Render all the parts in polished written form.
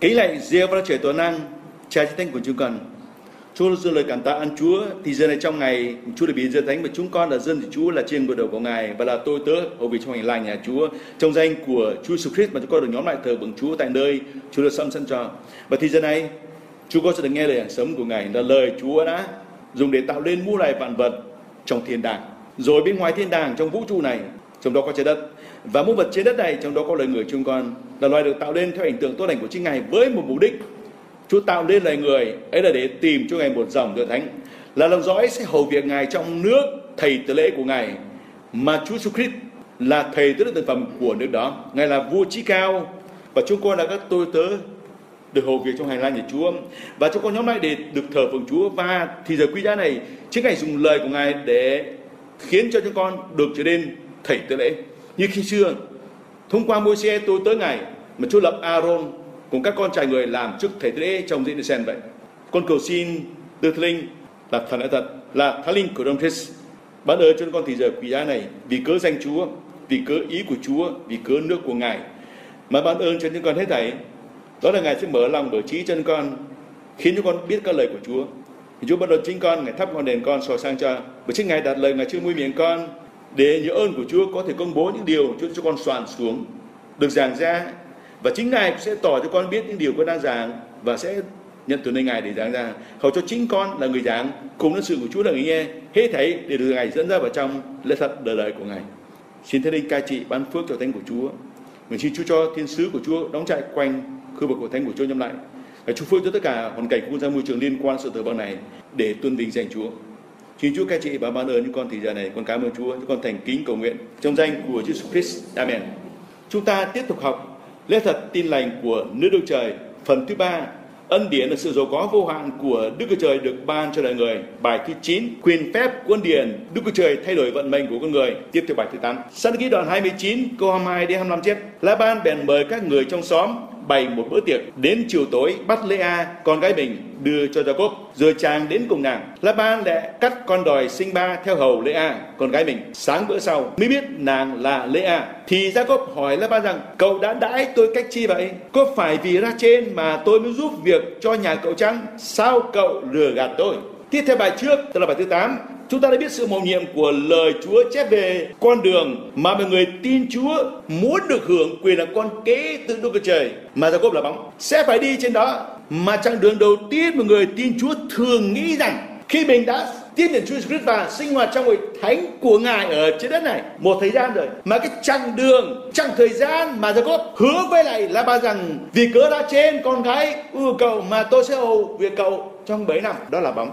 Kính lạy Giê-hô-va Trời Toàn Năng, Cha Chí Thánh của chúng con. Chúa dâng lời cảm tạ ơn Chúa thì giờ này trong ngày Chúa được bị dân thánh và chúng con là dân của Chúa, là trên ngôi đầu của Ngài và là tôi tớ hầu việc trong hành lang nhà Chúa, trong danh của Chúa Jesus Christ mà chúng con được nhóm lại thờ phượng Chúa tại nơi Chúa được sẵn cho. Và thì giờ này chúng con sẽ được nghe lời giảng sớm của Ngài, là lời Chúa đã dùng để tạo lên muôn loài vạn vật trong thiên đàng, rồi bên ngoài thiên đàng trong vũ trụ này, trong đó có trái đất và muôn vật trên đất này, trong đó có loài người chúng con là loài được tạo lên theo hình tượng tốt lành của chính Ngài với một mục đích. Chúa tạo nên loài người ấy là để tìm cho Ngài một dòng tựa thánh, là dòng dõi sẽ hầu việc Ngài trong nước thầy tế lễ của Ngài, mà Chúa Jesus Christ là thầy tế lễ thực phẩm của nước đó. Ngài là vua chí cao và chúng con là các tôi tớ được hầu việc trong hành lang nhà Chúa, và chúng con nhóm lại để được thờ phượng Chúa. Và thì giờ quý giá này chính Ngài dùng lời của Ngài để khiến cho chúng con được trở nên thầy tế lễ. Như khi xưa thông qua Môi-se tôi tớ Ngài mà Chúa lập Aaron cùng các con trai người làm chức thầy tế lễ trong diễn sen vậy. Con cầu xin Đức Thánh Linh là thần lẽ thật, là Thánh Linh của Đấng Christ ban ơn cho con thì giờ quý giá này, vì cớ danh Chúa, vì cớ ý của Chúa, vì cớ nước của Ngài mà ban ơn cho những con hết thảy. Đó là Ngài sẽ mở lòng mở trí cho con, khiến cho con biết các lời của Chúa. Thì Chúa bắt đầu chính con, Ngài thắp ngọn đèn con soi sang cho, và chính Ngài đặt lời Ngài trên môi miệng con, để nhờ ơn của Chúa có thể công bố những điều Chúa cho con soạn xuống được giảng ra, và chính Ngài sẽ tỏ cho con biết những điều con đang giảng và sẽ nhận từ nơi Ngài để giảng ra, hầu cho chính con là người giảng cùng với sự của Chúa là người nghe hết thảy để được Ngài dẫn ra vào trong lẽ thật đời đời của Ngài. Xin Thánh Linh cai trị ban phước cho thánh của Chúa. Nguyện xin Chúa cho thiên sứ của Chúa đóng trại quanh khu vực của thánh của Chúa nhâm lại, và chúc phước cho tất cả hoàn cảnh của môi trường liên quan sự thờ bang này để tôn vinh danh Chúa. Xin Chúa cai trị và ban ơn những con thì giờ này con cảm ơn Chúa, những con thành kính cầu nguyện trong danh của Chúa Jesus Christ. Amen. Chúng ta tiếp tục học lẽ thật tin lành của nước Đức Trời, phần thứ 3, ân điển là sự giàu có vô hạn của Đức Chúa Trời được ban cho đời người. Bài thứ 9, quyền phép của ân điển Đức Chúa Trời thay đổi vận mệnh của con người. Tiếp theo bài thứ 8. Sáng ký đoạn 29 câu 22 đến 25 chép: La-ban bèn mời các người trong xóm bày một bữa tiệc. Đến chiều tối bắt Lê-a con gái mình đưa cho Gia-cốp, rồi chàng đến cùng nàng. La-ban lại cắt con đòi sinh ba theo hầu Lê-a con gái mình. Sáng bữa sau mới biết nàng là Lê-a. Thì Gia-cốp hỏi La-ban rằng: cậu đã đãi tôi cách chi vậy? Có phải vì Ra-trên mà tôi mới giúp việc cho nhà cậu chăng? Sao cậu lừa gạt tôi? Tiếp theo bài trước, tức là bài thứ 8, chúng ta đã biết sự mầu nhiệm của lời Chúa chép về con đường mà mọi người tin Chúa muốn được hưởng quyền là con kế từ Đức Chúa Trời mà Gia-cốp là bóng sẽ phải đi trên đó. Mà chặng đường đầu tiên mọi người tin Chúa thường nghĩ rằng khi mình đã tiếp nhận Chúa Jesus Christ và sinh hoạt trong hội thánh của Ngài ở trên đất này một thời gian rồi, mà cái chặng đường, chặng thời gian mà Gia-cốp hứa với lại La-ban rằng vì cớ Ra-trên con gái của cậu mà tôi sẽ hầu việc cậu trong 7 năm, đó là bóng.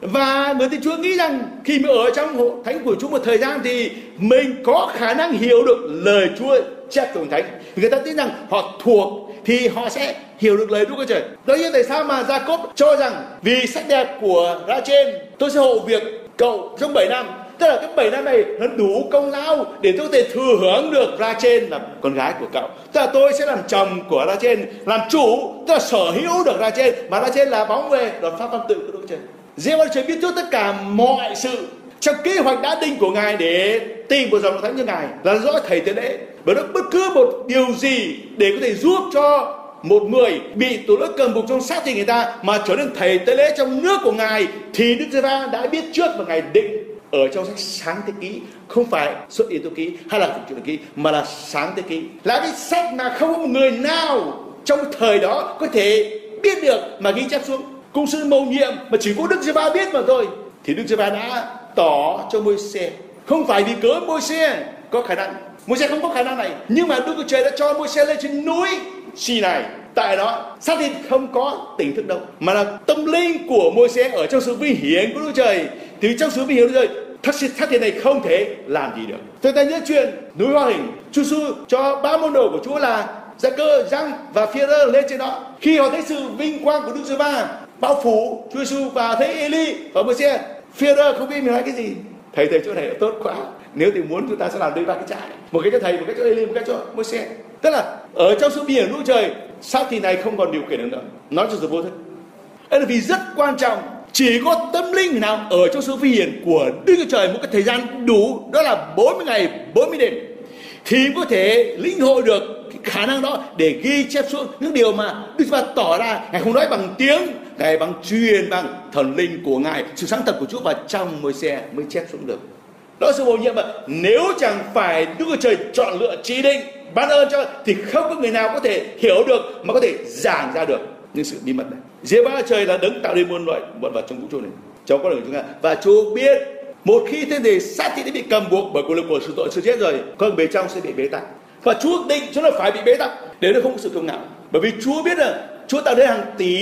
Và người tin Chúa nghĩ rằng khi mà ở trong hội thánh của Chúa một thời gian thì mình có khả năng hiểu được lời Chúa chép trong thánh. Người ta tin rằng họ thuộc thì họ sẽ hiểu được lời Đức Chúa Trời. Đó như tại sao mà Gia-cốp cho rằng vì sắc đẹp của Ra-trên tôi sẽ hộ việc cậu trong 7 năm. Tức là cái 7 năm này nó đủ công lao để tôi có thể thừa hưởng được Ra-trên là con gái của cậu. Tức là tôi sẽ làm chồng của Ra-trên, làm chủ, tức là sở hữu được Ra-trên, mà Ra-trên là bóng về luật pháp văn tự của Đức Chúa Trời. Giê-hô-va Trời biết trước tất cả mọi sự trong kế hoạch đã định của Ngài để tìm một dòng thánh như Ngài là rõ thầy tế lễ. Bởi đó bất cứ một điều gì để có thể giúp cho một người bị tội lỗi cầm buộc trong xác thịt người ta mà trở nên thầy tế lễ trong nước của Ngài thì Đức Giê-hô-va đã biết trước và Ngài định ở trong sách Sáng Thế Ký, không phải Xuất Enh-tô Ký hay là Phục Truyện Ký mà là Sáng Thế Ký, là cái sách mà không có một người nào trong thời đó có thể biết được mà ghi chép xuống. Cùng sự mầu nhiệm mà chỉ có Đức Giê-hô-va biết mà thôi. Thì Đức Giê-hô-va đã tỏ cho Môi-se, không phải vì cớ Môi-se có khả năng, Môi-se không có khả năng này, nhưng mà Đức Chúa Trời đã cho Môi-se lên trên núi Sinai. Tại đó xác thịt không có tỉnh thức đâu, mà là tâm linh của Môi-se ở trong sự vinh hiển của Đức Chúa Trời. Thì trong sự vinh hiển của Đức Chúa Trời, xác thịt này không thể làm gì được. Tôi ta nhớ chuyện núi Hoa Hình, Chúa Giêsu cho 3 môn đồ của Chúa là Gia-cơ, Giăng và Phi-e-rơ lên trên đó. Khi họ thấy sự vinh quang của Đức Giê-hô-va bao phủ Chúa Giêsu và thấy Eli và Môi-se, Phi-e-rơ không biết mình nói cái gì. Thầy chỗ này là tốt quá, nếu thì muốn chúng ta sẽ làm đây 3 cái trại, một cái cho thầy, một cái cho Eli, một cái cho Môi-se. Tức là ở trong sự biển Đức Trời, xác thịt này không còn điều khiển được nữa, nói cho sự vô thức. Đây là vì rất quan trọng, chỉ có tâm linh nào ở trong sự vinh hiển của Đức Chúa Trời một cái thời gian đủ, đó là 40 ngày 40 đêm, thì có thể lĩnh hội được cái khả năng đó để ghi chép xuống những điều mà Đức Giê-hô-va tỏ ra. Ngài không nói bằng tiếng, Ngài bằng truyền bằng thần linh của Ngài, sự sáng thật của Chúa vào trong Môi-se mới chép xuống được. Đó là sự bổ nhiệm mà nếu chẳng phải Đức Chúa Trời chọn lựa chỉ định ban ơn cho thì không có người nào có thể hiểu được mà có thể giảng ra được những sự bí mật này. Giê-hô-va Trời là đấng tạo nên muôn loài vật trong vũ trụ này, trong con đường chúng ta, và Chúa biết một khi thiên thể xác thịt đã bị cầm buộc bởi quyền lực của sự tội sự chết rồi, con bề trong sẽ bị bế tắc, và Chúa định cho nó phải bị bế tắc để nó không có sự kiêu ngạo, bởi vì Chúa biết là Chúa tạo nên hàng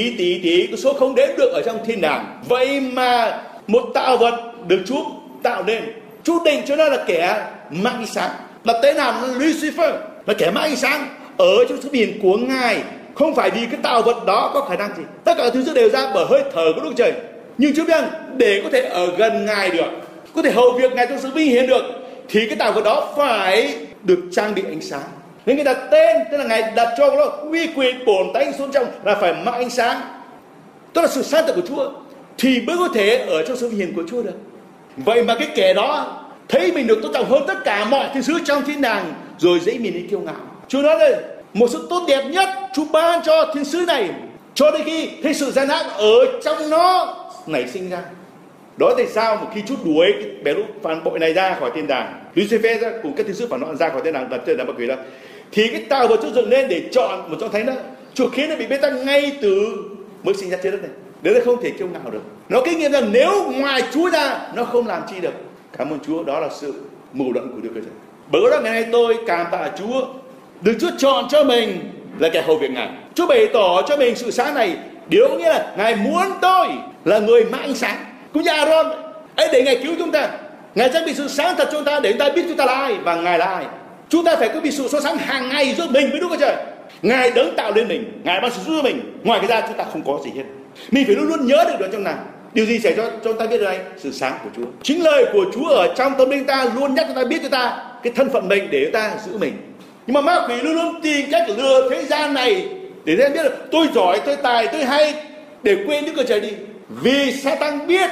tỷ cái số không đếm được ở trong thiên đàng. Vậy mà một tạo vật được Chúa tạo nên, Chúa định cho nó là kẻ mang ánh sáng, đặt tên nào là Lucifer, là kẻ mang ánh sáng ở trong sự biển của Ngài. Không phải vì cái tạo vật đó có khả năng gì, tất cả thứ đều ra bởi hơi thở của Đức Trời. Nhưng Chúa biết rằng để có thể ở gần Ngài được, có thể hầu việc Ngài trong sự vinh hiển được, thì cái tạo vật đó phải được trang bị ánh sáng. Nên Ngài đặt tên, tức là Ngài đặt cho nó uy quyền bổn tánh xuống trong là phải mang ánh sáng, tức là sự sáng tạo của Chúa, thì mới có thể ở trong sự vinh hiển của Chúa được. Vậy mà cái kẻ đó thấy mình được tôn trọng hơn tất cả mọi thiên sứ trong thiên đàng, rồi dễ mình đi kiêu ngạo. Chúa nói đây, một sự tốt đẹp nhất Chúa ban cho thiên sứ này, cho đến khi thấy sự gian ác ở trong nó nảy sinh ra. Đó tại sao mà khi Chúa đuổi cái bè lũ phản bội này ra khỏi thiên đàng, Lucifer ra cùng các thiên sứ phản loạn ra khỏi thiên đàng, đặt trên đám ma quỷ đó, thì cái tạo vật Chúa dựng lên để chọn một trong thánh đó, Chúa khiến nó bị bế tắc ngay từ mới sinh ra trên đất này, để nó không thể kiêu ngạo được. Nó kinh nghiệm rằng nếu ngoài Chúa ra nó không làm chi được. Cảm ơn Chúa, đó là sự mưu luận của Đức Chúa Trời. Bởi đó ngày nay tôi cảm tạ Chúa, được Chúa chọn cho mình là kẻ hầu việc Ngài. Chúa bày tỏ cho mình sự sáng này, điều nghĩa là Ngài muốn tôi là người mang ánh sáng, cũng như Aaron ấy, để Ngài cứu chúng ta. Ngài trang bị sự sáng thật cho chúng ta để chúng ta biết chúng ta là ai và Ngài là ai. Chúng ta phải có bị sự so sánh hàng ngày giữa mình với Đức Chúa Trời. Ngài đấng tạo lên mình, Ngài ban sự giúp mình. Ngoài cái ra chúng ta không có gì hết. Mình phải luôn luôn nhớ được điều trong nào. Điều gì sẽ cho chúng ta biết được đây? Sự sáng của Chúa. Chính lời của Chúa ở trong tâm linh ta luôn nhắc chúng ta biết cho ta cái thân phận mình để chúng ta giữ mình. Nhưng mà ma quỷ luôn luôn tìm cách lừa thế gian này để thế biết là tôi giỏi, tôi tài, tôi hay, để quên Đức Chúa Trời đi. Vì Satan biết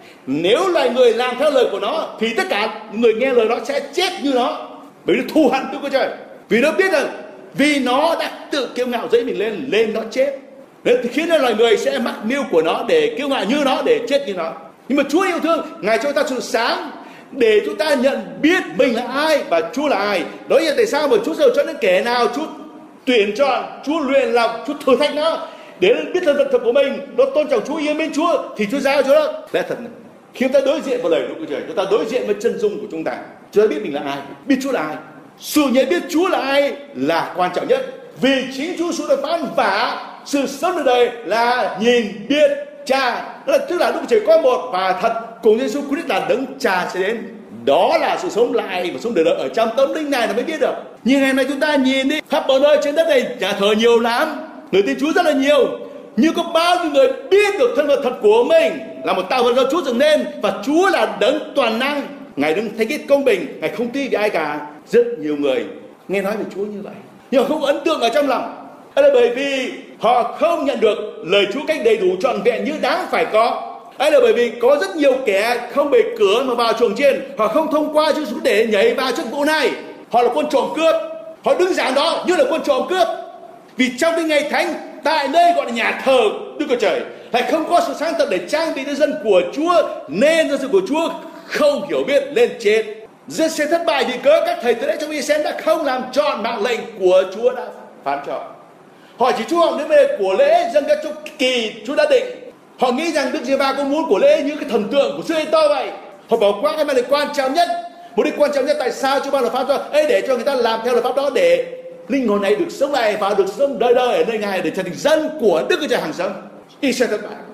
nếu loài người làm theo lời của nó thì tất cả người nghe lời nó sẽ chết như nó, bởi nó thù hận Đức Chúa Trời. Vì nó biết rằng vì nó đã tự kiêu ngạo dẫy mình lên nó chết, nên khiến cho loài người sẽ mắc mưu của nó để kiêu ngạo như nó, để chết như nó. Nhưng mà Chúa yêu thương, Ngài cho ta sự sáng để chúng ta nhận biết mình là ai và Chúa là ai. Đó là tại sao mà Chúa giàu cho những kẻ nào Chúa tuyển chọn, Chúa luyện lọc, Chúa thử thách nó để nó biết thân phận thật của mình, nó tôn trọng Chúa, yêu mến Chúa, thì Chúa giao cho nó lẽ thật này. Khi chúng ta đối diện với lời Đức Chúa Trời, chúng ta đối diện với chân dung của chúng ta biết mình là ai, biết Chúa là ai. Sự nhận biết Chúa là ai là quan trọng nhất, vì chính Chúa sự đã phán vả sự sống đời là nhìn biết Cha, tức là Đức Chúa Trời có một và thật cùng Giêsu Christ là đấng Cha sẽ đến. Đó là sự sống lại và sống đời đời ở trong tâm linh này là mới biết được. Nhưng ngày nay chúng ta nhìn đi, khắp mọi nơi trên đất này nhà thờ nhiều lắm, người tin Chúa rất là nhiều, nhưng có bao nhiêu người biết được thân phận thật của mình là một tạo vật do Chúa dựng nên, và Chúa là đấng toàn năng, Ngài đấng thay kết công bình, Ngài không tin về ai cả. Rất nhiều người nghe nói về Chúa như vậy nhưng mà không có ấn tượng ở trong lòng. Đó là bởi vì họ không nhận được lời Chúa cách đầy đủ trọn vẹn như đáng phải có. Ấy là bởi vì có rất nhiều kẻ không bề cửa mà vào chuồng chiên, họ không thông qua Chúa Giêsu để nhảy vào chức vụ này. Họ là quân trộm cướp, họ đứng giảng đó như là quân trộm cướp. Vì trong cái ngày thánh tại nơi gọi là nhà thờ Đức Chúa Trời lại không có sự sáng thật để trang bị cho dân của Chúa, nên dân sự của Chúa không hiểu biết lên chết. Dân sẽ thất bại vì cớ các thầy tế lễ trong Israel đã không làm trọn mạng lệnh của Chúa đã phán cho. Họ chỉ chú trọng đến vấn đề của lễ dâng các kỳ Chúa đã định. Họ nghĩ rằng Đức Giê-hô-va có muốn của lễ như cái thần tượng của xưa to vậy. Họ bỏ qua cái mà là quan trọng nhất. Một điều quan trọng nhất tại sao Chúa ban luật pháp cho ấy, để cho người ta làm theo luật pháp đó, để linh hồn này được sống lại và được sống đời đời ở nơi Ngài, để trở thành dân của Đức Chúa Trời hàng sống. Israel thất bại.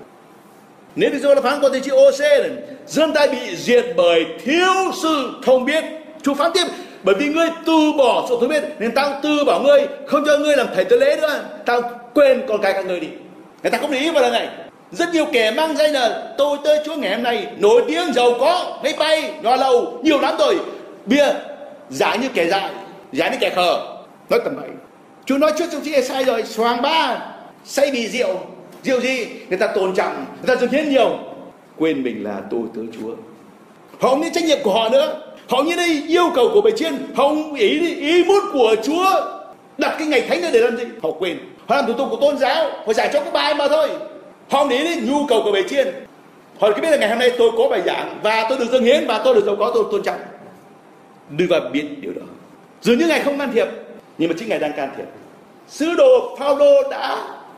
Nếu Đức Giê-hô-va phán qua tiên tri Ô-sê, dân ta bị diệt bởi thiếu sự thông biết. Chúa phán tiếp, bởi vì ngươi từ bỏ sự thông biết nên tao từ bỏ ngươi, không cho ngươi làm thầy tế lễ nữa, tao quên con cái các ngươi đi. Người ta không để ý vào lần này. Rất nhiều kẻ mang danh là tôi tới Chúa ngày hôm nay nổi tiếng, giàu có, máy bay, nhòa lầu nhiều lắm rồi, bia giả như kẻ dại, giả như kẻ khờ, nói tầm bậy. Chúa nói trước trong chi sai rồi, xoàng ba say vì rượu gì người ta tôn trọng, người ta dâng hiến nhiều, quên mình là tôi tới Chúa. Họ không biết trách nhiệm của họ nữa. Họ như đây yêu cầu của bề trên, họ không ý muốn của Chúa đặt cái ngày thánh để làm gì. Họ quên, họ làm thủ tục của tôn giáo, họ giải cho cái bài mà thôi. Họ không để ý nhu cầu của bề trên. Họ cứ biết là ngày hôm nay tôi có bài giảng và tôi được dâng hiến và tôi được giàu có, tôi tôn trọng. Đưa vào biết điều đó. Dường như Ngài không can thiệp, nhưng mà chính Ngài đang can thiệp. Sứ đồ Phaolô đã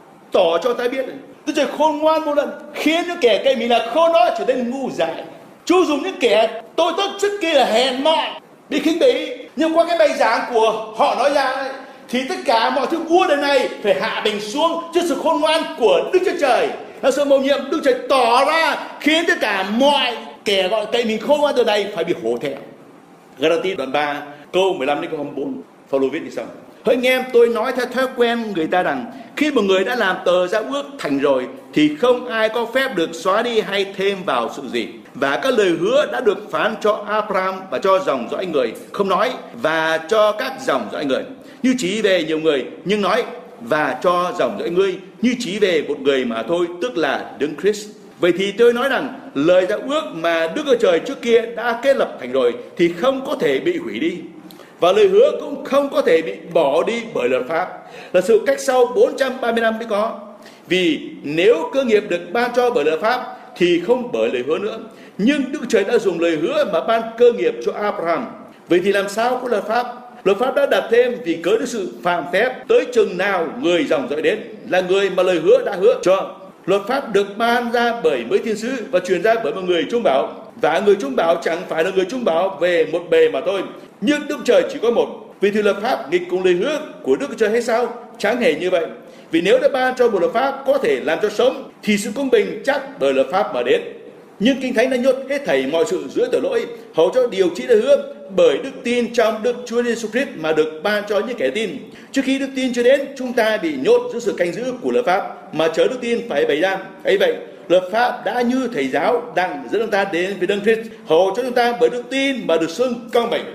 tỏ cho ta biết, Đức Trời khôn ngoan một lần khiến những kẻ cậy mình là khôn đó trở nên ngu dại. Chúa dùng những kẻ tôi tốt trước kia là hèn mọn, bị khinh bỉ, nhưng qua cái bài giảng của họ nói ra ấy, thì tất cả mọi thứ vua đời này phải hạ mình xuống trước sự khôn ngoan của Đức Chúa Trời. Là sự mầu nhiệm Đức Trời tỏ ra khiến tất cả mọi kẻ gọi cậy mình khôn ngoan đời này phải bị hổ thẹn. Galatia đoạn 3 câu 15 đến câu 24, Phaolô viết như sau: Hỡi anh em, tôi nói theo thói quen người ta rằng khi một người đã làm tờ giao ước thành rồi thì không ai có phép được xóa đi hay thêm vào sự gì. Và các lời hứa đã được phán cho Abraham và cho dòng dõi người, không nói và cho các dòng dõi người như chỉ về nhiều người, nhưng nói và cho dòng dõi ngươi như chỉ về một người mà thôi, tức là Đấng Christ. Vậy thì tôi nói rằng lời giao ước mà Đức Chúa Trời trước kia đã kết lập thành rồi thì không có thể bị hủy đi, và lời hứa cũng không có thể bị bỏ đi bởi luật pháp, là sự cách sau 430 năm mới có. Vì nếu cơ nghiệp được ban cho bởi luật pháp thì không bởi lời hứa nữa, nhưng Đức Trời đã dùng lời hứa mà ban cơ nghiệp cho Abraham. Vậy thì làm sao có luật pháp? Luật pháp đã đặt thêm vì cớ đến sự phạm phép tới chừng nào người dòng dõi đến, là người mà lời hứa đã hứa cho. Luật pháp được ban ra bởi mấy thiên sứ và truyền ra bởi một người trung bảo, và người trung bảo chẳng phải là người trung bảo về một bề mà thôi, nhưng Đức Trời chỉ có một. Vì thì luật pháp nghịch cùng lời hứa của Đức Trời hay sao? Chẳng hề như vậy. Vì nếu đã ban cho một luật pháp có thể làm cho sống thì sự công bình chắc bởi luật pháp mà đến. Nhưng Kinh Thánh đã nhốt hết thảy mọi sự dưới tội lỗi, hầu cho điều chỉ đã hứa bởi đức tin trong Đức Chúa Giêsu Christ mà được ban cho những kẻ tin. Trước khi đức tin chưa đến, chúng ta bị nhốt dưới sự canh giữ của luật pháp, mà chờ đức tin phải bày ra. Ấy vậy, luật pháp đã như thầy giáo đang dẫn chúng ta đến với Đấng Christ, hầu cho chúng ta bởi đức tin mà được xưng công bình.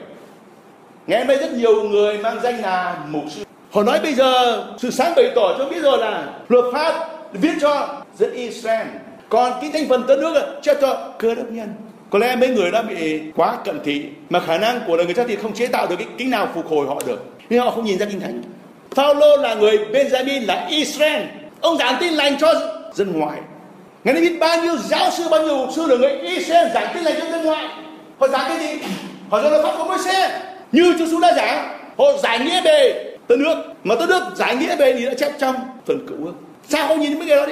Ngày hôm nay rất nhiều người mang danh là mục sư. Họ nói bây giờ sự sáng bày tỏ cho biết rồi là luật pháp viết cho dân Israel, còn cái thành phần đất nước cho cơ đốc nhân. Có lẽ mấy người đã bị quá cận thị, mà khả năng của người ta thì không chế tạo được cái kính nào phục hồi họ được, nhưng họ không nhìn ra Kinh Thánh. Phaolô là người Benjamin, là Israel, ông giảng tin lành cho dân ngoại. Ngày nay biết bao nhiêu giáo sư, bao nhiêu mục sư là người Israel giảng tin lành cho dân ngoại. Họ giảng cái gì? Họ giảng luật pháp của Môi-se như Chúa Giêsu đã giảng. Họ giải nghĩa về đất nước, mà đất nước giải nghĩa về thì đã chép trong phần Cựu Ước. Sao không nhìn mấy cái đó đi?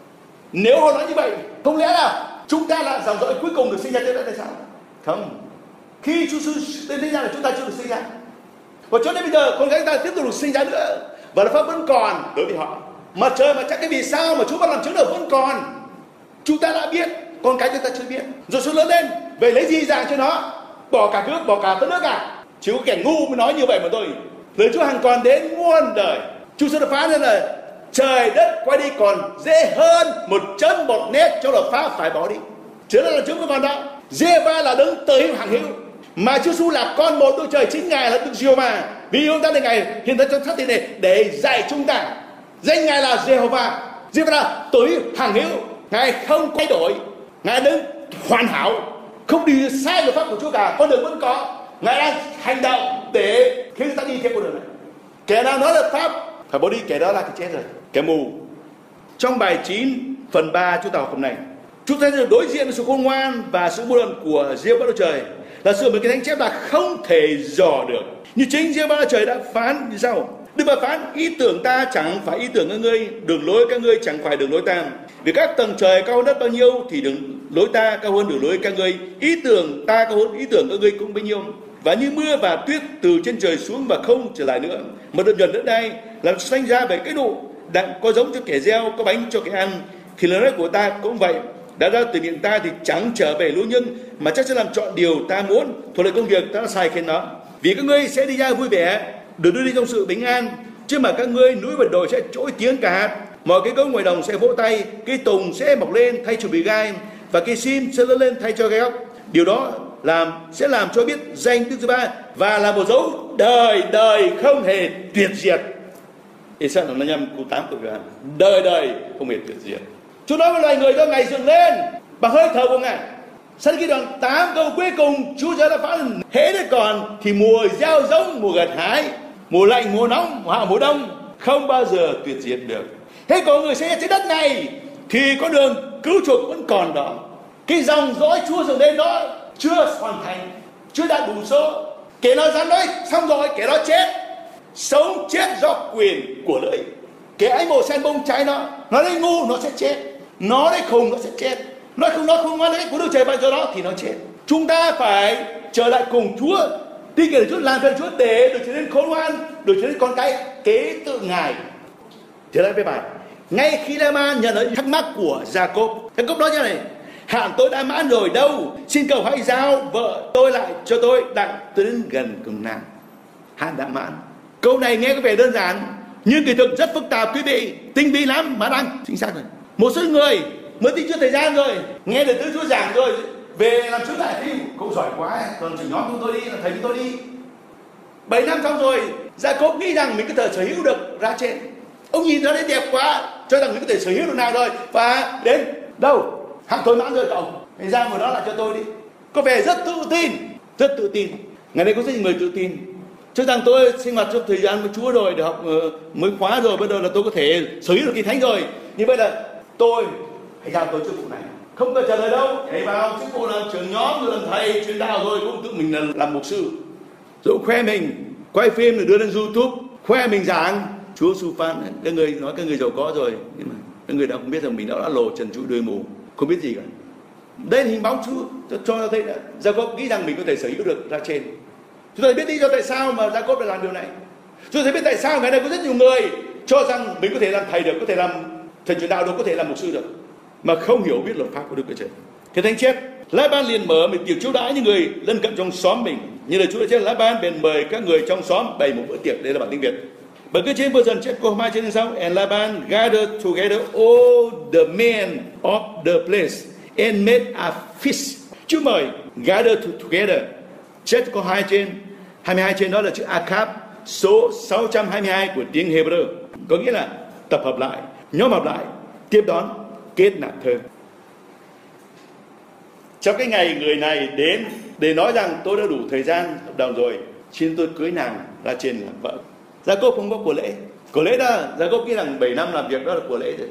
Nếu họ nói như vậy, không lẽ là chúng ta là dòng dõi cuối cùng được sinh ra trên đất hay sao? Không. Khi Chúa Giêsu đến thế gian là chúng ta chưa được sinh ra, và cho đến bây giờ con gái ta tiếp tục được sinh ra nữa, và luật pháp vẫn còn đối với họ. Mặt trời mà chắc cái vì sao mà Chúa ban làm chứng được vẫn còn. Chúng ta đã biết, con cái chúng ta chưa biết. Rồi Chúa lớn lên, vậy lấy gì giảng cho nó? Bỏ cả nước, bỏ cả đất nước à? Chỉ có kẻ ngu mới nói như vậy mà thôi. Lời Chúa hằng còn đến muôn đời. Chúa sẽ phán ra là trời đất quay đi còn dễ hơn một chấm một nét cho luật pháp phải bỏ đi. Chúa là chứng của con đó. Giê-va là đấng tới hữu hằng hữu, mà Chúa Giêsu là con một Đức Trời, chính Ngài là Đức Giê-hô-va. Vì chúng ta là Ngài hiện tại trong xác thịt này để dạy chúng ta. Danh Ngài là Giê-hô-va. Giê-va là tối hằng hữu, Ngài không thay đổi, Ngài đấng hoàn hảo, không đi sai luật pháp của Chúa cả. Con đường vẫn có, Ngài đang hành động để khiến chúng ta đi theo con đường này. Kẻ nào nói luật pháp phải bỏ đi, kẻ đó là cái chết rồi, kẻ mù. Trong bài 9 phần 3 chúng ta học hôm nay, chúng ta sẽ đối diện với sự khôn ngoan và sự buồn luận của Giê-hô-va Đức Trời, là sự mà cái thánh chép là không thể dò được. Như chính Giê-hô-va Đức Trời đã phán như sau: Đức bà phán, ý tưởng ta chẳng phải ý tưởng các ngươi, đường lối các ngươi chẳng phải đường lối ta. Vì các tầng trời cao hơn đất bao nhiêu thì đường lối ta cao hơn đường lối các ngươi, ý tưởng ta cao hơn ý tưởng các ngươi cũng bấy nhiêu. Và như mưa và tuyết từ trên trời xuống và không trở lại nữa, mà đợt nhuần đất đai làm sanh ra bởi cái nụ, đặng có giống cho kẻ gieo, có bánh cho kẻ ăn, thì lời nói của ta cũng vậy. Đã ra từ miệng ta thì chẳng trở về lỗ nhân, mà chắc sẽ làm chọn điều ta muốn, thuộc lại công việc ta đã sai khen nó. Vì các ngươi sẽ đi ra vui vẻ, được đưa đi trong sự bình an, chứ mà các ngươi núi và đồi sẽ trỗi tiếng cả hạt, mọi cái gấu ngoài đồng sẽ vỗ tay, cây tùng sẽ mọc lên thay cho bì gai, và cây sim sẽ lớn lên thay cho gai ốc. Điều đó sẽ làm cho biết danh Đức Giê-hô-va, và là một dấu đời đời không hề tuyệt diệt. Ê-sa đoạn 55 câu 8 của Gioan, đời đời không hề tuyệt diệt. Chúa nói với loài người do Ngài dựng lên bằng hơi thở của Ngài, Sau khi đoạn 8 câu cuối cùng Chúa Giêsu đã phán hễ đứa còn thì mùa gieo giống, mùa gặt hái, mùa lạnh, mùa nóng, mùa hạ, mùa đông không bao giờ tuyệt diệt được. Thế còn người sẽ trên đất này thì con đường cứu chuộc vẫn còn đó. Cái dòng dõi Chúa dòng đến đó chưa hoàn thành, chưa đạt đủ số. Kẻ nào dám nói xong rồi kẻ đó chết, sống chết do quyền của lưỡi. Kẻ ấy màu sen bông trái nó đấy ngu nó sẽ chết, nó đấy khùng nó sẽ chết, nó không ngoan đấy của Đức Trời ban cho nó thì nó chết. Chúng ta phải trở lại cùng Chúa, tin cậy Chúa, làm việc Chúa để được trở nên khôn ngoan, được trở nên con cái kế tự Ngài. Trở lại với bài, ngay khi La-ban nhận được thắc mắc của Gia-cốp nói như này: hạn tôi đã mãn rồi đâu, xin cầu hãy giao vợ tôi lại cho tôi đặng tôi đến gần cùng nàng. Hạn đã mãn. Câu này nghe có vẻ đơn giản nhưng kỳ thực rất phức tạp quý vị, tinh vi lắm mà đang chính xác rồi. Một số người mới tin Chúa thời gian rồi, nghe được Đức Chúa giảng rồi, về làm Chúa lại thấy cũng giỏi quá, còn chỉ nhóm chúng tôi đi, là thầy chúng tôi đi. 7 năm xong rồi, Gia-cốp nghĩ rằng mình có thể sở hữu được ra trên. Ông nhìn nó thấy đẹp quá, cho rằng mình có thể sở hữu được nào rồi, và đến đâu hạn tôi mãn rồi cậu, hãy giao vào đó là cho tôi đi. Có vẻ rất tự tin. Ngày nay có rất nhiều người tự tin, cho rằng tôi sinh hoạt trong thời gian với Chúa rồi, để học mới khóa rồi, bây giờ là tôi có thể sở hữu được Kinh Thánh rồi. Như vậy là tôi hãy giao tôi chức vụ này, không cần trả lời đâu, hãy vào chức vụ làm trưởng nhóm rồi làm thầy truyền đạo rồi cũng tự mình là làm mục sư, rồi khoe mình quay phim rồi đưa lên YouTube, khoe mình giảng. Chúa su phan các người nói các người giàu có rồi, nhưng mà các người đã không biết rằng mình đã lộ trần trụi đuôi mù, không biết gì cả. Đây là hình bóng Chúa cho thấy là Gia-cốp nghĩ rằng mình có thể sở hữu được ra trên. Chúng ta biết lý do tại sao mà Gia-cốp lại làm điều này. Chúng ta biết tại sao ngày nay có rất nhiều người cho rằng mình có thể làm thầy được, có thể làm thầy truyền đạo được, có thể làm mục sư được, mà không hiểu biết luật pháp của Đức Chúa Trời. Cái Thánh chép La-ban liền mở mình tiệc chiêu đãi những người lân cận trong xóm mình, như là Chúa đã chép La-ban bèn mời các người trong xóm bày một bữa tiệc. Đây là bản tiếng Việt. Bởi cứ trên version chép câu 2 trên 6, and La-ban gathered together all the men of the place and made a feast. Chữ mời gather together, chép câu 2 trên 22 trên đó là chữ akab, số 622 của tiếng Hebrew, có nghĩa là tập hợp lại, nhóm họp lại, tiếp đón, kết nạp thơ. Trong cái ngày người này đến để nói rằng tôi đã đủ thời gian hợp đồng rồi, xin tôi cưới nàng ra trên làm vợ. Gia-cốp không có của lễ. Của lễ đó, Gia-cốp nghĩ rằng 7 năm làm việc đó là của lễ rồi.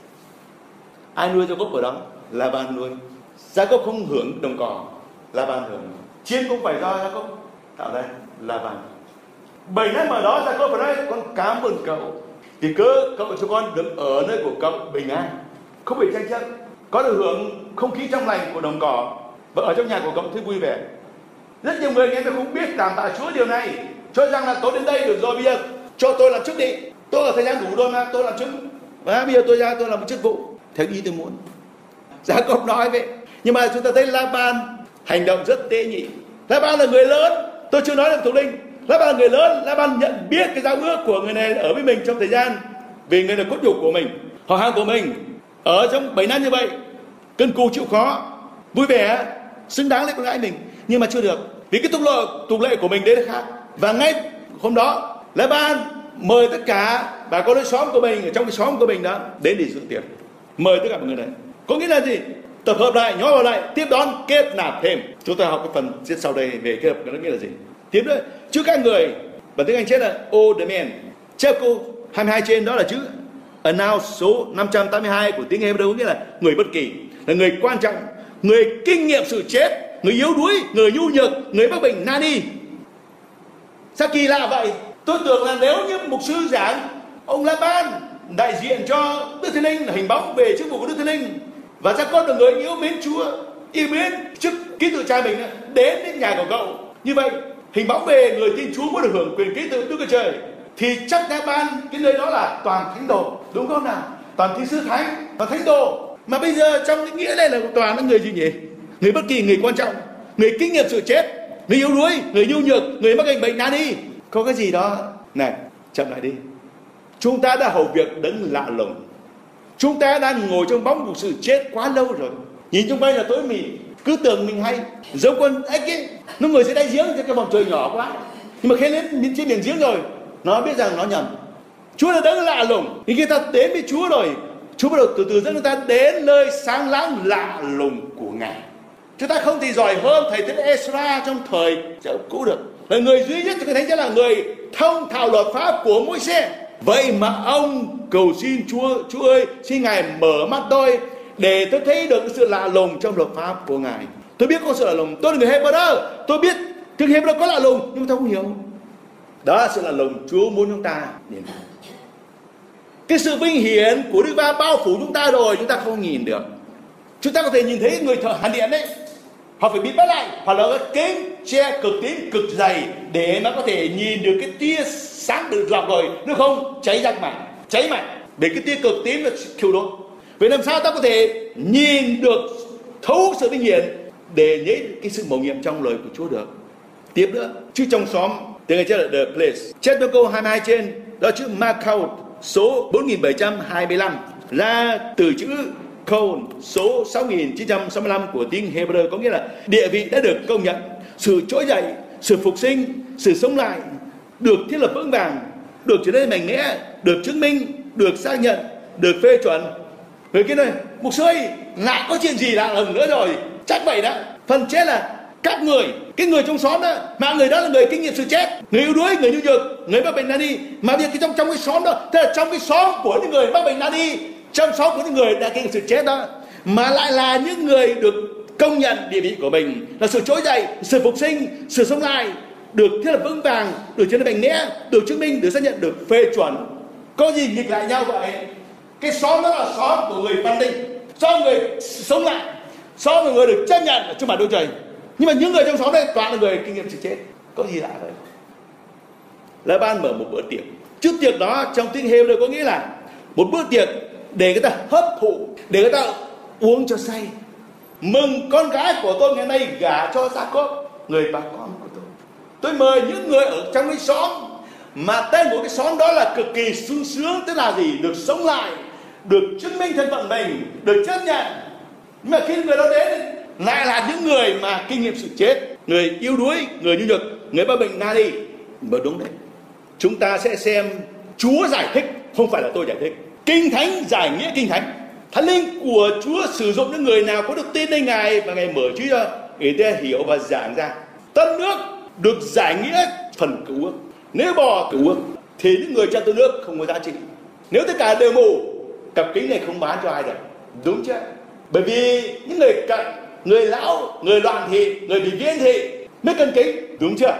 Ai nuôi Gia-cốp ở đó? La-ban nuôi. Gia-cốp không hưởng đồng cỏ, La-ban hưởng. Chiên cũng phải do Gia-cốp tạo ra, La-ban. 7 năm ở đó Gia-cốp ở đây, con cảm ơn cậu. Thì cớ cậu cho con được ở nơi của cậu bình an, không bị tranh chấp, có được hưởng không khí trong lành của đồng cỏ, và ở trong nhà của cậu thấy vui vẻ. Rất nhiều người nghe tôi không biết cảm tạ Chúa điều này, cho rằng là tôi đến đây được rồi, bây giờ cho tôi làm chức đi, tôi ở thời gian đủ rồi mà tôi làm chức, và bây giờ tôi ra tôi làm một chức vụ theo ý tôi muốn. Gia-cốp nói vậy, nhưng mà chúng ta thấy La-ban hành động rất tế nhị. La-ban là người lớn, tôi chưa nói được thuộc linh. La-ban là người lớn, La-ban nhận biết cái giao ước của người này ở với mình trong thời gian, vì người này cốt nhục của mình, họ hàng của mình, ở trong 7 năm như vậy, cân cù chịu khó, vui vẻ, xứng đáng lấy con gái mình, nhưng mà chưa được, vì cái tục lệ của mình đấy là khác. Và ngay hôm đó, La-ban mời tất cả bà conในxóm của mình, ở trong cái xóm của mình đó đến để dự tiệc, mời tất cả mọi người này. Có nghĩa là gì? Tập hợp lại, nhóm vào lại, tiếp đón, kết nạp thêm. Chúng ta học cái phần tiếp sau đây về kết hợp, nó nghĩa là gì? Tiếp nữa, chứ các người, bản tiếng Anh chết là all the men. Chép câu 22 trên đó là chữ announce, số 582 của tiếng Hebrew, nghĩa là người bất kỳ, là người quan trọng, người kinh nghiệm sự chết, người yếu đuối, người nhu nhược, người mắc bệnh nani. Sao kỳ lạ vậy? Tôi tưởng là nếu như mục sư giảng, ông La-ban đại diện cho Đức Thánh Linh, là hình bóng về chức vụ của Đức Thánh Linh, và Gia-cốp là người yêu mến Chúa, yêu mến chức ký tự cha mình, đến nhà của cậu. Như vậy hình bóng về người tin Chúa muốn được hưởng quyền ký tự Đức Chúa Trời, thì chắc La-ban cái nơi đó là toàn thánh đồ, đúng không nào? Toàn thi sư thánh, toàn thánh đồ. Mà bây giờ trong cái nghĩa này là toàn là người gì nhỉ? Người bất kỳ, người quan trọng, người kinh nghiệm sự chết, người yếu đuối, người nhu nhược, người mắc bệnh nan y. Có cái gì đó này, chậm lại đi. Chúng ta đã hầu việc đấng lạ lùng. Chúng ta đang ngồi trong bóng của sự chết quá lâu rồi. Nhìn chung quanh là tối mịt, cứ tưởng mình hay, giống con ếch ấy, nó ngồi dưới đáy giếng trên cái vòng trời nhỏ quá, nhưng mà khi lên trên miệng giếng rồi, nó biết rằng nó nhầm. Chúa là đấng lạ lùng. Thì khi ta đến với Chúa rồi, Chúa bắt đầu từ từ dẫn người ta đến nơi sáng láng lạ lùng của Ngài. Chúng ta không thể giỏi hơn thầy tế lễ Ezra trong thời cũ được. Là người duy nhất trong cái thánh giá là người thông thạo luật pháp của Môi-se. Vậy mà ông cầu xin Chúa ơi, xin Ngài mở mắt tôi để tôi thấy được sự lạ lùng trong luật pháp của Ngài. Tôi biết có sự lạ lùng, tôi là người Hebrew, tôi biết tiếng Hebrew có lạ lùng, nhưng tôi không hiểu. Đó là sự lạ lùng Chúa muốn chúng ta nhìn. Cái sự vinh hiển của Đức Va bao phủ chúng ta rồi, chúng ta không nhìn được. Chúng ta có thể nhìn thấy người thợ hàn điện đấy, họ phải bịt mắt lại, hoặc là cái kính che cực tím cực dày để nó có thể nhìn được cái tia sáng được lọc rồi, nếu không cháy mạnh để cái tia cực tím nó thiêu đốt. Vậy làm sao ta có thể nhìn được thấu sự vinh hiển để nhớ cái sự mầu nhiệm trong lời của Chúa được? Tiếp nữa, chữ trong xóm tiếng Anh là the place. Chép cho câu 22 trên, đó chữ Markout số 4725 ra từ chữ Cone số 6965 của tiếng Hebrew, có nghĩa là địa vị đã được công nhận, sự trỗi dậy, sự phục sinh, sự sống lại, được thiết lập vững vàng, được trở nên mạnh mẽ, được chứng minh, được xác nhận, được phê chuẩn. Rồi cái này, mục sư ơi, lại có chuyện gì lạ lùng nữa rồi? Chắc vậy đó. Phần chết là các người, cái người trong xóm đó, mà người đó là người kinh nghiệm sự chết, người yếu đuối, người nhu nhược, người mắc bệnh nan y, mà việc trong cái xóm đó, thế là trong cái xóm của những người mắc bệnh nan y, trong xóm của những người đã kinh nghiệm sự chết đó, mà lại là những người được công nhận địa vị của mình là sự trỗi dậy, sự phục sinh, sự sống lại, được thiết lập vững vàng, được trở nên mạnh mẽ, được chứng minh, được xác nhận, được phê chuẩn. Có gì nghịch lại nhau vậy? Cái xóm đó là xóm của người văn minh, xóm người sống lại, xóm của người được chấp nhận ở trước mặt Đức Trời. Nhưng mà những người trong xóm đây toàn là người kinh nghiệm sự chết. Có gì lạ vậy? Là ban mở một bữa tiệc. Trước tiệc đó trong tiếng Hebrew có nghĩa là một bữa tiệc để người ta hấp thụ, để người ta uống cho say. Mừng con gái của tôi ngày nay gả cho Jacob, người bà con của tôi. Tôi mời những người ở trong cái xóm mà tên của cái xóm đó là cực kỳ sung sướng, tức là gì? Được sống lại, được chứng minh thân phận mình, được chấp nhận. Nhưng mà khi người đó đến lại là những người mà kinh nghiệm sự chết, người yếu đuối, người nhu nhược, người mắc bệnh nan y. Mà đúng đấy. Chúng ta sẽ xem Chúa giải thích, không phải là tôi giải thích. Kinh Thánh giải nghĩa Kinh Thánh. Thánh linh của Chúa sử dụng những người nào có được tin đến Ngài và Ngài mở trí ra để ta hiểu và giảng ra. Tân ước được giải nghĩa phần cựu ước. Nếu bỏ cựu ước thì những người trong tân ước không có giá trị. Nếu tất cả đều mù, cặp kính này không bán cho ai được. Đúng chưa? Bởi vì những người cận, người lão, người loạn thị, người bị viễn thị mới cần kính. Đúng chưa?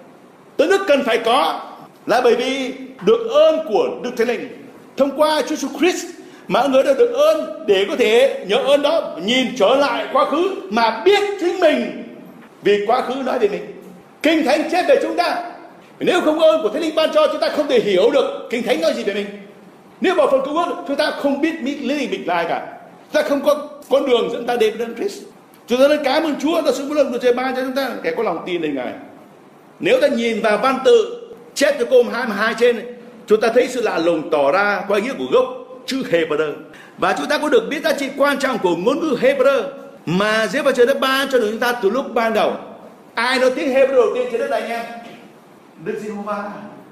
Tân ước cần phải có là bởi vì được ơn của Đức Thánh Linh thông qua Chúa Jesus Christ, mà người đã được ơn để có thể nhờ ơn đó nhìn trở lại quá khứ mà biết chính mình, vì quá khứ nói về mình. Kinh Thánh chép về chúng ta. Nếu không ơn của Thánh Linh ban cho, chúng ta không thể hiểu được Kinh Thánh nói gì về mình. Nếu bỏ phần cứu ước, chúng ta không biết lý lịch mình là ai cả. Chúng ta không có con đường dẫn ta đến với Christ. Chúng ta nên cảm ơn Chúa, ta sự vui lòng của Trời ban cho chúng ta kẻ có lòng tin đến Ngài. Nếu ta nhìn vào văn tự chép cho câu 22 trên, chúng ta thấy sự lạ lùng tỏ ra qua ý nghĩa của gốc chữ Hebrew. Và chúng ta có được biết giá trị quan trọng của ngôn ngữ Hebrew mà Giê-hô-va Trời đã ban cho chúng ta từ lúc ban đầu. Ai nói tiếng Hebrew đầu tiên trên đất này anh em? Đức Giê-hô-va.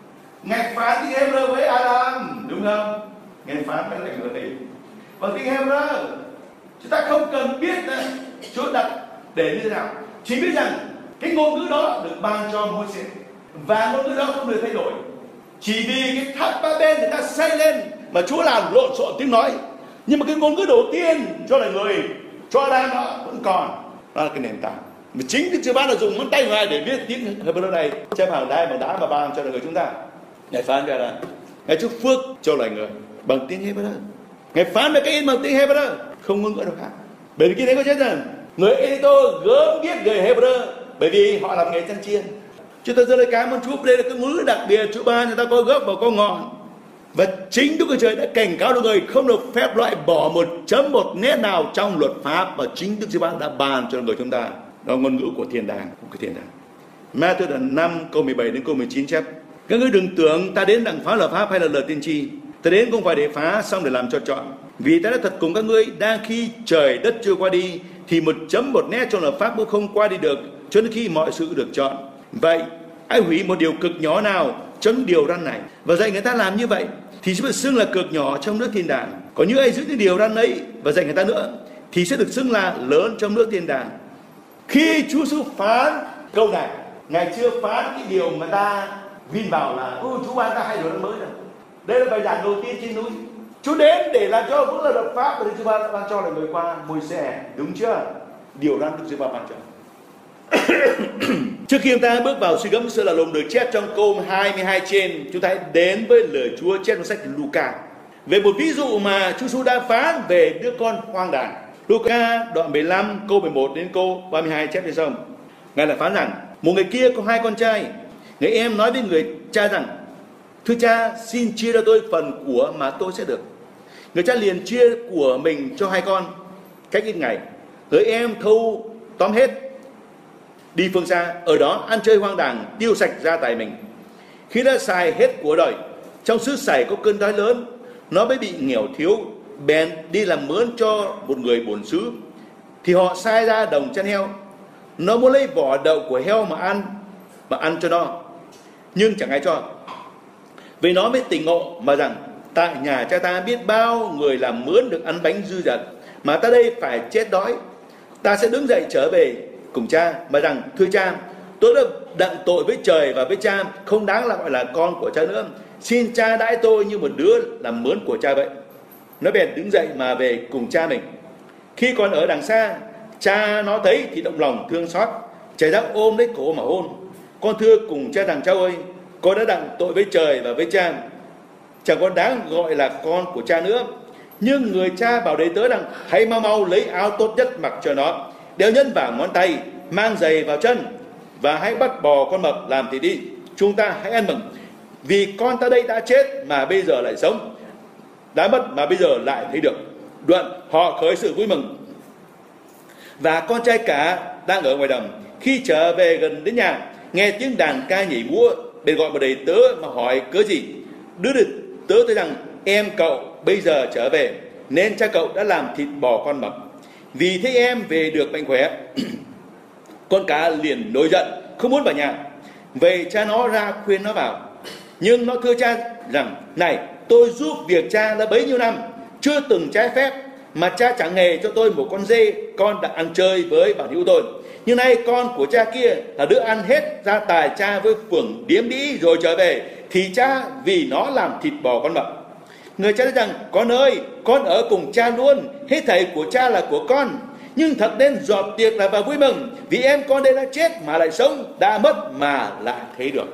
Ngài phán tiếng Hebrew với Adam, đúng không? Ngài phán với lại người ấy bằng tiếng Hebrew. Chúng ta không cần biết chỗ đặt để như thế nào, chỉ biết rằng cái ngôn ngữ đó được ban cho Môi-se và ngôn ngữ đó không được thay đổi. Chỉ vì cái tháp ba bên người ta xây lên mà Chúa làm lộn xộn tiếng nói, nhưng mà cái ngôn ngữ đầu tiên cho là người cho Adam đó vẫn còn, đó là cái nền tảng. Mà chính Đức Chúa Ban là dùng ngón tay Ngài để viết tiếng Hebrew này chép hàng đai bằng đá và ban cho người chúng ta. Ngài phán ra là Ngài chúc phước cho loài người bằng tiếng Hebrew. Ngài phán về cái in bằng tiếng Hebrew, không ngôn ngữ nào khác. Bởi vì cái đấy có chết rằng người Edito gớm biết người Hebrew, bởi vì họ làm nghề chăn chiên. Chúng ta rất là cảm ơn Chúa, đây là cái ngữ đặc biệt Chúa ban cho ta có gốc và có ngọn. Và chính Đức Chúa Trời đã cảnh cáo được người không được phép loại bỏ một chấm một nét nào trong luật pháp, và chính Đức Chúa Ban đã ban cho người chúng ta. Đó là ngôn ngữ của thiên đàng, của cái thiên đàng. Ma-thi-ơ đoạn 5 câu 17 đến câu 19 chép: các ngươi đừng tưởng ta đến đặng phá luật pháp hay là lời tiên tri. Ta đến không phải để phá, xong để làm cho trọn. Vì ta đã thật cùng các ngươi, đang khi trời đất chưa qua đi, thì một chấm một nét trong luật pháp cũng không qua đi được, cho đến khi mọi sự được chọn. Vậy ai hủy một điều cực nhỏ nào trong điều răn này và dạy người ta làm như vậy, thì sẽ được xưng là cực nhỏ trong nước thiên đàng. Còn như ai giữ những điều răn ấy và dạy người ta nữa, thì sẽ được xưng là lớn trong nước thiên đàng. Khi Chúa Giêsu phán câu này, Ngài chưa phán cái điều mà ta vin vào là Chúa ban ta 2 điều răn mới rồi. Đây là bài giảng đầu tiên trên núi. Chúa đến để làm cho vững là luật pháp, và Chúa ban cho là người qua Môi-se, đúng chưa? Điều đó Đức Giê-hô-va ban cho. Trước khi chúng ta bước vào suy gẫm sự lạ lùng được chép trong câu 22 trên, chúng ta hãy đến với lời Chúa chép trong sách Luca về một ví dụ mà Chúa Giêsu đã phán về đứa con hoang đàn. Luca đoạn 15 câu 11 đến câu 32 chép như sau. Ngài lại phán rằng: một người kia có 2 con trai. Người em nói với người cha rằng: thưa cha, xin chia cho tôi phần của mà tôi sẽ được. Người cha liền chia của mình cho 2 con. Cách ít ngày, người em thâu tóm hết, đi phương xa, ở đó ăn chơi hoang đàng, tiêu sạch gia tài mình. Khi đã xài hết của đời, trong xứ xảy có cơn đói lớn, nó mới bị nghèo thiếu, bèn đi làm mướn cho một người bổn xứ. Thì họ sai ra đồng chăn heo. Nó muốn lấy vỏ đậu của heo mà ăn cho nó, nhưng chẳng ai cho. Vì nó mới tỉnh ngộ mà rằng: tại nhà cha ta biết bao người làm mướn được ăn bánh dư dật, mà ta đây phải chết đói. Ta sẽ đứng dậy trở về cùng cha mà rằng: thưa cha, tôi đã đặng tội với trời và với cha, không đáng là gọi là con của cha nữa. Xin cha đãi tôi như một đứa làm mướn của cha vậy. Nó bèn đứng dậy mà về cùng cha mình. Khi còn ở đằng xa, cha nó thấy thì động lòng thương xót, chạy ra ôm lấy cổ mà hôn. Con thưa cùng cha rằng: cha ơi, con đã đặng tội với trời và với cha, chẳng còn đáng gọi là con của cha nữa. Nhưng người cha bảo đầy tớ rằng: hãy mau mau lấy áo tốt nhất mặc cho nó, đeo nhẫn vào ngón tay, mang giày vào chân, và hãy bắt bò con mập làm thịt đi. Chúng ta hãy ăn mừng, vì con ta đây đã chết mà bây giờ lại sống, đã mất mà bây giờ lại thấy được. Đoạn họ khởi sự vui mừng. Và con trai cả đang ở ngoài đồng, khi trở về gần đến nhà, nghe tiếng đàn ca nhảy múa, bèn gọi một đầy tớ mà hỏi cớ gì. Đứa được tớ tới rằng: em cậu bây giờ trở về, nên cha cậu đã làm thịt bò con mập. Vì thấy em về được mạnh khỏe, con cả liền nổi giận, không muốn vào nhà. Vậy cha nó ra khuyên nó vào. Nhưng nó thưa cha rằng: này, tôi giúp việc cha đã bấy nhiêu năm, chưa từng trái phép, mà cha chẳng hề cho tôi một con dê con đã ăn chơi với bạn hữu tôi. Nhưng nay con của cha kia là đứa ăn hết gia tài cha với phường điếm đĩ rồi trở về, thì cha vì nó làm thịt bò con mập. Người cha nói rằng: con ơi, con ở cùng cha luôn, hết thảy của cha là của con. Nhưng thật nên dọn tiệc là và vui mừng, vì em con đây đã chết mà lại sống, đã mất mà lại thấy được.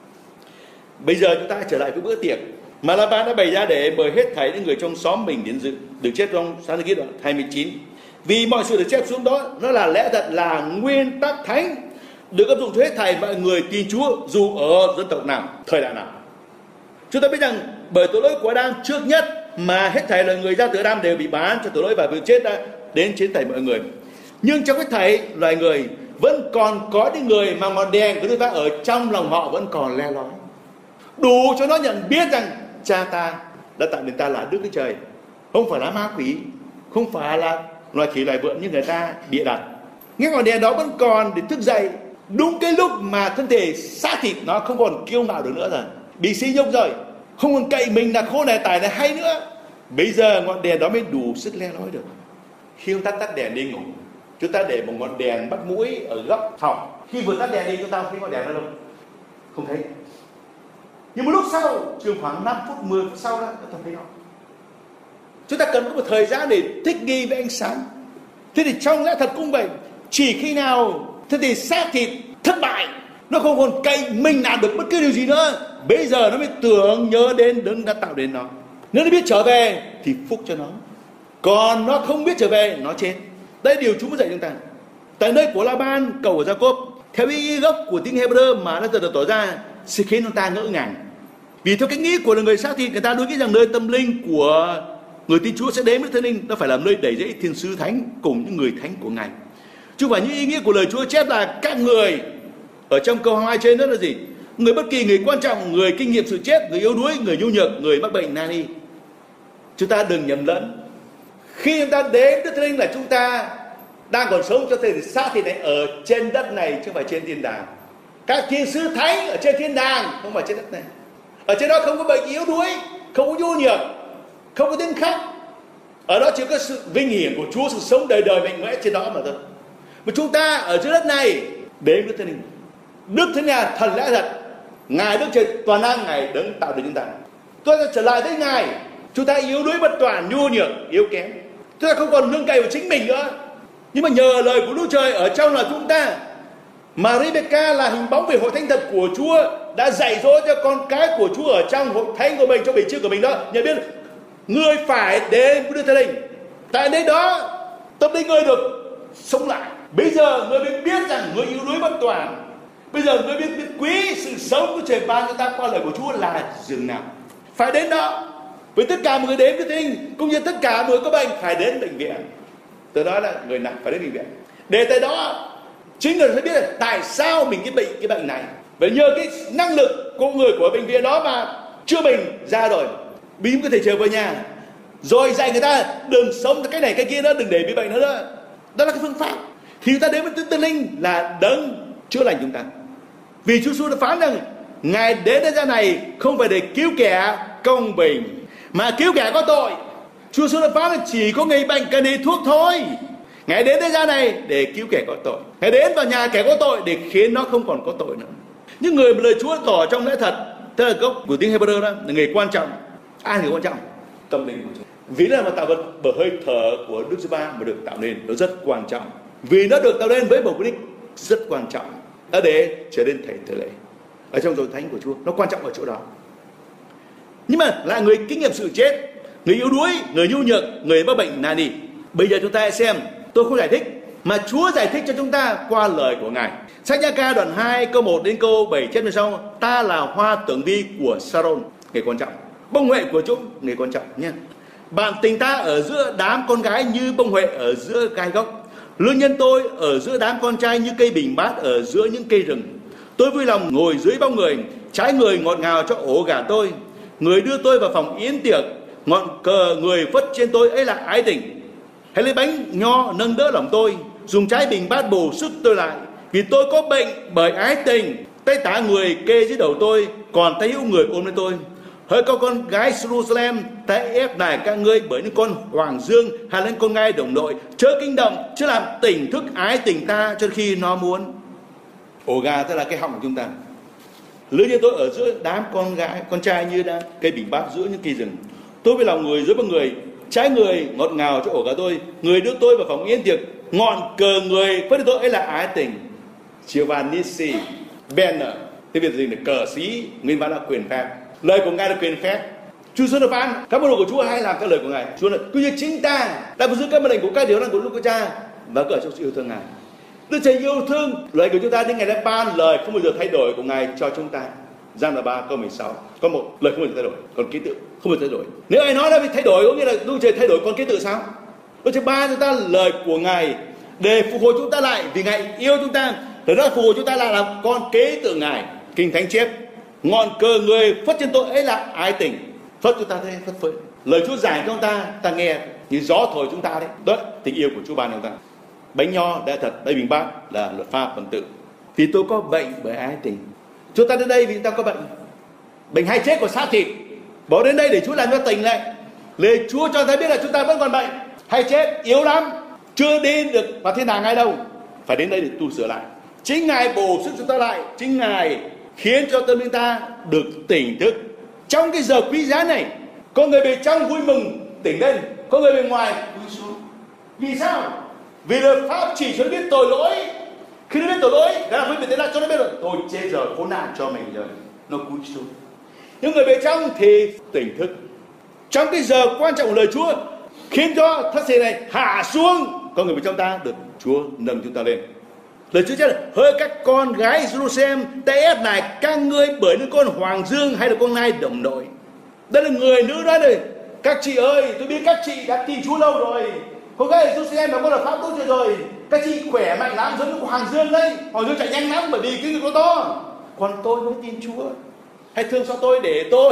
Bây giờ chúng ta trở lại với bữa tiệc mà La-ban đã bày ra để mời hết thảy những người trong xóm mình đến dự, được chép trong Sáng Thế Ký đoạn 29. Vì mọi sự được chép xuống đó, nó là lẽ thật, là nguyên tắc thánh, được áp dụng cho hết thảy mọi người tin Chúa, dù ở dân tộc nào, thời đại nào. Chúng ta biết rằng bởi tội lỗi của Adam trước nhất mà hết thảy loài người ra từ Adam đều bị bán cho tội lỗi và bị chết đã đến trên thảy mọi người. Nhưng trong hết thảy loài người vẫn còn có những người mà ngọn đèn của chúng ta ở trong lòng họ vẫn còn le lói, đủ cho nó nhận biết rằng cha ta đã tạo nên ta là Đức Chúa Trời, không phải là ma quỷ, không phải là loài khỉ loài vượn như người ta bịa đặt. Nghe ngọn đèn đó vẫn còn để thức dậy đúng cái lúc mà thân thể xác thịt nó không còn kiêu ngạo được nữa rồi, bị xi nhục rồi, không còn cậy mình là khôn này tài này hay nữa. Bây giờ ngọn đèn đó mới đủ sức le lói được. Khi chúng ta tắt đèn đi ngủ, chúng ta để một ngọn đèn bắt mũi ở góc phòng. Khi vừa tắt đèn đi, chúng ta không thấy ngọn đèn đó đâu, không thấy. Nhưng một lúc sau, chừng khoảng 5 phút, 10 phút sau đó, chúng ta thấy nó. Chúng ta cần có một thời gian để thích nghi với ánh sáng. Thế thì trong lẽ thật cũng vậy, chỉ khi nào thế thì xác thịt thất bại, nó không còn cậy mình làm được bất cứ điều gì nữa, bây giờ nó mới tưởng nhớ đến đấng đã tạo đến nó. Nếu nó biết trở về thì phúc cho nó, còn nó không biết trở về nó chết. Đây là điều Chúa muốn dạy chúng ta. Tại nơi của La-ban, cầu của Gia-cốp, theo ý gốc của tiếng Hebrew mà nó được tỏ ra sẽ khiến chúng ta ngỡ ngàng. Vì theo cách nghĩ của người xác thịt, người ta đối nghĩ rằng nơi tâm linh của người tin Chúa sẽ đến với Thánh Linh, nó phải làm nơi đầy dẫy thiên sứ thánh cùng những người thánh của Ngài. Chứ không phải những ý nghĩa của lời Chúa chép là các người ở trong câu 2 trên đó là gì? Người bất kỳ, người quan trọng, người kinh nghiệm sự chết, người yếu đuối, người nhu nhược, người mắc bệnh nan y. Chúng ta đừng nhầm lẫn. Khi chúng ta đến Đức Thánh Linh là chúng ta đang còn sống cho thể xác thịt này ở trên đất này chứ không phải trên thiên đàng. Các thiên sứ thánh ở trên thiên đàng, không phải trên đất này. Ở trên đó không có bệnh yếu đuối, không có nhu nhược, không có tiếng khóc. Ở đó chỉ có sự vinh hiển của Chúa, sự sống đời đời mạnh mẽ trên đó mà thôi. Mà chúng ta ở dưới đất này đến Đức Thánh Linh. Đức Thánh Linh là thần lẽ thật. Ngài Đức Trời toàn năng, Ngài đấng tạo được chúng ta. Tôi sẽ trở lại với Ngài. Chúng ta yếu đuối bất toàn, nhu nhược, yếu kém. Chúng ta không còn nương cậy vào chính mình nữa. Nhưng mà nhờ lời của Đức Trời ở trong là chúng ta. Mà Rebecca là hình bóng về hội thánh thật của Chúa, đã dạy dỗ cho con cái của Chúa ở trong hội thánh của mình, trong bề chương của mình đó. Nhận biết ngươi phải đến với Đức Thánh Linh. Tại đến đó tâm linh ngươi được sống lại. Bây giờ ngươi mới biết rằng ngươi yếu đuối bất toàn. Bây giờ ngươi biết quý sự sống của Trời ban cho ta qua lời của Chúa là dường nào. Phải đến đó. Với tất cả mọi người đến với Thánh Linh, cũng như tất cả mọi người có bệnh phải đến bệnh viện. Từ đó là người nặng phải đến bệnh viện. Để tới đó chính người phải biết là tại sao mình cái bệnh này. Và nhờ cái năng lực của người của bệnh viện đó mà chữa mình ra rồi. Bím có thể trở về nhà. Rồi dạy người ta đừng sống cái này cái kia nữa, đừng để bị bệnh nữa đó. Đó là cái phương pháp. Thì chúng ta đến với Đức Thánh Linh là đấng chữa lành chúng ta. Vì Chúa Giêsu đã phán rằng Ngài đến thế gian này không phải để cứu kẻ công bình, mà cứu kẻ có tội. Chúa Giêsu đã phán là chỉ có người bệnh cần đi thuốc thôi. Ngài đến thế gian này để cứu kẻ có tội. Ngài đến vào nhà kẻ có tội để khiến nó không còn có tội nữa. Những người mà lời Chúa tỏ trong lẽ thật, tức là gốc của tiếng Hebrew đó, là người quan trọng. Ai là người quan trọng? Tâm linh của chúng. Vì là mà tạo vật bởi hơi thở của Đức Giê-hô-va mà được tạo nên, nó rất quan trọng. Vì nó được tạo nên với một mục đích rất quan trọng, là để trở nên thầy tế lễ ở trong hội thánh của Chúa. Nó quan trọng ở chỗ đó. Nhưng mà là người kinh nghiệm sự chết, người yếu đuối, người nhu nhược, người mắc bệnh nan y. Bây giờ chúng ta xem, tôi không giải thích, mà Chúa giải thích cho chúng ta qua lời của Ngài. Sách Gia-ca đoạn 2 câu 1 đến câu 7 chép như sau: ta là hoa tưởng vi của Saron, người quan trọng. Bông huệ của chúng, người quan trọng nhé. Bạn tình ta ở giữa đám con gái như bông huệ ở giữa gai gốc. Lương nhân tôi ở giữa đám con trai như cây bình bát ở giữa những cây rừng. Tôi vui lòng ngồi dưới bóng người, trái người ngọt ngào cho ổ gà tôi. Người đưa tôi vào phòng yến tiệc, ngọn cờ người phất trên tôi ấy là ái tình. Hãy lấy bánh nho nâng đỡ lòng tôi, dùng trái bình bát bổ sức tôi lại. Vì tôi có bệnh bởi ái tình, tay tả người kê dưới đầu tôi, còn tay hữu người ôm lên tôi. Hỡi các con gái Jerusalem, ta ép nài các ngươi bởi những con hoàng dương hay lên con ngai đồng đội, chớ kinh động, chớ làm tỉnh thức ái tình ta cho khi nó muốn. Ổ gà tức là cái họng của chúng ta. Lứa như tôi ở giữa đám con gái, con trai như đã cây bình bát giữa những cây rừng. Tôi với lòng người dưới một người, trái người ngọt ngào cho ổ gà tôi. Người đưa tôi vào phòng yến tiệc, ngọn cờ người phất tôi ấy là ái tình. Giovannissi, banner, cái việc gì là cờ xí, nguyên văn là quyền phép. Lời của Ngài là quyền phép. Chúa Giêsu phán, các môn đồ của Chúa hay làm các lời của Ngài. Chúa nói, cứ như chính ta đã giữ các mệnh lệnh của các điều răn của Đức Chúa Cha và cởi trong sự yêu thương Ngài. Đức Trời yêu thương lời của chúng ta đến ngày đã ban lời không bao giờ thay đổi của Ngài cho chúng ta. Giăng là 3 câu 16. Có một lời không bao giờ thay đổi, còn ký tự không bao giờ thay đổi. Nếu ai nói là bị thay đổi có nghĩa là Đức Trời thay đổi còn ký tự sao? Đức Trời ban chúng ta lời của Ngài để phục hồi chúng ta lại, vì Ngài yêu chúng ta. Để nó phục hồi chúng ta lại là con kế tự Ngài. Kinh Thánh chép, ngọn cờ người phất trên tôi ấy là ái tình. Phất chúng ta thế, phất phới. Lời Chúa giảng cho chúng ta nghe như gió thổi chúng ta đấy. Đó, tình yêu của Chúa ban cho chúng ta. Bánh nho đã thật, đây bình bát là luật pháp phần tự. Vì tôi có bệnh bởi ái tình. Chúng ta đến đây vì chúng ta có bệnh. Bệnh hay chết của xác thịt. Bỏ đến đây để Chúa làm cho tỉnh lại. Lời Chúa cho ta biết là chúng ta vẫn còn bệnh. Hay chết, yếu lắm. Chưa đi được vào thiên đàng ngay đâu. Phải đến đây để tu sửa lại. Chính Ngài bổ sức chúng ta lại. Chính Ngài khiến cho tâm linh ta được tỉnh thức. Trong cái giờ quý giá này, có người bên trong vui mừng tỉnh lên, có người bên ngoài vui xuống. Vì sao? Vì luật pháp chỉ cho nó biết tội lỗi. Khi nó biết tội lỗi, nó là phân biệt thế nào cho nó biết rồi. Tôi chết giờ khốn nạn cho mình rồi, nó cúi xuống. Nhưng người bên trong thì tỉnh thức. Trong cái giờ quan trọng của lời Chúa, khiến cho thất xê này hạ xuống, có người bên trong ta được Chúa nâng chúng ta lên. Lời Chúa nói là hỡi các con gái Jerusalem, ta ép nài các ngươi bởi những con hoàng dương hay là con nai đồng đội. Đây là người nữ đó này. Các chị ơi, tôi biết các chị đã tin Chúa lâu rồi. Con gái Jerusalem nó có là pháp tốt rồi. Các chị khỏe mạnh lắm, giống như hoàng dương đấy. Hoàng dương chạy nhanh lắm bởi vì cái người có to. Còn tôi mới tin Chúa. Hãy thương cho tôi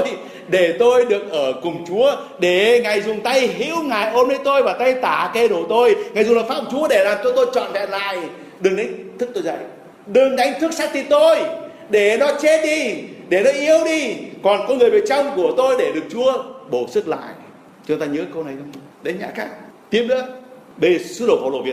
để tôi được ở cùng Chúa, để Ngài dùng tay hữu Ngài ôm lấy tôi và tay tả kê đổ tôi. Ngài dùng là pháp của Chúa để làm cho tôi trọn vẹn lại. Đừng đánh thức tôi dậy, đừng đánh thức xác thịt tôi, để nó chết đi, để nó yếu đi. Còn có người bên trong của tôi để được Chúa bổ sức lại. Chúng ta nhớ câu này không? Đến nhã khác. Tiếp nữa, đây sứ đồ Phaolô viết.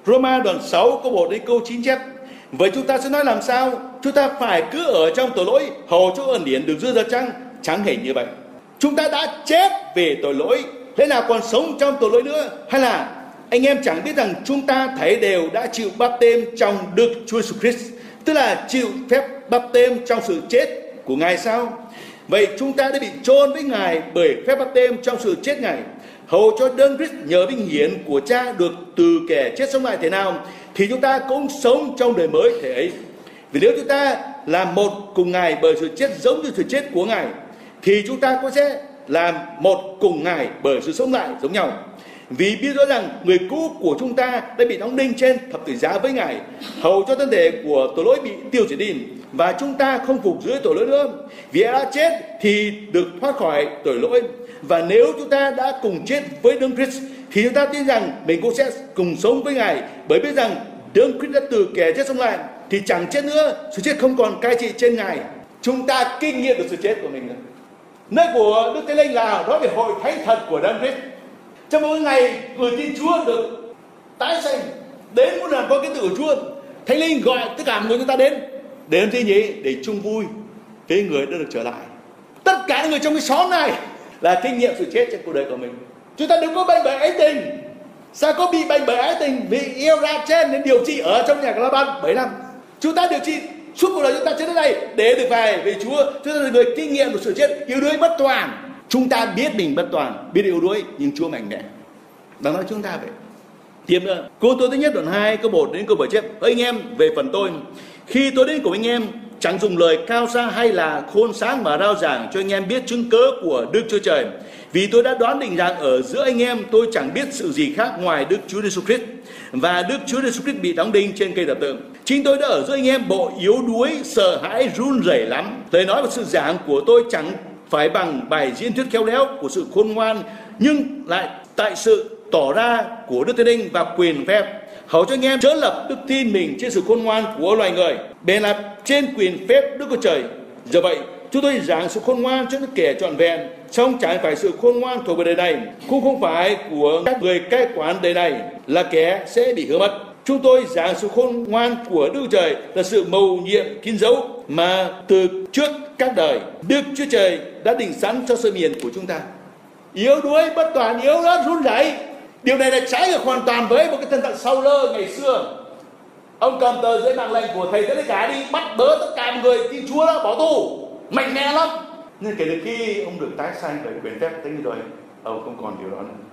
Roma đoạn 6 câu 1 đến câu 9 chép: Vậy chúng ta sẽ nói làm sao? Chúng ta phải cứ ở trong tội lỗi hầu cho ân điển được dư dật chăng? Chẳng hề như vậy. Chúng ta đã chết về tội lỗi, lẽ nào còn sống trong tội lỗi nữa? Hay là anh em chẳng biết rằng chúng ta thấy đều đã chịu báp têm trong Đức Chúa Jesus Christ, tức là chịu phép báp têm trong sự chết của Ngài sao? Vậy chúng ta đã bị chôn với Ngài bởi phép báp têm trong sự chết Ngài, hầu cho Đấng Christ nhờ vinh hiển của Cha được từ kẻ chết sống lại thế nào, thì chúng ta cũng sống trong đời mới thể ấy. Vì nếu chúng ta làm một cùng Ngài bởi sự chết giống như sự chết của Ngài, thì chúng ta cũng sẽ làm một cùng Ngài bởi sự sống lại giống nhau. Vì biết rõ rằng người cũ của chúng ta đã bị đóng đinh trên thập tự giá với Ngài, hầu cho thân thể của tội lỗi bị tiêu diệt đi, và chúng ta không phục dưới tội lỗi nữa. Vì đã chết thì được thoát khỏi tội lỗi. Và nếu chúng ta đã cùng chết với Đấng Christ, thì chúng ta tin rằng mình cũng sẽ cùng sống với Ngài, bởi biết rằng Đấng Christ đã từ kẻ chết sống lại, thì chẳng chết nữa, sự chết không còn cai trị trên Ngài. Chúng ta kinh nghiệm được sự chết của mình rồi. Nơi của Đức Thánh Linh là nói về hội thánh thật của Đấng Christ. Trong mỗi ngày người tin Chúa được tái sanh, đến muốn làm con cái tự của Chúa, Thánh Linh gọi tất cả mọi người chúng ta đến làm gì nhỉ? Để chung vui với người đã được trở lại. Tất cả những người trong cái xóm này là kinh nghiệm sự chết trong cuộc đời của mình. Chúng ta đừng có bệnh bởi ái tình. Sao có bị bệnh bởi ái tình? Vì yêu ra trên nên điều trị ở trong nhà Calaban 7 năm. Chúng ta điều trị suốt cuộc đời chúng ta trên thế này để được về Chúa. Chúng ta là người kinh nghiệm được sự chết, yếu đuối bất toàn. Chúng ta biết mình bất toàn, biết yếu đuối, nhưng Chúa mạnh mẽ. Đang nói chúng ta vậy. Tiếp nữa, câu tôi thứ nhất đoạn 2 câu 1 đến câu 7 chép: Ơi anh em, về phần tôi, khi tôi đến cùng anh em, chẳng dùng lời cao xa hay là khôn sáng mà rao giảng cho anh em biết chứng cớ của Đức Chúa Trời. Vì tôi đã đoán định rằng ở giữa anh em tôi chẳng biết sự gì khác ngoài Đức Chúa Jesus Christ, và Đức Chúa Jesus Christ bị đóng đinh trên cây thập tự. Chính tôi đã ở giữa anh em bộ yếu đuối, sợ hãi, run rẩy lắm. Lời nói và sự giảng của tôi chẳng phải bằng bài diễn thuyết khéo léo của sự khôn ngoan, nhưng lại tại sự tỏ ra của Đức Thánh Linh và quyền phép, hầu cho anh em chớ lập đức tin mình trên sự khôn ngoan của loài người, bèn là trên quyền phép Đức Chúa Trời. Giờ vậy chúng tôi giảng sự khôn ngoan cho những kẻ trọn vẹn, song chẳng phải sự khôn ngoan thuộc về đời này, cũng không phải của các người cai quản đời này là kẻ sẽ bị hứa mất. Chúng tôi giảng sự khôn ngoan của Đức Chúa Trời là sự mầu nhiệm kín dấu mà từ trước các đời Đức Chúa Trời đã định sẵn cho sự miền của chúng ta. Yếu đuối, bất toàn, yếu ớt, run rẩy. Điều này là trái ngược hoàn toàn với một cái thân phận Sau-lơ ngày xưa. Ông cầm tờ giấy mạng lệnh của thầy tất cả đi bắt bớ tất cả mọi người tin Chúa đó, bỏ tù, mạnh mẽ lắm. Nhưng kể từ khi ông được tái sanh bởi quyền phép Thánh rồi, ông không còn điều đó nữa.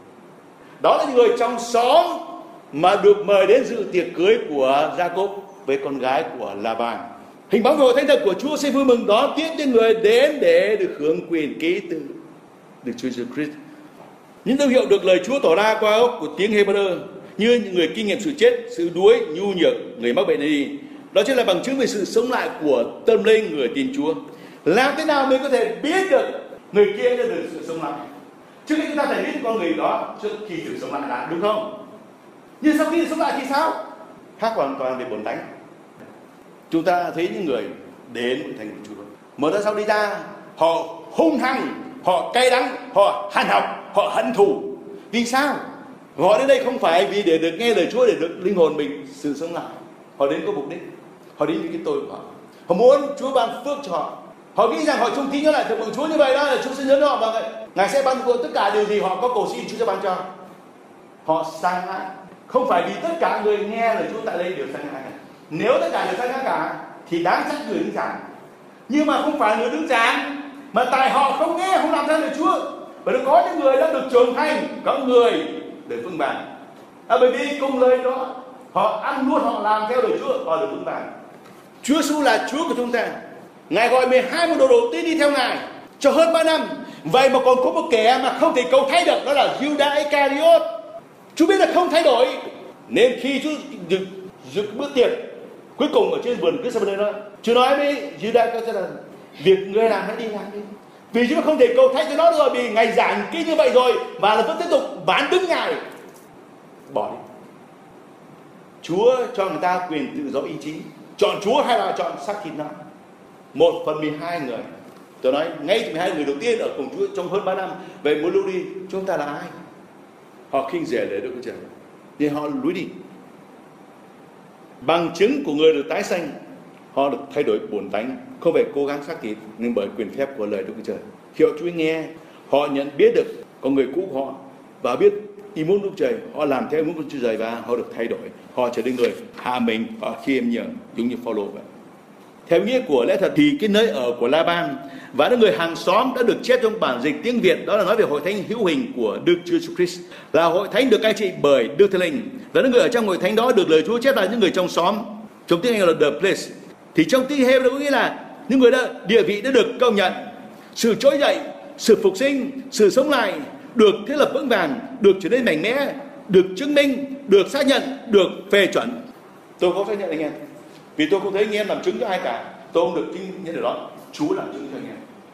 Đó là những người trong xóm mà được mời đến dự tiệc cưới của Jacob với con gái của La-ban. Hình bóng hội thánh thật của Chúa sẽ vui mừng đón tiếp những người đến để được hưởng quyền ký từ Đức Chúa Jesus Christ. Những dấu hiệu được lời Chúa tỏ ra qua ốc của tiếng Hebrew như những người kinh nghiệm sự chết, sự đuối, nhu nhược, người mắc bệnh này, đó chính là bằng chứng về sự sống lại của tâm linh người tin Chúa. Làm thế nào mình có thể biết được người kia đã được sự sống lại? Trước khi chúng ta phải biết con người đó trước khi sự sống lại đã, đúng không? Nhưng sau khi sống lại thì sao? Khác hoàn toàn về bổn tánh. Chúng ta thấy những người đến với thành của Chúa, mở ra sau đi ra, họ hung hăng, họ cay đắng, họ hằn học, họ hận thù. Vì sao? Họ đến đây không phải vì để được nghe lời Chúa, để được linh hồn mình sự sống lại. Họ đến có mục đích. Họ đến với cái tôi của họ. Họ muốn Chúa ban phước cho họ. Họ nghĩ rằng họ trung tín nhớ lại thờ phượng Chúa như vậy đó là Chúa sẽ nhớ họ và Ngài sẽ ban cho tất cả điều gì họ có cầu xin Chúa sẽ ban cho. Họ sang hại. Không phải vì tất cả người nghe lời Chúa tại đây đều sang hại. Nếu tất cả đều sang hại cả thì đáng trách người đứng giảng. Nhưng mà không phải người đứng giảng, mà tại họ không nghe, không làm theo lời Chúa. Bởi nó có những người đã được trưởng thành, có người được vững vàng. Bởi vì cùng lời đó họ ăn nuốt, họ làm theo lời Chúa, họ được vững vàng. Chúa Giêsu là Chúa của chúng ta. Ngài gọi 12 môn đồ đầu tiên đi theo Ngài cho hơn 3 năm. Vậy mà còn có một kẻ mà không thể cầu thay được, đó là Judas Iscariot. Chúa biết là không thay đổi, nên khi Chúa dự bữa tiệc cuối cùng ở trên vườn Gethsemane đó, Chúa nói với Judas Iscariot: việc ngươi làm hãy đi làm đi. Vì Chúa không thể cầu thay cho nó rồi, vì Ngài giảng kỹ như vậy rồi và là vẫn tiếp tục bán đứng Ngài. Bỏ đi. Chúa cho người ta quyền tự do ý chí, chọn Chúa hay là chọn xác thịt nó. 1/12 người. Tôi nói ngay từ 12 người đầu tiên ở cùng Chúa trong hơn 3 năm. Vậy muốn lưu đi, chúng ta là ai? Họ khinh rẻ để Đức Chúa Trời, nên họ lùi đi. Bằng chứng của người được tái sanh, họ được thay đổi bổn tánh, không phải cố gắng xác thịt, nhưng bởi quyền phép của lời Đức Chúa Trời. Khi họ chú ý nghe, họ nhận biết được con người cũ của họ và biết ý muốn Đức Chúa Trời, họ làm theo ý muốn của Chúa Trời và họ được thay đổi. Họ trở nên người hạ mình và khiêm nhường, giống như Phaolô vậy. Theo nghĩa của lẽ thật thì cái nơi ở của La-ban và những người hàng xóm đã được chép trong bản dịch tiếng Việt, đó là nói về hội thánh hữu hình của Đức Chúa Jesus Christ, là hội thánh được cai trị bởi Đức Thánh Linh, và những người ở trong hội thánh đó được lời Chúa chép là những người trong xóm. Trong tiếng Anh là the place. Thì trong tiếng Hebrew có nghĩa là những người đó địa vị đã được công nhận, sự trỗi dậy, sự phục sinh, sự sống lại, được thiết lập vững vàng, được trở nên mạnh mẽ, được chứng minh, được xác nhận, được phê chuẩn. Tôi không xác nhận anh em, vì tôi không thấy anh em làm chứng cho ai cả. Tôi không được chứng nhận được đó. Chúa làm chứng cho anh em.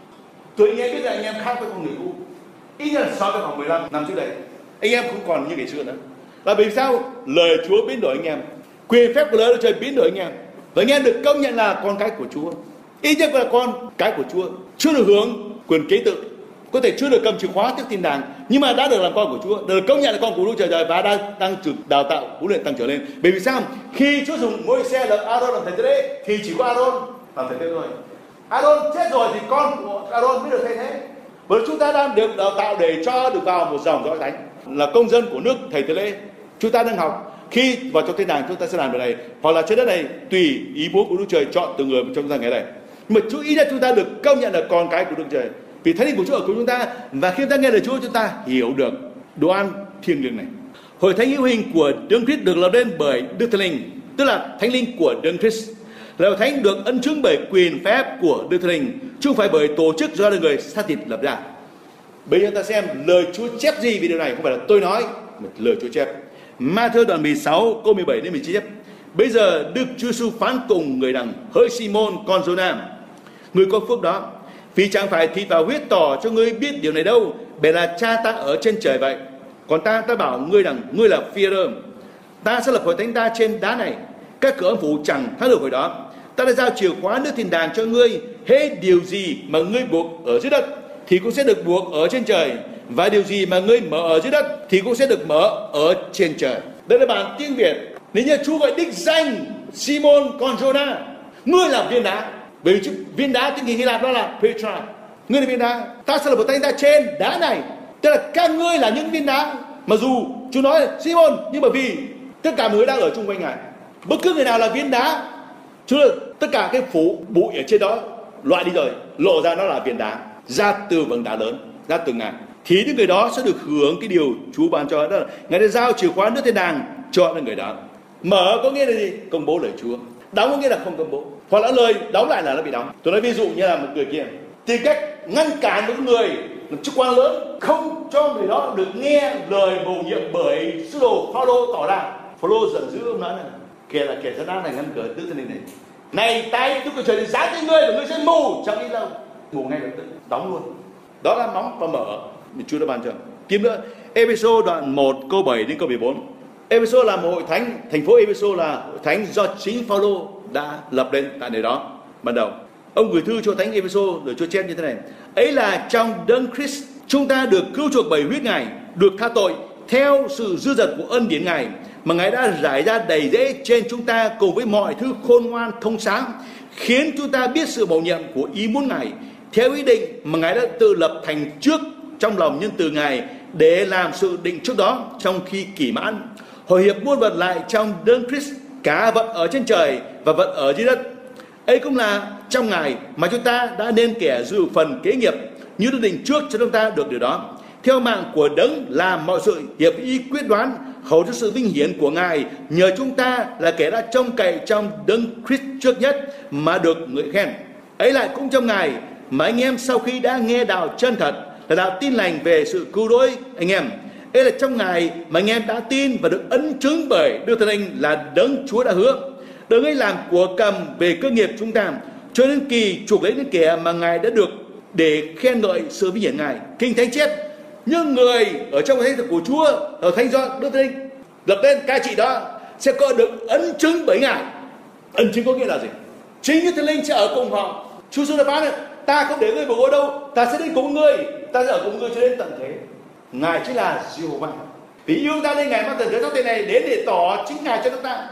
Tôi anh em biết là anh em khác với con người cũ. Ít nhất là so với khoảng 15 năm trước đây, anh em không còn như ngày xưa nữa. Là vì sao? Lời Chúa biến đổi anh em, quyền phép của lời Đức Trời biến đổi anh em, và anh em được công nhận là con cái của Chúa. Ít nhất là con cái của Chúa, chưa được hưởng quyền kế tự, có thể chưa được cầm chìa khóa tiếp thiên đàng, nhưng mà đã được làm con của Chúa, được công nhận là con của Đức Trời và đang được đào tạo, huấn luyện tăng trở lên. Bởi vì sao? Khi Chúa dùng Môi-se là Aaron làm thầy tế thì chỉ có Aaron làm thầy tế thôi. Aaron chết rồi thì con của Aaron mới được thay thế. Bởi chúng ta đang được đào tạo để cho được vào một dòng dõi thánh, là công dân của nước thầy tế lễ. Chúng ta đang học. Khi vào trong thiên đàng chúng ta sẽ làm điều này, hoặc là trên đất này tùy ý muốn của Đức Trời chọn từng người trong chúng ta ngày này. Nhưng mà chú ý là chúng ta được công nhận là con cái của Đức Trời, vì Thánh Linh của Chúa ở cùng chúng ta, và khi chúng ta nghe lời Chúa chúng ta hiểu được đồ ăn thiêng liêng này. Hội thánh hữu hình của Đấng Christ được lập nên bởi Đức Thánh Linh, tức là Thánh Linh của Đấng Christ. Là hội thánh được ân chứng bởi quyền phép của Đức Thánh Linh, chứ không phải bởi tổ chức do người xác thịt lập ra. Bây giờ ta xem lời Chúa chép gì về điều này, không phải là tôi nói, mà lời Chúa chép. Ma-thơ đoạn 16 câu 17 đến 19 chép: Bây giờ Đức Chúa Giêsu phán cùng người rằng: Hỡi Simon con Giô-na, người có phước đó, vì chẳng phải thịt và huyết tỏ cho ngươi biết điều này đâu, bèn là Cha ta ở trên trời vậy. Còn ta bảo ngươi rằng ngươi là Phi-e-rơ, ta sẽ lập hội thánh ta trên đá này, các cửa âm phủ chẳng thắng được hội đó. Ta đã giao chìa khóa nước thiên đàng cho ngươi, hễ điều gì mà ngươi buộc ở dưới đất thì cũng sẽ được buộc ở trên trời, và điều gì mà ngươi mở ở dưới đất thì cũng sẽ được mở ở trên trời. Đây là bản tiếng Việt. Nếu như Chúa gọi đích danh Simon con Giô-na, ngươi là viên đá. Bởi vì viên đá tiếng Hy Lạp đó là Petra, ngươi là viên đá. Ta sẽ lập một thánh ta trên đá này, tức là các ngươi là những viên đá. Mà dù Chúa nói là Simon, nhưng bởi vì tất cả mọi người đang ở chung quanh ngài, bất cứ người nào là viên đá, Chúa tất cả cái phủ bụi ở trên đó loại đi rồi, lộ ra nó là viên đá, ra từ vầng đá lớn, ra từ ngài, thì những người đó sẽ được hưởng cái điều Chúa ban cho, đó là ngài đã giao chìa khóa nước thiên đàng cho những người đó. Mở có nghĩa là gì? Công bố lời Chúa. Đóng có nghĩa là không công bố, hoặc là lời đóng lại là nó bị đóng. Tôi nói ví dụ như là một người kia tìm cách ngăn cản một người một chức quan lớn, không cho người đó được nghe lời bổ nhiệm bởi sứ đồ Phaolô tỏ ra. Phaolô giận dữ, ông nói là kẻ gian ác này ngăn cản Đức Thánh Linh này. Này tay Đức Chúa Trời giáng trên ngươi và ngươi sẽ mù chẳng ít lâu, mù ngay lập tức, đóng luôn. Đó là đóng và mở Chúa đã ban cho. Tiếp nữa, Ê-phê-sô đoạn 1 câu 7 đến câu 14. Ê-phê-sô là một hội thánh, thành phố Ê-phê-sô là hội thánh do chính Phaolô đã lập lên tại nơi đó ban đầu. Ông gửi thư cho thánh Ê-phê-sô rồi cho chép như thế này: ấy là trong Đấng Christ chúng ta được cứu chuộc bởi huyết Ngài, được tha tội theo sự dư dật của ân điển Ngài mà Ngài đã rải ra đầy dẫy trên chúng ta cùng với mọi thứ khôn ngoan thông sáng, khiến chúng ta biết sự bổ nhiệm của ý muốn Ngài theo ý định mà Ngài đã tự lập thành trước trong lòng nhân từ Ngài để làm sự định trước đó trong khi kỳ mãn, hồi hiệp muôn vật lại trong Đấng Christ, cả vật ở trên trời và vật ở dưới đất. Ấy cũng là trong Ngài mà chúng ta đã nên kẻ dự phần kế nghiệp như đã định trước cho chúng ta được điều đó, theo mạng của Đấng làm mọi sự hiệp ý quyết đoán, hầu cho sự vinh hiển của Ngài, nhờ chúng ta là kẻ đã trông cậy trong Đấng Christ trước nhất mà được ngợi khen. Ấy lại cũng trong Ngài mà anh em sau khi đã nghe đạo chân thật là đạo tin lành về sự cứu rỗi anh em, ấy là trong Ngài mà anh em đã tin và được ấn chứng bởi Đức Thánh Linh là Đấng Chúa đã hứa. Đấng ấy làm của cầm về cơ nghiệp chúng ta cho đến kỳ chuộc lấy những kẻ mà Ngài đã được để khen ngợi sự vinh hiển Ngài. Kinh Thánh chép nhưng người ở trong thánh thực của Chúa, ở thánh do Đức Thánh Linh lập lên cai trị đó sẽ có được ấn chứng bởi Ngài. Ấn chứng có nghĩa là gì? Chính Đức Thánh Linh sẽ ở cùng họ. Chúa Giêsu đã phán ta không để ngươi bỏ đâu, ta sẽ đến cùng ngươi, ta sẽ ở cùng ngươi cho đến tận thế. Ngài chính là Giê-hô-va. Vì yêu ta nên Ngài mang tận thế sau thế này đến để tỏ chính Ngài cho chúng ta.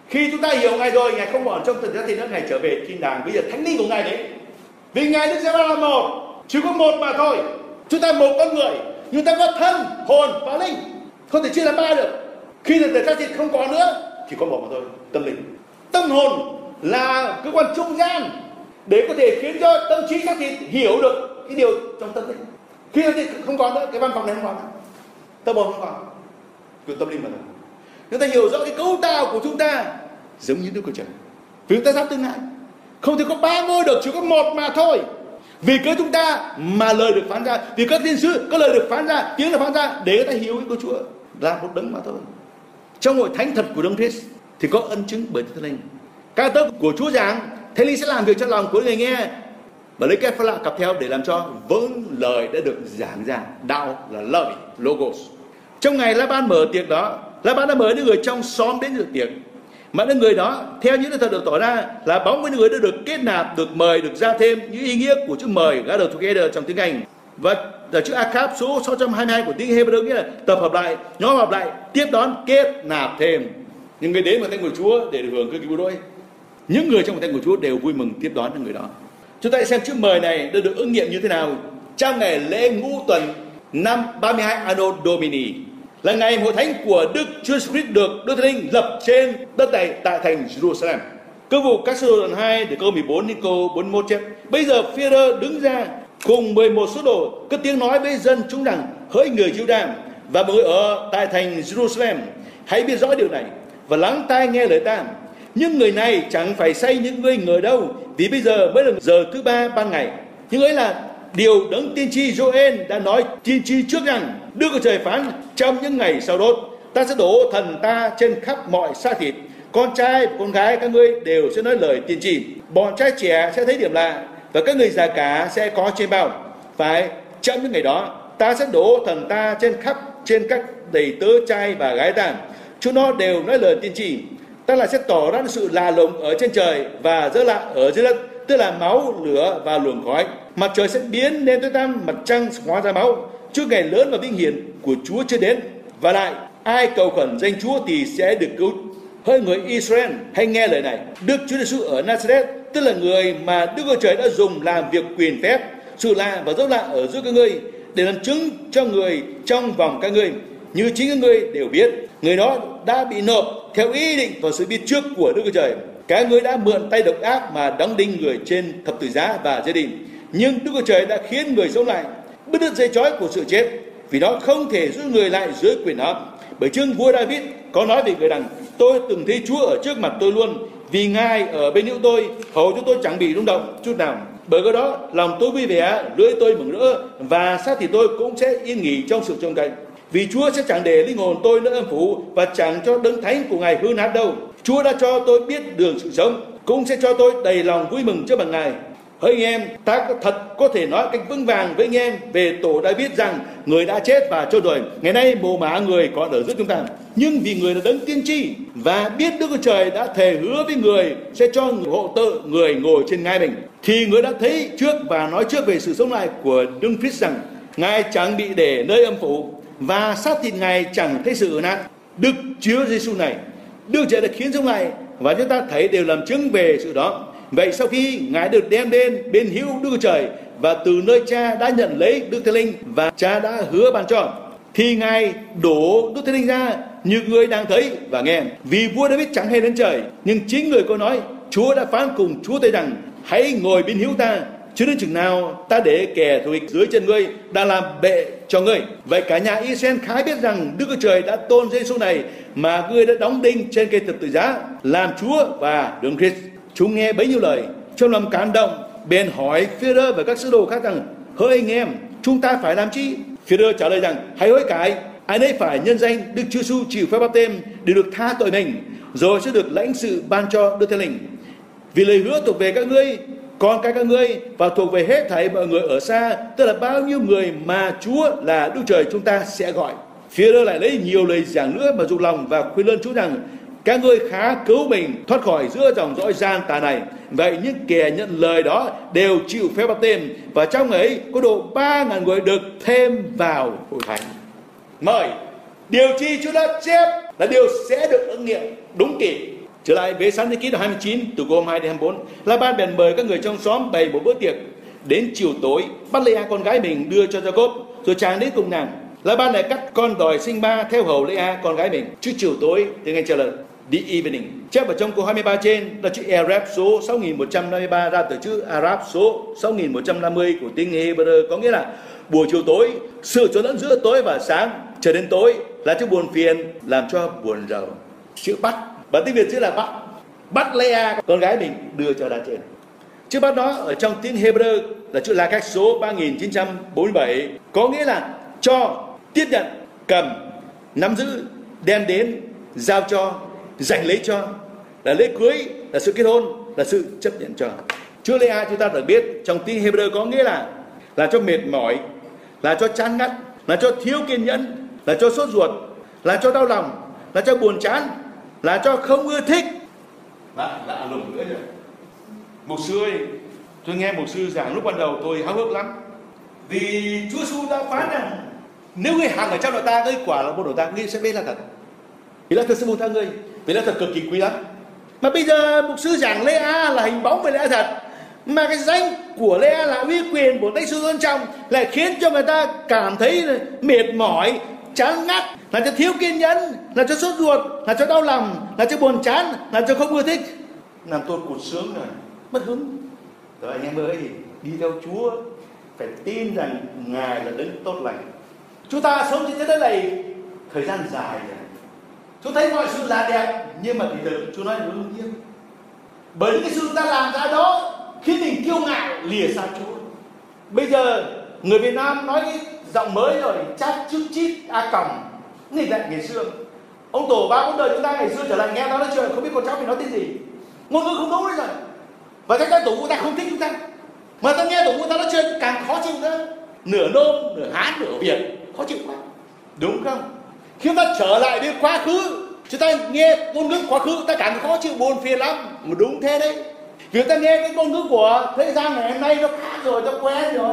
Khi chúng ta hiểu Ngài rồi, Ngài không còn trong thần thế nữa, Ngài trở về thiên đàng. Bây giờ thánh linh của Ngài đến. Vì Ngài Đức Giê-va là một, chỉ có một mà thôi. Chúng ta một con người, nhưng ta có thân, hồn và linh, không thể chia làm ba được. Khi thần thể xác thịt không còn nữa, chỉ có một mà thôi, tâm linh. Tâm hồn là cơ quan trung gian để có thể khiến cho tâm trí xác thịt hiểu được cái điều trong tâm linh. Khi xác thịt không còn nữa, cái văn phòng này không còn nữa, tâm hồn không còn,คือtâm linh mà thôi. Chúng ta hiểu rõ cái cấu tạo của chúng ta giống như Đức Chúa Trời. Vì chúng ta giáp tương lai, không thể có ba ngôi được, chỉ có một mà thôi. Vì cớ chúng ta mà lời được phán ra, vì các thiên sứ có lời được phán ra, tiếng được phán ra để người ta hiểu cái Chúa là một đấng mà thôi. Trong hội thánh thật của Đấng Christ thì có ân chứng bởi Thánh Linh. Ca tớp của Chúa giảng, Thánh Linh sẽ làm việc trong lòng của người nghe và lấy cái phép lạ cặp theo để làm cho vững lời đã được giảng ra. Đạo là lời, logos. Trong ngày La-ban mở tiệc đó, La-ban đã mời những người trong xóm đến dự tiệc. Mà những người đó, theo những lời thật được tỏ ra, là bóng với những người đã được kết nạp, được mời, được ra thêm những ý nghĩa của chữ mời, gather together trong tiếng Anh. Và chữ akab số 622 của tiếng Hebrew nghĩa là tập hợp lại, nhóm hợp lại, tiếp đón, kết nạp thêm. Những người đến vào tên của Chúa để được hưởng cái cứu rỗi. Những người trong tên của Chúa đều vui mừng tiếp đón những người đó. Chúng ta hãy xem chữ mời này đã được ứng nghiệm như thế nào trong ngày lễ ngũ tuần năm 32 Anno Domini, là ngày hội thánh của Đức Chúa Christ được Đức Thánh Linh lập trên đất này tại thành Jerusalem. Cơ vụ các sứ đồ đoạn 2 từ câu 14 đến câu 41 chép: Bây giờ Phi-e-rơ đứng ra cùng 11 sứ đồ cất tiếng nói với dân chúng rằng: hỡi người Giu-đa và mọi người ở tại thành Jerusalem, hãy biết rõ điều này và lắng tai nghe lời ta. Nhưng người này chẳng phải say những ngươi ngờ đâu, vì bây giờ mới là giờ thứ ba ban ngày. Nhưng ấy là điều đấng tiên tri Joel đã nói tiên tri trước rằng: Đức Chúa Trời phán, trong những ngày sau đốt, ta sẽ đổ thần ta trên khắp mọi xác thịt. Con trai và con gái các ngươi đều sẽ nói lời tiên tri. Bọn trai trẻ sẽ thấy điểm lạ và các người già cả sẽ có trên bao. Phải, trong những ngày đó, ta sẽ đổ thần ta trên các đầy tớ trai và gái ta. Chúng nó đều nói lời tiên tri. Ta lại sẽ tỏ ra sự lạ lùng ở trên trời và dữ lạ ở dưới đất, tức là máu, lửa và luồng khói. Mặt trời sẽ biến nên tối tăm, mặt trăng hóa ra máu, trước ngày lớn và vinh hiển của Chúa chưa đến. Và lại, ai cầu khẩn danh Chúa thì sẽ được cứu. Hỡi người Israel, hãy nghe lời này. Đức Chúa Giêsu ở Nazareth, tức là người mà Đức Chúa Trời đã dùng làm việc quyền phép, sự lạ và dấu lạ ở giữa các ngươi, để làm chứng cho người trong vòng các ngươi, như chính các ngươi đều biết. Người đó đã bị nộp theo ý định và sự biết trước của Đức Chúa Trời. Các ngươi đã mượn tay độc ác mà đóng đinh người trên thập tự giá và gia đình. Nhưng Đức Chúa Trời đã khiến người sống lại, bứt đứt dây trói của sự chết, vì đó không thể giữ người lại dưới quyền đó. Bởi chưng vua David có nói về người rằng: tôi từng thấy Chúa ở trước mặt tôi luôn, vì Ngài ở bên hữu tôi, hầu cho tôi chẳng bị rung động chút nào. Bởi cái đó lòng tôi vui vẻ, lưỡi tôi mừng rỡ, và xác thịt tôi cũng sẽ yên nghỉ trong sự trông cậy. Vì Chúa sẽ chẳng để linh hồn tôi nữa âm phủ, và chẳng cho đấng thánh của Ngài hư nát đâu. Chúa đã cho tôi biết đường sự sống, cũng sẽ cho tôi đầy lòng vui mừng trước mặt Ngài. Hỡi anh em, ta có thể nói cách vững vàng với anh em về tổ David rằng người đã chết và chôn rồi, ngày nay mồ mả người còn ở giữa chúng ta. Nhưng vì người là đấng tiên tri và biết Đức Chúa Trời đã thề hứa với người sẽ cho người hộ tội người ngồi trên ngai mình, thì người đã thấy trước và nói trước về sự sống lại của Đấng Christ rằng Ngài chẳng bị để nơi âm phủ và xác thịt Ngài chẳng thấy sự nát. Đức Chúa Giêsu này, Đức Trời đã khiến sống lại, và chúng ta thấy đều làm chứng về sự đó. Vậy sau khi Ngài được đem đến bên hữu Đức Chúa Trời và từ nơi Cha đã nhận lấy Đức Thánh Linh và Cha đã hứa ban cho, thì Ngài đổ Đức Thánh Linh ra như người đang thấy và nghe. Vì vua David chẳng hay đến trời, nhưng chính người có nói: Chúa đã phán cùng Chúa tôi rằng: hãy ngồi bên hữu ta, chứ đến chừng nào ta để kẻ thù địch dưới chân ngươi, đã làm bệ cho ngươi. Vậy cả nhà Israel khá biết rằng Đức Chúa Trời đã tôn Giêsu này mà ngươi đã đóng đinh trên cây thập tự giá làm Chúa và Đấng Christ. Chúng nghe bấy nhiêu lời, trong lòng cảm động, bèn hỏi Phi-e-rơ và các sứ đồ khác rằng: hỡi anh em, chúng ta phải làm chi? Phi-e-rơ trả lời rằng: hãy hối cải, ai nấy phải nhân danh Đức Chúa Giêsu chịu phép báp têm để được tha tội mình, rồi sẽ được lãnh sự ban cho Đức Thánh Linh. Vì lời hứa thuộc về các ngươi, con cái các ngươi, và thuộc về hết thảy mọi người ở xa, tức là bao nhiêu người mà Chúa là Đức Trời chúng ta sẽ gọi. Phi-e-rơ lại lấy nhiều lời giảng nữa mà dục lòng và khuyên lơn Chúa rằng: các ngươi khá cứu mình thoát khỏi giữa dòng dõi gian tà này. Vậy những kẻ nhận lời đó đều chịu phép báp têm, và trong ấy có độ 3.000 người được thêm vào hội thánh. Mời, điều chi Chúa đã chép là điều sẽ được ứng nghiệm đúng kỳ. Trở lại với Sáng Thế Ký đoạn 29 từ câu 2 đến 24, La-ban bèn mời các người trong xóm bày một bữa tiệc. Đến chiều tối, bắt Lê-a con gái mình đưa cho Gia-cốp, rồi chàng đến cùng nàng. La-ban lại cắt con đòi sinh ba theo hầu Lê-a con gái mình. Trước chiều tối, tiếng Anh trả lời the evening. Chép ở trong câu 23 trên là chữ Arab số 6153 ra từ chữ Arab số 6150 của tiếng Hebrew, có nghĩa là buổi chiều tối, sự trộn lẫn giữa tối và sáng trở đến tối là chữ buồn phiền làm cho buồn rầu. Chữ bắt, bản tiếng Việt chữ là bắt Lê-a con gái mình đưa cho đàn trên. Chữ bắt đó ở trong tiếng Hebrew là chữ La Cách số 3947, có nghĩa là cho, tiếp nhận, cầm, nắm giữ, đem đến, giao cho, dành lấy cho, là lễ cưới, là sự kết hôn, là sự chấp nhận cho. Chữ Lê-a chúng ta được biết trong tiếng Hebrew có nghĩa là cho mệt mỏi, là cho chán ngắt, là cho thiếu kiên nhẫn, là cho sốt ruột, là cho đau lòng, là cho buồn chán, là cho không ưa thích. Lạ lùng nữa rồi. Mục sư ơi, tôi nghe mục sư giảng lúc ban đầu tôi háo hức lắm. Vì Chúa Giêsu đã phán rằng nếu ngươi hằng ở trong đội ta, ngươi quả là một đội ta, ngươi sẽ biết là thật. Vì là thật sẽ buông tha ngươi, vì là thật cực kỳ quý lắm. Mà bây giờ mục sư giảng Lê-a là hình bóng về lẽ thật, mà cái danh của Lê-a là uy quyền của Đấng Giêsu tôn trọng, lại khiến cho người ta cảm thấy mệt mỏi, chán ngắt, là cho thiếu kiên nhẫn, là cho sốt ruột, là cho đau lòng, là cho buồn chán, là cho không ưa thích. Làm tôi cụt sướng rồi, mất hứng. Rồi anh em ơi, đi theo Chúa phải tin rằng Ngài là Đấng tốt lành. Chúng ta sống trên thế giới này thời gian dài rồi, chúng thấy mọi sự là đẹp, nhưng mà thì thực Chúa nói là đương nhiên. Bởi những cái sự ta làm ra đó khiến mình kiêu ngạo lìa xa Chúa. Bây giờ người Việt Nam nói cái giọng mới rồi, chát chít chít a còng, nghịch lại ngày xưa. Ông tổ ba ông đời chúng ta ngày xưa trở lại nghe nói chuyện không biết con cháu mình nói tiếng gì, ngôn ngữ không đúng đấy rồi. Và chắc chắn tổ của ta không thích chúng ta, mà ta nghe tổ của ta nói chuyện càng khó chịu nữa, nửa nôm nửa Hán nửa Việt, khó chịu quá, đúng không? Khi ta trở lại với quá khứ, chúng ta nghe ngôn ngữ quá khứ ta cảm thấy khó chịu buồn phiền lắm, mà đúng thế đấy. Vì ta nghe cái ngôn ngữ của thế gian ngày hôm nay nó khác rồi, ta quen rồi.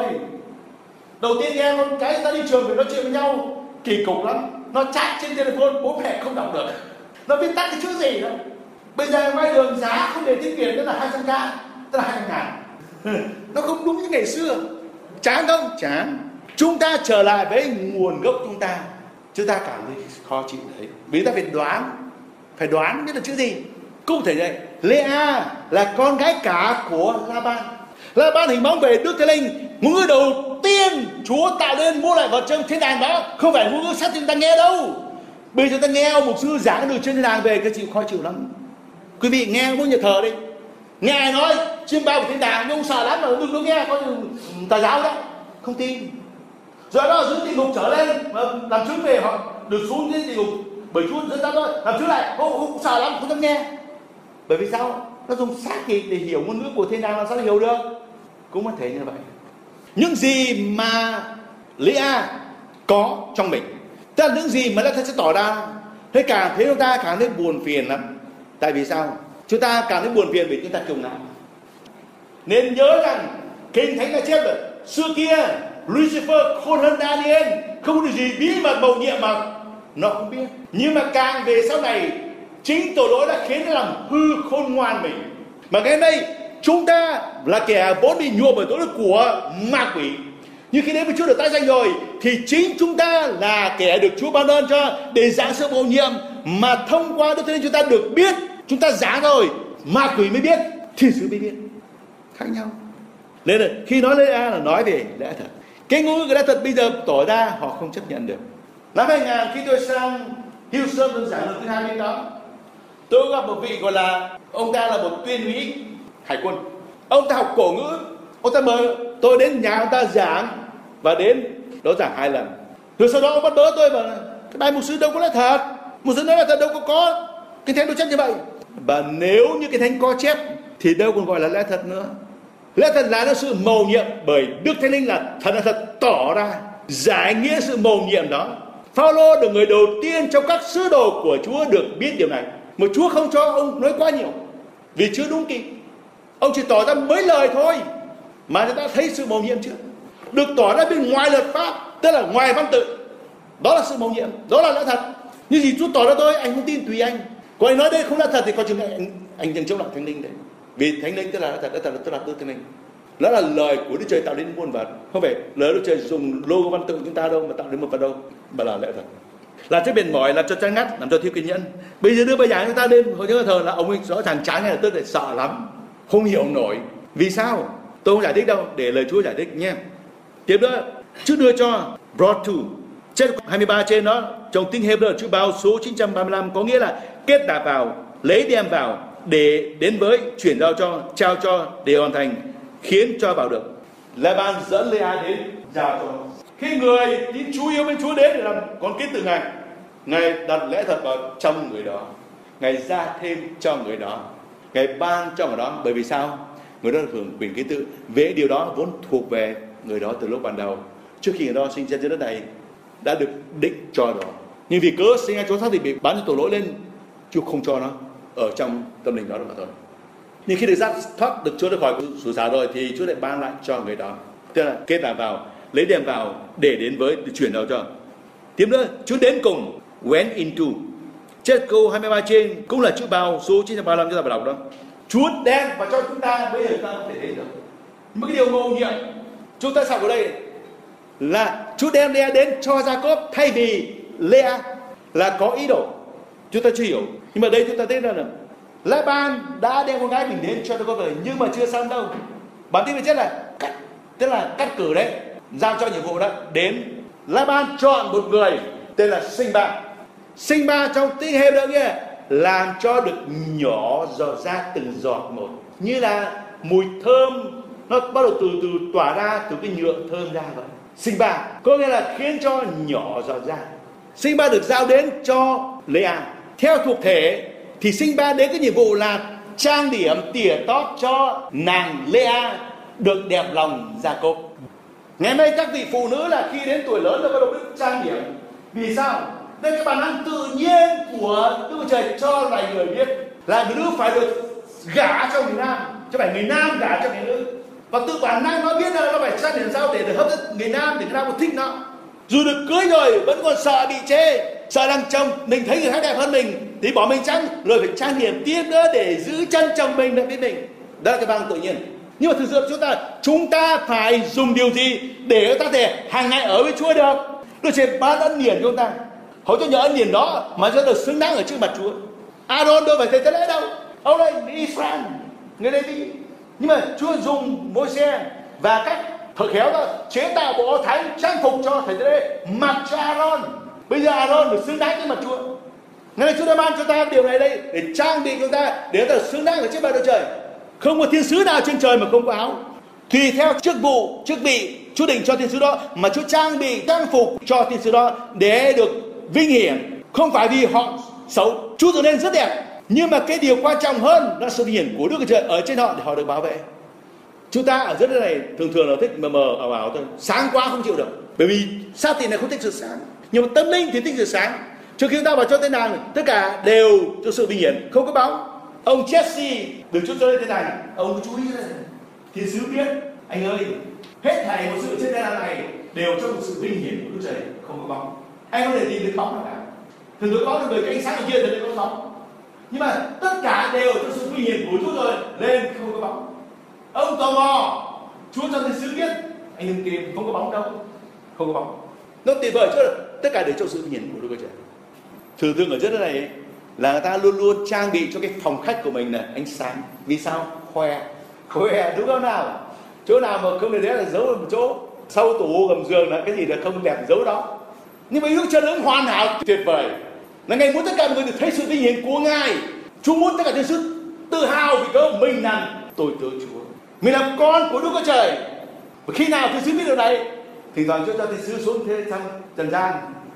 Đầu tiên nghe con cái ta đi trường phải nói chuyện với nhau kỳ cục lắm, nó chat trên telephone bố mẹ không đọc được, nó viết tắt cái chữ gì đó. Bây giờ ngoài đường giá không để tiếng Việt tức là 200k, tức là 200.000. Nó không đúng như ngày xưa. Chán không? Chán. Chúng ta trở lại với nguồn gốc chúng ta cảm thấy khó chịu đấy. Vì ta phải đoán biết là chữ gì. Cụ thể vậy, Lê-a là con gái cả của La-ban. La-ban hình bóng về Đức Thánh Linh. Ngôn ngữ đầu tiên Chúa tạo nên muôn loài vật trong thiên đàng đó không phải ngôn ngữ sát chúng ta nghe đâu. Bây giờ ta nghe ông mục sư giảng được trên thiên đàng về, cái chịu khó chịu lắm. Quý vị nghe ngôn nhà thờ đi, nghe ai nói chiêm bao của thiên đàng nhưng ông sợ lắm, mà đừng có nghe coi tà giáo đó, không tin. Rồi đó dưới địa ngục trở lên mà làm chứng về họ được xuống dưới địa ngục bởi Chúa dẫn dắt thôi, làm chứng lại không sợ lắm, không dám nghe. Bởi vì sao? Nó dùng xác thịt để hiểu ngôn ngữ của thiên đàng, làm sao hiểu được? Cũng có thể như vậy. Những gì mà Lê-a có trong mình, tức là những gì mà Lê-a sẽ tỏ ra, thế càng thấy chúng ta càng thấy buồn phiền lắm. Tại vì sao? Chúng ta cảm thấy buồn phiền vì chúng ta kiêu ngạo. Nên nhớ rằng Kinh Thánh đã chép là xưa kia Lucifer khôn hơn Daniel, không có điều gì bí mật mầu nhiệm mà nó không biết. Nhưng mà càng về sau này, chính tội lỗi đã khiến nó làm hư khôn ngoan mình. Mà ngày hôm nay chúng ta là kẻ vốn bị nhuộm bởi tội lỗi của ma quỷ, nhưng khi đến với Chúa được tái sanh rồi thì chính chúng ta là kẻ được Chúa ban ơn cho để giảng sự bổ nhiệm, mà thông qua Đức Thánh Linh chúng ta được biết. Chúng ta giảng rồi ma quỷ mới biết, thiên sứ mới biết, khác nhau. Nên là khi nói Lê-a là nói về lẽ thật. Cái ngôn ngữ lẽ thật bây giờ tỏ ra họ không chấp nhận được. Năm 2000 khi tôi sang Houston tôi giảng lần thứ 2 bên đó, tôi gặp một vị gọi là ông ta là một tuyên úy hải quân. Ông ta học cổ ngữ, ông ta mời tôi đến nhà ông ta giảng, và đến đó giảng 2 lần. Rồi sau đó ông bắt bớ tôi bảo cái bài mục sư đâu có lẽ thật, mục sư nói là thật đâu có Kinh Thánh đâu chép như vậy. Và nếu như Kinh Thánh có chép thì đâu còn gọi là lẽ thật nữa. Lẽ thật là sự mầu nhiệm bởi Đức Thánh Linh, là thật tỏ ra giải nghĩa sự mầu nhiệm đó. Phao-lô được người đầu tiên trong các sứ đồ của Chúa được biết điều này, mà Chúa không cho ông nói quá nhiều vì chưa đúng kịp. Ông chỉ tỏ ra mấy lời thôi mà người ta thấy sự mầu nhiệm chưa được tỏ ra bên ngoài luật pháp, tức là ngoài văn tự. Đó là sự mầu nhiệm, đó là lẽ thật. Như gì Chúa tỏ ra tôi, anh không tin tùy anh. Còn anh nói đây không là thật thì coi chừng anh đang chống lại Thánh Linh đấy. Vì Thánh Linh tức là thật, tức là Thánh Linh. Đó là lời của Đức Trời tạo nên muôn vật, không phải lời Đức Trời dùng logo văn tự chúng ta đâu mà tạo nên một vật đâu, mà là lẽ thật. Làm cho mệt mỏi, làm cho chán ngắt, làm cho thiếu kiên nhẫn. Bây giờ đưa bài giảng chúng ta lên hồi những thờ là ông ấy rõ ràng chán ngay là tức là sợ lắm, không hiểu nổi. Vì sao? Tôi không giải thích đâu, để lời Chúa giải thích nhé. Tiếp nữa, Chúa đưa cho brought to. Trên 23 trên đó, trong tiếng Hebrew chữ bao số 935 có nghĩa là kết nạp vào, lấy đem vào, để đến với, chuyển giao cho, trao cho, để hoàn thành, khiến cho vào được. Laban dẫn Lea đến giao cho. Khi người tín Chúa yêu mến Chúa đến để làm con kiến từ Ngài đặt lẽ thật vào trong người đó, Ngài ra thêm cho người đó, Ngài ban cho người đó. Bởi vì sao? Người đó được hưởng quyền ký tự. Về điều đó vốn thuộc về người đó từ lúc ban đầu, trước khi người đó sinh ra trên đất này đã được định cho đó. Nhưng vì cớ sinh ra chỗ khác thì bị bán cho tội lỗi lên, Chúa không cho nó ở trong tâm linh đó mà thôi. Nhưng khi được giải thoát, được Chúa được khỏi sủi xả rồi thì Chúa lại ban lại cho người đó, tức là kết nạp vào, lấy đem vào, để đến với, để chuyển giao cho. Tiếp nữa, Chúa đến cùng, went into. Trên câu 23 trên cũng là chữ bao số 935 chúng ta phải đọc đó. Chúa đem và cho chúng ta, bây giờ chúng ta không thể đến được. Một cái điều ngộ nghiệm chúng ta học ở đây là Chúa đem Lea đến cho Jacob thay vì Lea là có ý đồ. Chúng ta chưa hiểu, nhưng mà đây chúng ta thấy là Laban đã đem con gái mình đến cho Jacob rồi, nhưng mà chưa xong đâu. Bản tin về chết là tức là cắt cử đấy, giao cho nhiệm vụ đó. Đến Laban chọn một người tên là Sinh-ba. Sinh-ba trong tiếng Hebrew nghĩa làm cho được nhỏ giọt ra từng giọt một, như là mùi thơm nó bắt đầu từ tỏa ra từ cái nhựa thơm ra vậy. Sinh-ba có nghĩa là khiến cho nhỏ giọt ra. Sinh-ba được giao đến cho Lea. Theo thuộc thể thì Sinh-ba đến cái nhiệm vụ là trang điểm tỉa tót cho nàng Lea được đẹp lòng Jacob. Ngày nay các vị phụ nữ là khi đến tuổi lớn rồi bắt đầu biết trang điểm. Vì sao? Đây cái bản năng tự nhiên của Đức Trời cho loài người biết là người nữ phải được gả cho người nam, chứ phải người nam gả cho người nữ. Và tự bản năng nó biết là nó phải trang điểm sao để hấp dẫn người nam, để người nam có thích nó. Dù được cưới rồi vẫn còn sợ bị chê, sợ rằng chồng mình thấy người khác đẹp hơn mình thì bỏ mình trắng, rồi phải trang điểm tiếp nữa để giữ chân chồng mình được với mình. Đó là cái bản năng tự nhiên. Nhưng mà thực sự chúng ta phải dùng điều gì để chúng ta thể hàng ngày ở với Chúa được? Đức Trời ban ân điển cho chúng ta. Hầu cho nhờ ân điển đó mà chúng ta được xứng đáng ở trước mặt Chúa. Aaron đâu phải thầy tế lễ đâu, ông đây người Israel, người Lê-vi. Nhưng mà Chúa dùng Môi-se và cách thợ khéo đó chế tạo bộ thánh trang phục cho thầy tế lễ mặc cho Aaron. Bây giờ Aaron được xứng đáng trước mặt Chúa. Ngày nay Chúa đã ban cho ta điều này đây để trang bị chúng ta để ta xứng đáng ở trước mặt Đức Trời. Không có thiên sứ nào trên trời mà không có áo. Tùy theo chức vụ, chức vị Chúa định cho thiên sứ đó mà Chúa trang bị trang phục cho thiên sứ đó để được vinh hiển. Không phải vì họ xấu, Chúa dựng nên rất đẹp, nhưng mà cái điều quan trọng hơn là sự vinh hiển của Đức Trời ở trên họ để họ được bảo vệ. Chúng ta ở dưới này thường là thích mờ ảo thôi, sáng quá không chịu được. Bởi vì xác thịt này không thích sự sáng, nhưng mà tâm linh thì thích sự sáng. Trước khi chúng ta vào cho tên đàng, tất cả đều cho sự vinh hiển, không có bóng. Ông Jesse được Chúa cho lên tên đàng, ông chú ý đây. Thiên sứ biết, anh ơi, hết thảy một sự trên thế gian này đều cho một sự vinh hiển của Đức Trời, không có bóng. Anh không thể tìm được bóng nào cả. Thường tôi có người cái ánh sáng ở kia thì có bóng, nhưng mà tất cả đều cho sự vinh hiển của Chúa rồi lên không có bóng. Ông tò mò, Chúa cho thiên sứ biết, anh đừng tìm, không có bóng đâu, không có bóng. Nó tuyệt vời chứ, tất cả đều cho sự vinh hiển của Đức Trời. Thường ở dưới này là người ta luôn luôn trang bị cho cái phòng khách của mình là ánh sáng. Vì sao? Khoe đúng không nào? Chỗ nào mà không được đấy là giấu một chỗ, sau tủ gầm giường là cái gì là không đẹp giấu đó. Nhưng mà Đức Trời lớn hoàn hảo tuyệt vời là Ngài muốn tất cả mọi người được thấy sự vinh hiển của Ngài. Chúa muốn tất cả thiên sứ tự hào vì cớ mình là tôi tớ Chúa, mình là con của Đức Chúa Trời. Và khi nào thiên sứ biết điều này, thỉnh thoảng Chúa cho thiên sứ xuống thế sang trần gian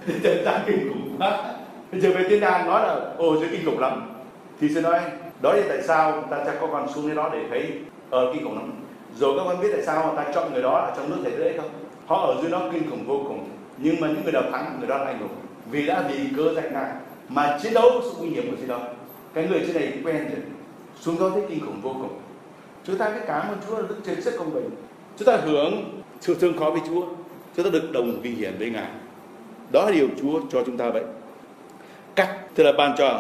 kinh khủng quá. Giờ về thiên đàng nói là dưới kinh khủng lắm, thì sẽ nói đó là tại sao ta cho các con xuống đến đó để thấy kinh khủng lắm. Rồi các con biết tại sao ta chọn người đó ở trong nước thầy tế không? Họ ở dưới đó kinh khủng vô cùng, nhưng mà những người nào thắng, người đó là anh hùng, vì đã vì cớ danh Ngài mà chiến đấu sự nguy hiểm của chiến đấu. Cái người trên này quen rồi, xuống đó thấy kinh khủng vô cùng. Chúng ta cái cảm ơn Chúa là Đức Trời rất công bình. Chúng ta hưởng sự thương khó với Chúa, chúng ta được đồng vinh hiển với Ngài. Đó là điều Chúa cho chúng ta vậy. Cách tức là ban cho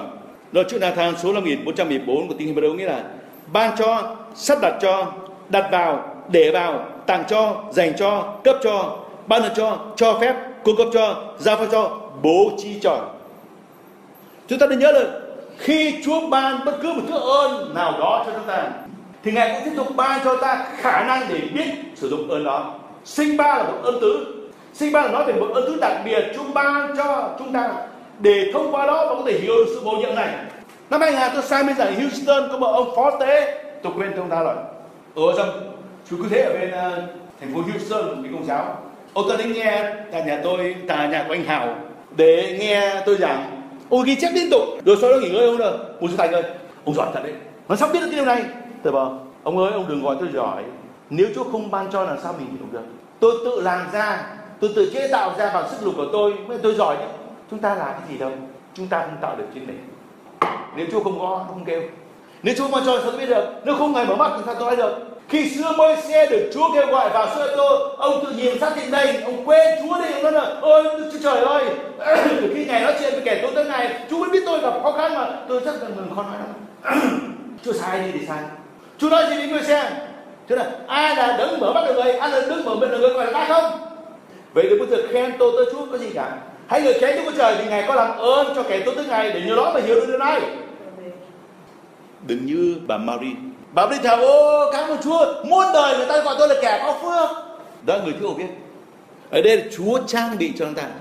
Đó chữ Nathan số 5414 của tiếng Hebrew nghĩa là ban cho, sắp đặt cho, đặt vào, để vào, tặng cho, dành cho, cấp cho, ban cho phép, cung cấp cho, giao phó cho, bố trí cho. Chúng ta nên nhớ là khi Chúa ban bất cứ một thứ ơn nào đó cho chúng ta, thì Ngài cũng tiếp tục ban cho ta khả năng để biết sử dụng ơn đó. Sinh ba là một ơn tứ. Sinh ba là nói về một ơn tứ đặc biệt Chúa ban cho chúng ta để thông qua đó mà có thể hiểu được sự bổ nhiệm này. Năm 2000 tôi sang bên giải Houston có một ông phó tế, tôi quên ông ta rồi. Ở trong chú cứ thế ở bên thành phố Houston, cái công giáo. Ông ta đến nghe tại nhà tôi, tại nhà của anh Hào để nghe tôi giảng. Ông ghi chép liên tục, rồi sau đó nghỉ ngơi ông rồi. Mục sư Thành ơi, ông giỏi thật đấy. Mà sao biết được cái điều này? Tôi bảo, ông ơi, ông đừng gọi tôi giỏi. Nếu Chúa không ban cho làm sao mình hiểu được? Tôi tự làm ra, tôi tự chế tạo ra bằng sức lực của tôi giỏi chứ. Chúng ta làm cái gì đâu? Chúng ta không tạo được trên này. Nếu Chúa không có, không kêu. Nếu Chúa ban cho sao tôi biết được? Nếu không Ngài mở mắt thì sao tôi nói được? Khi xưa Môi-se được Chúa kêu gọi vào xưa tôi, ông tự nhìn sát trên đây, ông quên Chúa đi, ông nói là ôi Chúa trời ơi, khi Ngài nói chuyện với kẻ tôi tới Ngài, Chúa mới biết tôi gặp khó khăn mà tôi chắc là mình khó nói đâu. Chúa sai đi thì sai. Chúa nói gì với Môi-se? Chúa là ai là đấng mở mắt được người, ai là đấng mở miệng được người gọi là ta không? Vậy đừng bao giờ khen tôi tới Chúa có gì cả. Hãy người khen Chúa Trời thì Ngài có làm ơn cho kẻ tôi tới Ngài để nhờ đó mà hiểu được điều này. Đừng như bà Marie. Bà Marie thảo ô cảm ơn Chúa, muôn đời người ta gọi tôi là kẻ có phước. Đó là người thiếu biết. Ở đây là Chúa trang bị cho chúng ta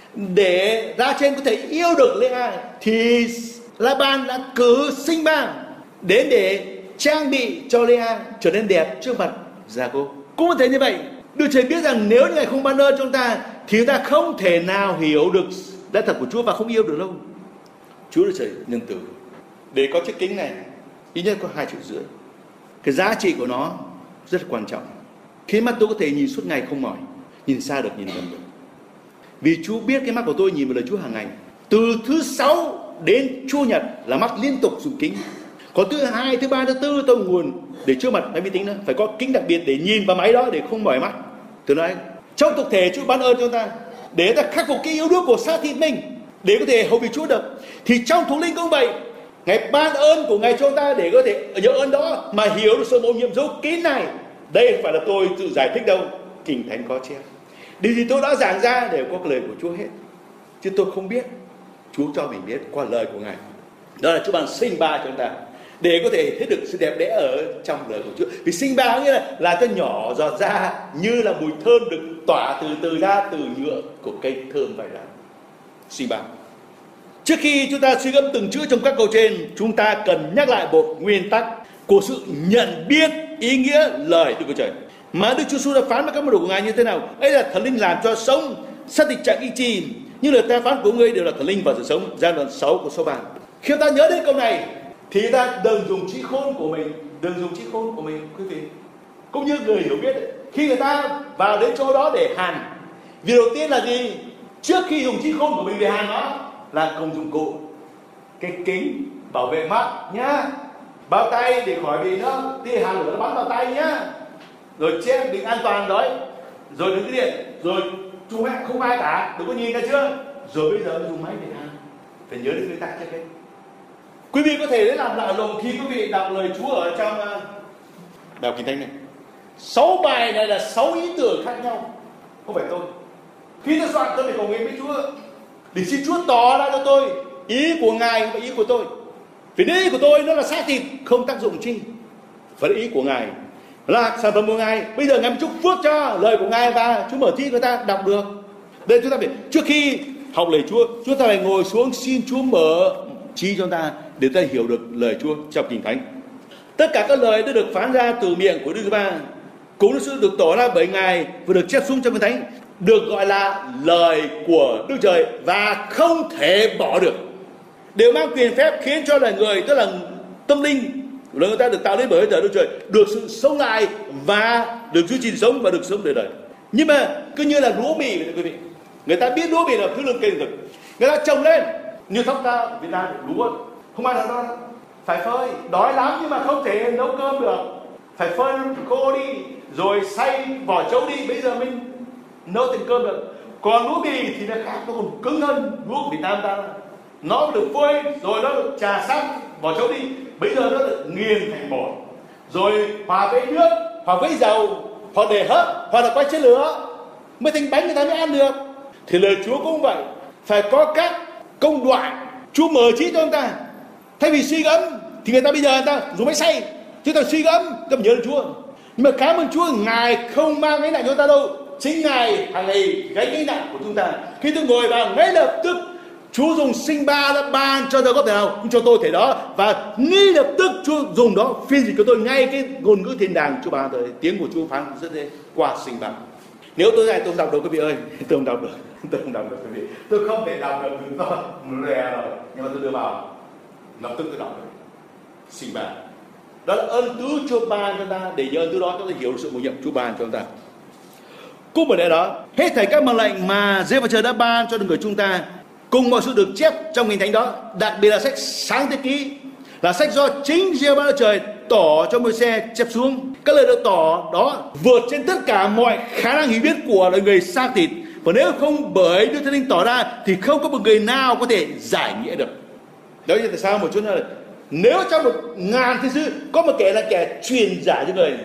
để ra trên có thể yêu được Lea, thì Laban đã cử sinh ba đến để trang bị cho Lea trở nên đẹp trước mặt Gia-cô. Cũng có thể như vậy, Đức Trời biết rằng nếu Ngài không ban ơn cho chúng ta thì chúng ta không thể nào hiểu được lẽ thật của Chúa và không yêu được đâu. Chúa Đức Trời nhân từ. Để có chiếc kính này ít nhất có 2,5 triệu. Cái giá trị của nó rất quan trọng, khiến mắt tôi có thể nhìn suốt ngày không mỏi, nhìn xa được, nhìn gần được. Vì Chúa biết cái mắt của tôi nhìn vào lời Chúa hàng ngày. Từ thứ 6 đến Chủ nhật là mắt liên tục dùng kính. Có thứ 2, thứ 3, thứ 4 tôi nguồn để trước mặt máy vi tính đó phải có kính đặc biệt để nhìn vào máy đó để không mỏi mắt. Tôi nói trong thực thể Chúa ban ơn cho chúng ta để ta khắc phục cái yếu đuối của xác thịt mình để có thể hầu việc Chúa được. Thì trong thuộc linh cũng vậy, Ngài ban ơn của Ngài cho chúng ta để có thể nhờ ơn đó mà hiểu được sự bổ nhiệm dấu kín này. Đây không phải là tôi tự giải thích đâu, Kinh Thánh có chép. Điều gì tôi đã giảng ra đều có cái lời của Chúa hết, chứ tôi không biết, Chúa cho mình biết qua lời của Ngài. Đó là Chúa ban sinh ba cho chúng ta để có thể thấy được sự đẹp đẽ ở trong lời của Chúa. Vì sinh ba nghĩa là cho nhỏ giọt ra như là mùi thơm được tỏa từ ra từ nhựa của cây thơm vậy đó. Sinh ba. Trước khi chúng ta suy gẫm từng chữ trong các câu trên, chúng ta cần nhắc lại một nguyên tắc của sự nhận biết ý nghĩa lời Đức Chúa Trời. Mà Đức Chúa Giêsu đã phán với các môn đồ của Ngài như thế nào? Ấy là Thần Linh làm cho sống, xác thịt chẳng ý chi, nhưng lời ta phán của ngươi đều là Thần Linh và sự sống. Giai đoạn 6 của số 3. Khi ta nhớ đến câu này thì ta đừng dùng trí khôn của mình, quý vị. Cũng như người hiểu biết ấy, khi người ta vào đến chỗ đó để hàn, việc đầu tiên là gì? Trước khi dùng trí khôn của mình để hàn nó là công dụng cụ, cái kính bảo vệ mắt nhá, bao tay để khỏi bị nó tia hàn lửa nó bắn vào tay nhá, rồi che định an toàn đấy, rồi đứng cái điện, rồi chú mẹ không ai cả, đừng có nhìn ra chưa, rồi bây giờ dùng máy để hàn, phải nhớ đến người ta trước hết. Quý vị có thể làm lạ lùng khi quý vị đọc lời Chúa ở trong Đạo Kinh Thánh này. 6 bài này là 6 ý tưởng khác nhau, không phải tôi. Khi tôi soạn tôi phải cầu nguyện với Chúa để xin Chúa tỏ ra cho tôi ý của Ngài và ý của tôi. Vì nếu ý của tôi nó là xác thịt không tác dụng chi, phải là ý của Ngài, là sản phẩm của Ngài. Bây giờ Ngài chúc phước cho lời của Ngài và Chúa mở trí người ta đọc được. Đây chúng ta phải trước khi học lời Chúa, chúng ta phải ngồi xuống xin Chúa mở trí cho chúng ta để ta hiểu được lời Chúa trong Kinh Thánh. Tất cả các lời đã được phán ra từ miệng của Đức Giê-hô-va cũng được tỏ ra bởi Ngài và được chép xuống trong Kinh Thánh, được gọi là lời của Đức Trời và không thể bỏ được. Đều mang quyền phép khiến cho loài người, tức là tâm linh của người ta được tạo nên bởi hơi thở Đức Trời, được sự sống lại và được duy trì sống và được sống đời đời. Nhưng mà cứ như là lúa mì vậy quý vị. Người ta biết lúa mì là thứ lương cây thực. Người ta trồng lên như thóc ta Việt Nam lúa không ăn được đâu, phải phơi, đói lắm nhưng mà không thể nấu cơm được, phải phơi khô đi rồi xay vỏ trấu đi, bây giờ mình nấu thành cơm được. Còn lúa mì thì nó khác, nó còn cứng hơn lúa của Việt Nam ta. Nó được phơi rồi nó được trà sắt bỏ chấu đi, bây giờ nó được nghiền thành bột, rồi hòa với nước, hòa với dầu, hoặc để hấp, hoặc là quay trên lửa mới thành bánh, người ta mới ăn được. Thì lời Chúa cũng vậy, phải có các công đoạn Chúa mở trí cho chúng ta. Thay vì suy gẫm thì người ta bây giờ người ta dùng máy xay, chứ ta suy gẫm tâm nhớ đến Chúa. Nhưng mà cảm ơn Chúa, Ngài không mang gánh nặng cho chúng ta đâu, chính Ngài hàng ngày gánh gánh nặng của chúng ta. Khi tôi ngồi vào, ngay lập tức Chúa dùng sinh ba đã ban cho tôi có thể nào cho tôi thể đó, và ngay lập tức Chúa dùng đó phiên dịch cho tôi ngay cái ngôn ngữ thiên đàng Chúa ban tôi. Tiếng của Chúa phán rất dễ qua sinh ba. Nếu tôi này tôi không đọc được quý vị ơi, tôi không đọc được quý vị, tôi không thể đọc được từ to lè rồi, nhưng mà tôi đưa vào lập tức tôi đọc được sinh ba. Đó là ơn tứ Chúa ban cho ta, để nhờ từ đó chúng ta hiểu sự bổ nhiệm Chúa ban cho chúng ta. Cũng ở đây đó, hết thảy các mệnh lệnh mà Giê-hô-va Trời đã ban cho người chúng ta, cùng mọi sự được chép trong Kinh Thánh đó, đặc biệt là sách Sáng Thế Ký, là sách do chính Giê-hô-va Trời tỏ cho Môi-se chép xuống. Các lời được tỏ đó vượt trên tất cả mọi khả năng hiểu biết của loài người xác thịt, và nếu không bởi Đức Thánh Linh tỏ ra thì không có một người nào có thể giải nghĩa được. Đó là tại sao một chút là nếu trong 1.000 thiên sứ có một kẻ là kẻ truyền giải cho người,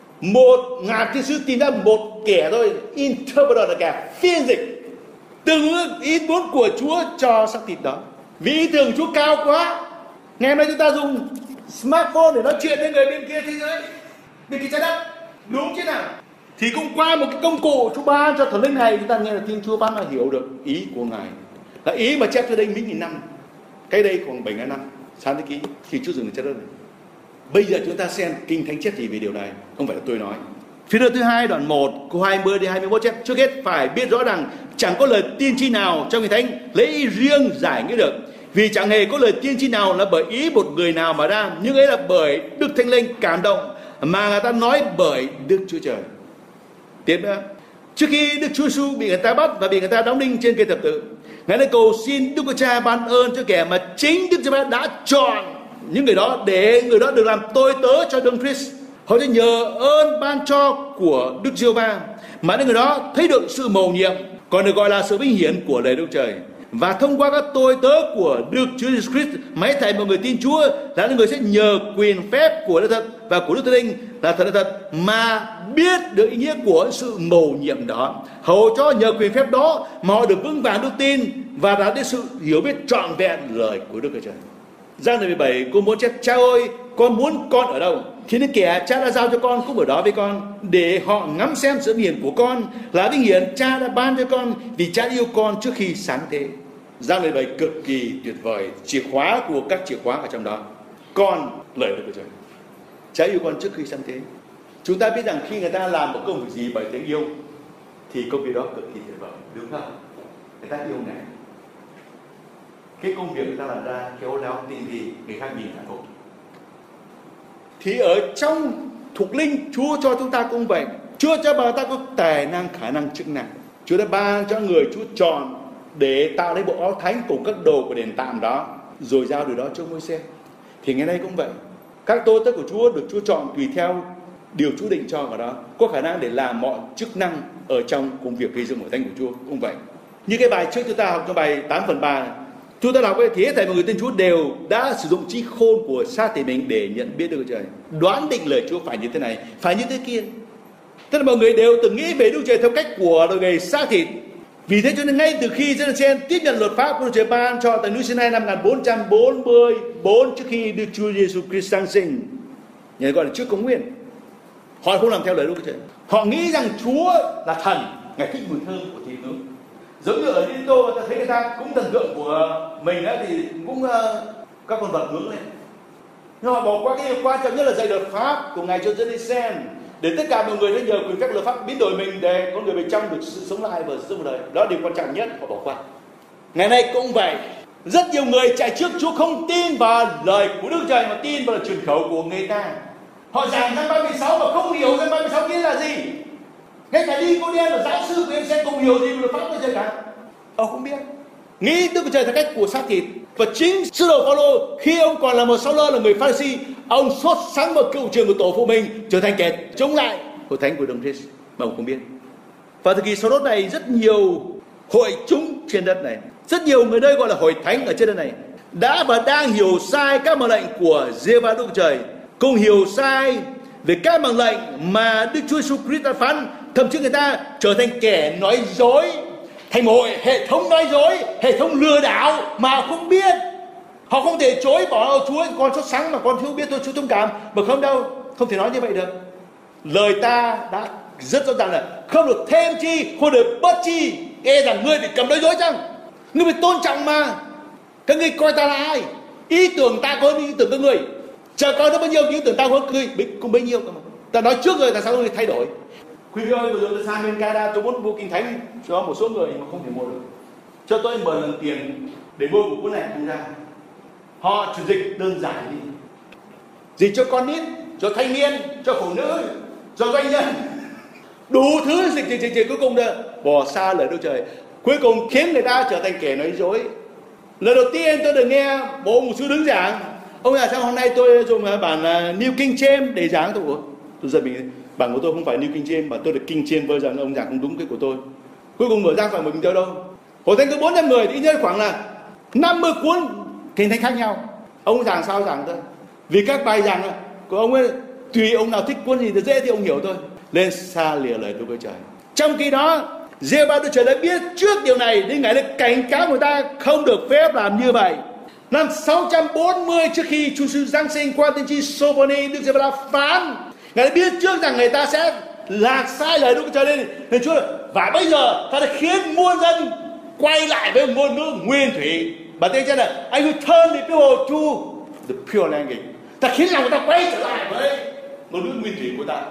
1.000 thiên sứ tìm ra một kẻ thôi, interpreter là kẻ phiên dịch từng ý muốn của Chúa cho xác thịt đó. Vì ý tưởng Chúa cao quá. Ngày hôm nay chúng ta dùng smartphone để nói chuyện với người bên kia thế giới, bên kia trái đất, đúng chứ nào? Thì cũng qua một cái công cụ Chúa ban cho thần linh này, chúng ta nghe là tin Chúa ban là hiểu được ý của Ngài. Là ý mà chép cho đây mấy nghìn năm, cái đây khoảng 7.000 năm, Sáng Thế Ký khi Chúa dừng ở trái đất này. Bây giờ chúng ta xem Kinh Thánh chép gì về điều này, không phải là tôi nói. Phi-rơ thứ 2 đoạn 1 câu 20 đến 21 chép: trước hết phải biết rõ rằng chẳng có lời tiên tri nào trong Kinh Thánh lấy ý riêng giải nghĩa được, vì chẳng hề có lời tiên tri nào là bởi ý một người nào mà ra, nhưng ấy là bởi Đức Thánh Linh cảm động mà người ta nói bởi Đức Chúa Trời. Tiếp nữa, trước khi Đức Chúa Giêsu bị người ta bắt và bị người ta đóng đinh trên cây thập tự, Ngài đã cầu xin Đức Chúa Cha ban ơn cho kẻ mà chính Đức Chúa Cha đã chọn những người đó, để người đó được làm tôi tớ cho Đấng Christ. Họ sẽ nhờ ơn ban cho của Đức Giê-hô-va mà những người đó thấy được sự mầu nhiệm, còn được gọi là sự vinh hiển của lời Đức Trời. Và thông qua các tôi tớ của Đức Chúa Jesus Christ, mấy thầy mọi người tin Chúa là những người sẽ nhờ quyền phép của Đức Thật và của Đức Thánh Linh là thật mà biết được ý nghĩa của sự mầu nhiệm đó, hầu cho nhờ quyền phép đó mà họ được vững vàng đức tin và đạt đến sự hiểu biết trọn vẹn lời của Đức Chúa Trời. Giăng đoạn 17 cô muốn chép: cha ơi, con muốn con ở đâu thì những kẻ cha đã giao cho con cũng ở đó với con, để họ ngắm xem sự vinh hiển của con là vinh hiển cha đã ban cho con, vì cha yêu con trước khi sáng thế. Giăng đoạn 17 cực kỳ tuyệt vời, chìa khóa của các chìa khóa ở trong đó. Con lời Đức Chúa Trời, cha yêu con trước khi sáng thế. Chúng ta biết rằng khi người ta làm một công việc gì bởi tiếng yêu thì công việc đó cực kỳ tuyệt vời, đúng không? Người ta yêu Ngài, cái công việc người ta làm ra khéo léo tỉ mỉ, người khác nhìn hạnh phúc. Thì ở trong thuộc linh, Chúa cho chúng ta cũng vậy. Chúa cho bà ta có tài năng, khả năng, chức năng. Chúa đã ban cho người Chúa chọn để tạo nên bộ áo thánh cùng các đồ của đền tạm đó, rồi giao điều đó cho Môi-se. Thì ngày nay cũng vậy, các tôi tớ của Chúa được Chúa chọn tùy theo điều Chúa định cho vào đó, có khả năng để làm mọi chức năng ở trong công việc gây dựng hội thánh của Chúa cũng vậy. Như cái bài trước chúng ta học trong bài 8/3, chúng ta đọc ấy, thì hết thảy mọi người tin Chúa đều đã sử dụng trí khôn của xác thịt mình để nhận biết Đức Chúa Trời, đoán định lời Chúa phải như thế này, phải như thế kia. Tức là mọi người đều từng nghĩ về Đức Chúa Trời theo cách của loài người xác thịt. Vì thế cho nên ngay từ khi Giê-ru-sa-lem tiếp nhận luật pháp của Đức Chúa Trời ban cho tại núi Sinai năm 1444 trước khi Đức Chúa Giêsu Christ giáng sinh, người gọi là trước công nguyên, họ không làm theo lời Đức Chúa Trời. Họ nghĩ rằng Chúa là thần, Ngài thích mùi thơm của thịt nướng. Giống như ở Liên Tô, người ta thấy người ta cũng thần tượng của mình đó, thì cũng các con vật nướng lên. Nhưng họ bỏ qua cái điều quan trọng nhất là dạy luật pháp của Ngài cho Giê-ru-sa-lem, để tất cả mọi người đã nhờ quyền phép luật pháp biến đổi mình, để con người bên trong được sự sống lại và sống đời. Đó là điều quan trọng nhất, họ bỏ qua. Ngày nay cũng vậy, rất nhiều người chạy trước Chúa, không tin vào lời của Đức Trời mà tin vào lời truyền khẩu của người ta. Họ giảng Giăng 36 mà không hiểu Giăng 36 nghĩa là gì. Ngay cả Đi-cô-đen là giáo sư của em sẽ không hiểu gì về luật pháp của Trời cả. Họ không biết, nghĩ Đức Chúa Trời theo cách của xác thịt. Và chính sứ đồ Phaolô khi ông còn là một Sao Lơ, là người Pha-ri-si, ông sốt sắng vào cựu trường của tổ phụ mình, trở thành kẻ chống lại hội thánh của Đấng Christ mà ông không biết. Và thời kỳ sau đó này, rất nhiều hội chúng trên đất này Rất nhiều người đây gọi là hội thánh ở trên đời này đã và đang hiểu sai các mệnh lệnh của Giê-hô-va Đức Chúa Trời, cùng hiểu sai về các mệnh lệnh mà Đức Chúa Giêsu Christ đã phán. Thậm chí người ta trở thành kẻ nói dối, thành một hệ thống nói dối, hệ thống lừa đảo mà không biết. Họ không thể chối bỏ Chúa, con sốt sáng mà con thiếu biết tôi, Chúa thông cảm. Mà không đâu, không thể nói như vậy được. Lời ta đã rất rõ ràng là không được thêm chi, không được bớt chi. E rằng ngươi bị cầm nói dối chăng? Ngươi bị tôn trọng mà. Các ngươi coi ta là ai? Ý tưởng ta có ý tưởng các ngươi. Chờ coi nó bao nhiêu, ý tưởng ta có ngươi cũng bấy nhiêu. Ta nói trước rồi, tại sao ngươi thay đổi? Quý vị ơi, vừa rồi tôi sang bên Canada, tôi muốn mua kinh thánh cho một số người mà không thể mua được. Cho tôi 10 lần tiền để mua một cuốn này không ra. Họ chuyển dịch đơn giản đi. Dịch cho con nít, cho thanh niên, cho phụ nữ, cho doanh nhân. Đủ thứ dịch cuối cùng là bỏ xa lời Đức Trời. Cuối cùng khiến người ta trở thành kẻ nói dối. Lần đầu tiên tôi được nghe bố một sư đứng giảng. Ông là sao hôm nay tôi dùng bản New King James để giảng tôi. Tôi giật mình. Bản của tôi không phải New King James mà tôi được King James version, ông giảng không đúng cái của tôi. Cuối cùng mở ra phải mình theo đâu. Hội thánh có 400 người thì ít nhất khoảng là 50 cuốn kinh thánh khác nhau. Ông giảng sao giảng thôi. Vì các bài giảng của ông ấy tùy ông nào thích cuốn gì thì dễ thì ông hiểu thôi. Nên xa lìa lời Đức Chúa Trời. Trong khi đó Giê-hô-va Đức Chúa Trời đã biết trước điều này nên Ngài đã cảnh cáo người ta không được phép làm như vậy. Năm 640 trước khi Chúa Giêsu Giáng sinh qua tiên tri Sô-phô-ni, Đức Giê-hô-va đã phán. Ngài đã biết trước rằng người ta sẽ lạc sai lời Đức Chúa Trời nên Chúa và bây giờ ta đã khiến muôn dân quay lại với ngôn ngữ nguyên thủy. Bản tiếng trên là I will turn the people to the pure language. Ta khiến lòng người ta quay trở lại với ngôn ngữ nguyên thủy của ta.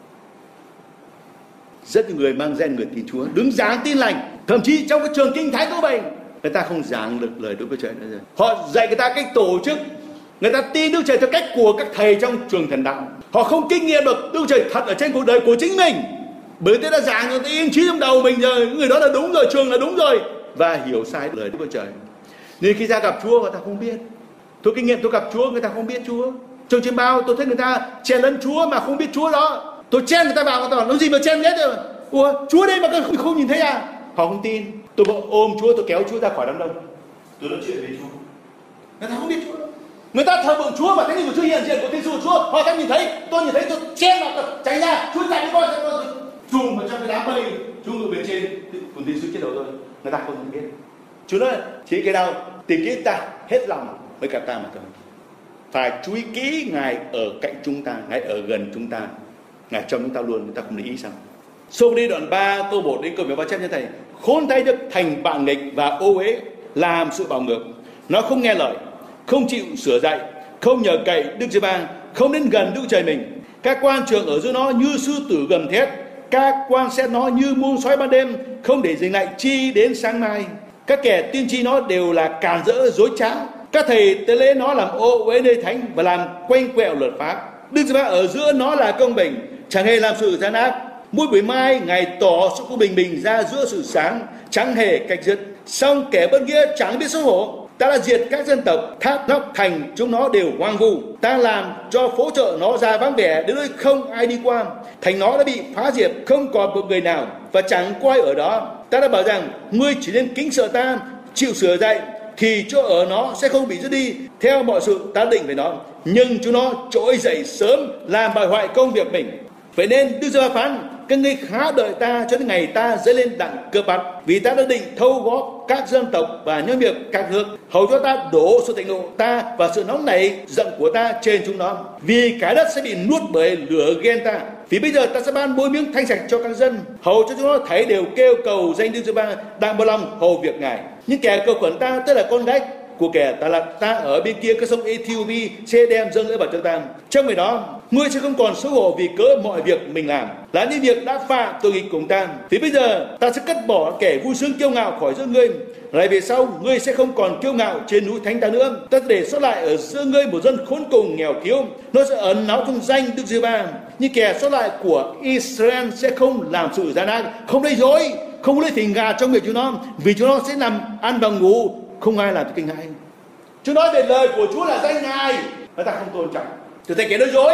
Rất nhiều người mang gen người tin Chúa, đứng giảng tin lành, thậm chí trong cái trường kinh thánh của mình, người ta không giảng được lời Đức Chúa Trời nữa. Họ dạy người ta cách tổ chức, người ta tin Đức Trời theo cách của các thầy trong trường thần đạo. Họ không kinh nghiệm được Đức Trời thật ở trên cuộc đời của chính mình. Bởi thế đã giảng người ta yên trí trong đầu mình rồi, người đó là đúng rồi, trường là đúng rồi và hiểu sai lời Đức Chúa Trời. Nên khi ra gặp Chúa người ta không biết. Tôi kinh nghiệm tôi gặp Chúa người ta không biết Chúa. Trong chiêm bao tôi thấy người ta chen lấn Chúa mà không biết Chúa đó. Tôi chen người ta vào người ta bảo nó gì mà chen hết rồi. Ủa Chúa đây mà không nhìn thấy à? Họ không tin. Tôi ôm Chúa, tôi kéo Chúa ra khỏi đám đông. Tôi nói chuyện với Chúa. Người ta không biết Chúa đâu. Người ta thờ phượng Chúa mà thấy người Chúa hiện diện của Thiên Chúa Chúa. Họ thấy nhìn thấy, tôi nhìn thấy tôi chen vào chạy ra. Chúa chạy đi coi chùm vào trong cái đám mây. Chúa ngự bên trên của Thiên Chúa trên đầu tôi. Người ta không biết. Chúa nói chỉ cái nào tìm kiếm ta hết lòng với cả ta mà thôi. Phải chú ý kỹ Ngài ở cạnh chúng ta, Ngài ở gần chúng ta, Ngài trong chúng ta luôn, chúng ta không để ý sao? Sô-phô-ni đoạn 3 câu 1 đến câu 13 chép như thế này: khôn thay Đức thành bạn nghịch và ô uế, làm sự bạo ngược. Nó không nghe lời, không chịu sửa dạy, không nhờ cậy Đức Giê-hô-va, không đến gần Đức Trời mình. Các quan trưởng ở giữa nó như sư tử gầm thét, các quan xét nó như muông sói ban đêm, không để dừng lại chi đến sáng mai. Các kẻ tiên tri nó đều là càn rỡ dối trá. Các thầy tế lễ nó làm ô uế nơi thánh và làm quanh quẹo luật pháp. Đức Giê-hô-va ở giữa nó là công bình, chẳng hề làm sự gian ác. Mỗi buổi mai Ngài tỏ sự bình bình ra giữa sự sáng, chẳng hề cách dứt. Song kẻ bất nghĩa chẳng biết xấu hổ. Ta đã diệt các dân tộc, tháp nóc thành chúng nó đều hoang vu. Ta làm cho phố chợ nó ra vắng vẻ đến nơi không ai đi qua. Thành nó đã bị phá diệt, không còn một người nào và chẳng có ai ở đó. Ta đã bảo rằng ngươi chỉ nên kính sợ ta, chịu sửa dạy, thì chỗ ở nó sẽ không bị dứt đi theo mọi sự ta định về nó. Nhưng chúng nó trỗi dậy sớm làm bại hoại công việc mình. Vậy nên Đức Giê-hô-va phán: các ngươi khá đợi ta cho đến ngày ta dấy lên đặng cướp bắt, vì ta đã định thâu góp các dân tộc và nhân việc các nước, hầu cho ta đổ sự thịnh nộ ta và sự nóng nảy giận của ta trên chúng nó, vì cái đất sẽ bị nuốt bởi lửa ghen ta. Vì bây giờ ta sẽ ban bôi miếng thanh sạch cho các dân, hầu cho chúng nó thấy đều kêu cầu danh Đức Giê-hô-va, đang bao lòng hầu việc Ngài. Nhưng kẻ cầu khẩn ta, tức là con gái của kẻ ta là ta ở bên kia các sông Ethiopia sẽ đem dâng lễ vào cho ta. Trong ngày đó ngươi sẽ không còn xấu hổ vì cớ mọi việc mình làm là những việc đã phạm tội nghịch cùng ta. Vì bây giờ ta sẽ cất bỏ kẻ vui sướng kiêu ngạo khỏi giữa ngươi. Lại về sau ngươi sẽ không còn kiêu ngạo trên núi thánh ta nữa. Ta để xuất lại ở giữa ngươi một dân khốn cùng nghèo kiêu, nó sẽ ẩn náu trong danh Đức Giê-hô-va. Nhưng kẻ xuất lại của Israel sẽ không làm sự gian ác, không gây rối, không lấy thịt gà trong miệng chúng nó, vì chúng nó sẽ nằm ăn và ngủ, không ai làm kinh hãi. Chúng nói về lời của Chúa là danh Ngài, người ta không tôn trọng, trở thành kẻ nói dối.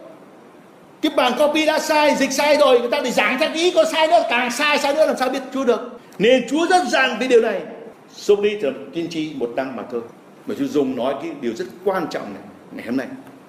Cái bản copy đã sai, dịch sai rồi, người ta để giảng theo ý có sai nữa, càng sai nữa làm sao biết Chúa được. Nên Chúa rất dằn về điều này. Xúc đi thì tiên tri một đăng mà thôi. Mà Chúa dùng nói cái điều rất quan trọng này ngày hôm nay.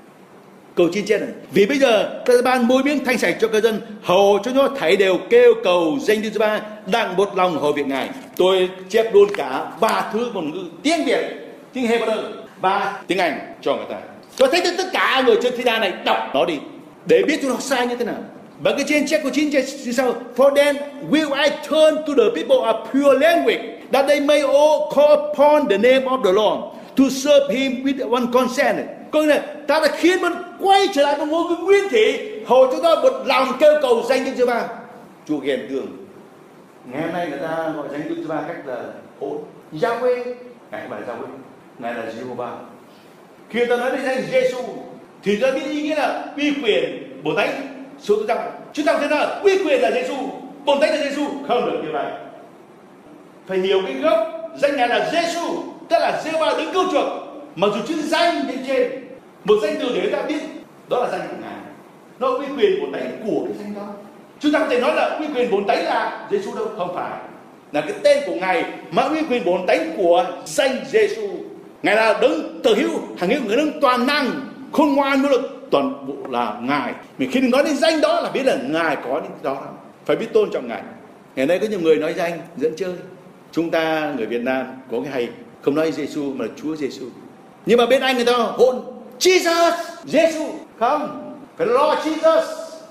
Câu 9 chết này: vì bây giờ ta ban môi miếng thanh sạch cho cơ dân, hầu cho nó thảy đều kêu cầu danh Đức Giê-hô-va, đặng một lòng hầu việc Ngài. Tôi chép luôn cả 3 thứ ngôn ngữ: tiếng Việt, tiếng Hebrew, 3 tiếng Anh cho người ta. Tôi thấy tất cả người trên thế gian này đọc nó đi để biết chúng nó sai như thế nào. Và cái trên chép câu 9 như sau: for then will I turn to the people a pure language, that they may all call upon the name of the Lord, to serve him with one consent. Câu này ta đã khiến mình quay trở lại một ngôn ngữ nguyên thủy, hầu chúng ta một lòng kêu cầu danh Đức Giê-hô-va. Chúa ghen tương. Ngày hôm nay người ta gọi danh Đức Giê-hô-va cách là hỗn. Yahweh, Ngài không phải là Yahweh, Ngài là Giê-hô-va. Khi người ta nói đến danh Giê-xu thì ta biết ý nghĩa là uy quyền Bồ Tát. Số tự rằng chúng ta thế nào uy quyền là Giê-xu, Bồ Tát là Giê-xu, không được như vậy. Phải hiểu cái gốc danh Ngài là Giê-xu, tức là Giê-hô-va đứng cứu chuộc. Mặc dù chữ danh bên trên một danh từ để người ta biết đó là danh của Ngài, nó uy quyền Bồ Tát của cái danh đó. Chúng ta có thể nói là uy quyền Bồ Tát là Giê-xu đâu, không phải, là cái tên của Ngài, mà uy quyền Bồ Tát của danh Giê-xu. Ngài là đấng sở hữu hàng hữu, người đấng toàn năng, khôn ngoan, nỗ lực, toàn bộ là Ngài. Mình khi nói đến danh đó là biết là Ngài có những đó, phải biết tôn trọng Ngài. Ngày nay có nhiều người nói danh dẫn chơi. Chúng ta người Việt Nam có cái hay không nói Giê-xu mà là Chúa Giê-xu. Nhưng mà bên Anh người ta hôn Jesus, Giê-xu, không, phải Lord Jesus,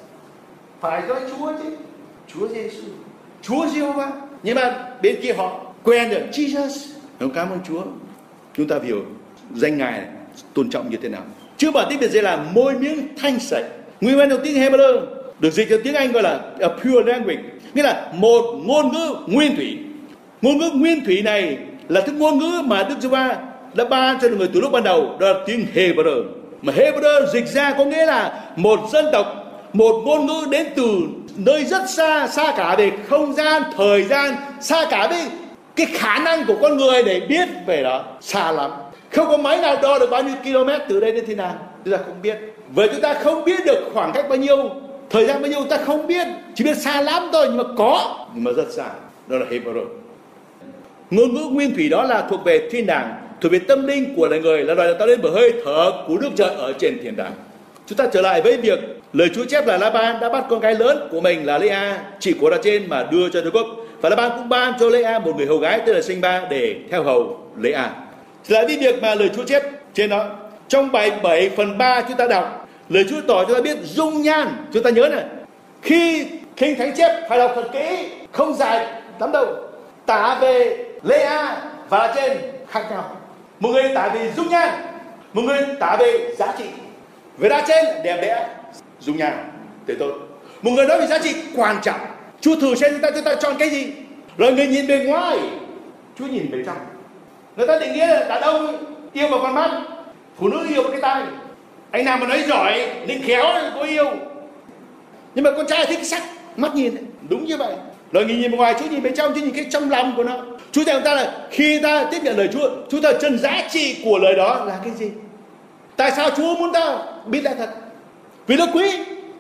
phải nói Chúa chứ, Chúa Giê-xu, Chúa Giê-hô-va. Nhưng mà bên kia họ quen được Jesus. Không, cảm ơn Chúa. Chúng ta hiểu danh Ngài này, tôn trọng như thế nào. Chữ bản tiếng Việt đây là môi miếng thanh sạch. Nguyên văn trong tiếng Hebrew được dịch cho tiếng Anh gọi là a pure language, nghĩa là một ngôn ngữ nguyên thủy. Ngôn ngữ nguyên thủy này là thứ ngôn ngữ mà Đức Giê-hô-va đã ban cho người từ lúc ban đầu, đó là tiếng Hebrew. Mà Hebrew dịch ra có nghĩa là một dân tộc, một ngôn ngữ đến từ nơi rất xa, xa cả về không gian, thời gian, xa cả với cái khả năng của con người để biết về đó, xa lắm. Không có máy nào đo được bao nhiêu km từ đây đến thế nào, chúng ta không biết. Vậy chúng ta không biết được khoảng cách bao nhiêu, thời gian bao nhiêu ta không biết, chỉ biết xa lắm thôi, nhưng mà có, nhưng mà rất xa. Đó là Hebrew. Ngôn ngữ nguyên thủy đó là thuộc về thiên đàng, thuộc về tâm linh của loài người, là loài được tạo nên bởi hơi thở của Đức Trời ở trên thiên đàng. Chúng ta trở lại với việc lời Chúa chép là La-ban đã bắt con gái lớn của mình là Lê-a, chị của Ra-trên, mà đưa cho Jacob, và La-ban cũng ban cho Lê-a một người hầu gái tên là Sinh-ba để theo hầu Lê-a. Trở lại với việc mà lời Chúa chép trên đó, trong bài 7/3 chúng ta đọc, lời Chúa tỏ cho ta biết dung nhan. Chúng ta nhớ này, khi Kinh Thánh chép phải đọc thật kỹ, không dài lắm đâu. Tả về Lê-a và Ra-trên khác nhau. Một người tả về dung nhan, một người tả về giá trị. Về Ra-trên đẹp đẽ, dung nhan để tốt. Một người nói về giá trị quan trọng. Chúa thử xem chúng ta chọn cái gì. Rồi người nhìn bề ngoài, Chúa nhìn bề trong. Người ta định nghĩa là đàn ông yêu vào con mắt, phụ nữ yêu vào cái tai. Anh nào mà nói giỏi, định khéo có yêu. Nhưng mà con trai thích cái sắc, mắt nhìn ấy. Đúng như vậy. Rồi người nhìn bề ngoài, Chúa nhìn bên trong, Chúa nhìn cái trong lòng của nó. Chúa dạy chúng ta là khi ta tiếp nhận lời Chúa, chúng ta chân giá trị của lời đó là cái gì? Tại sao Chúa muốn ta biết lại thật? Vì nó quý.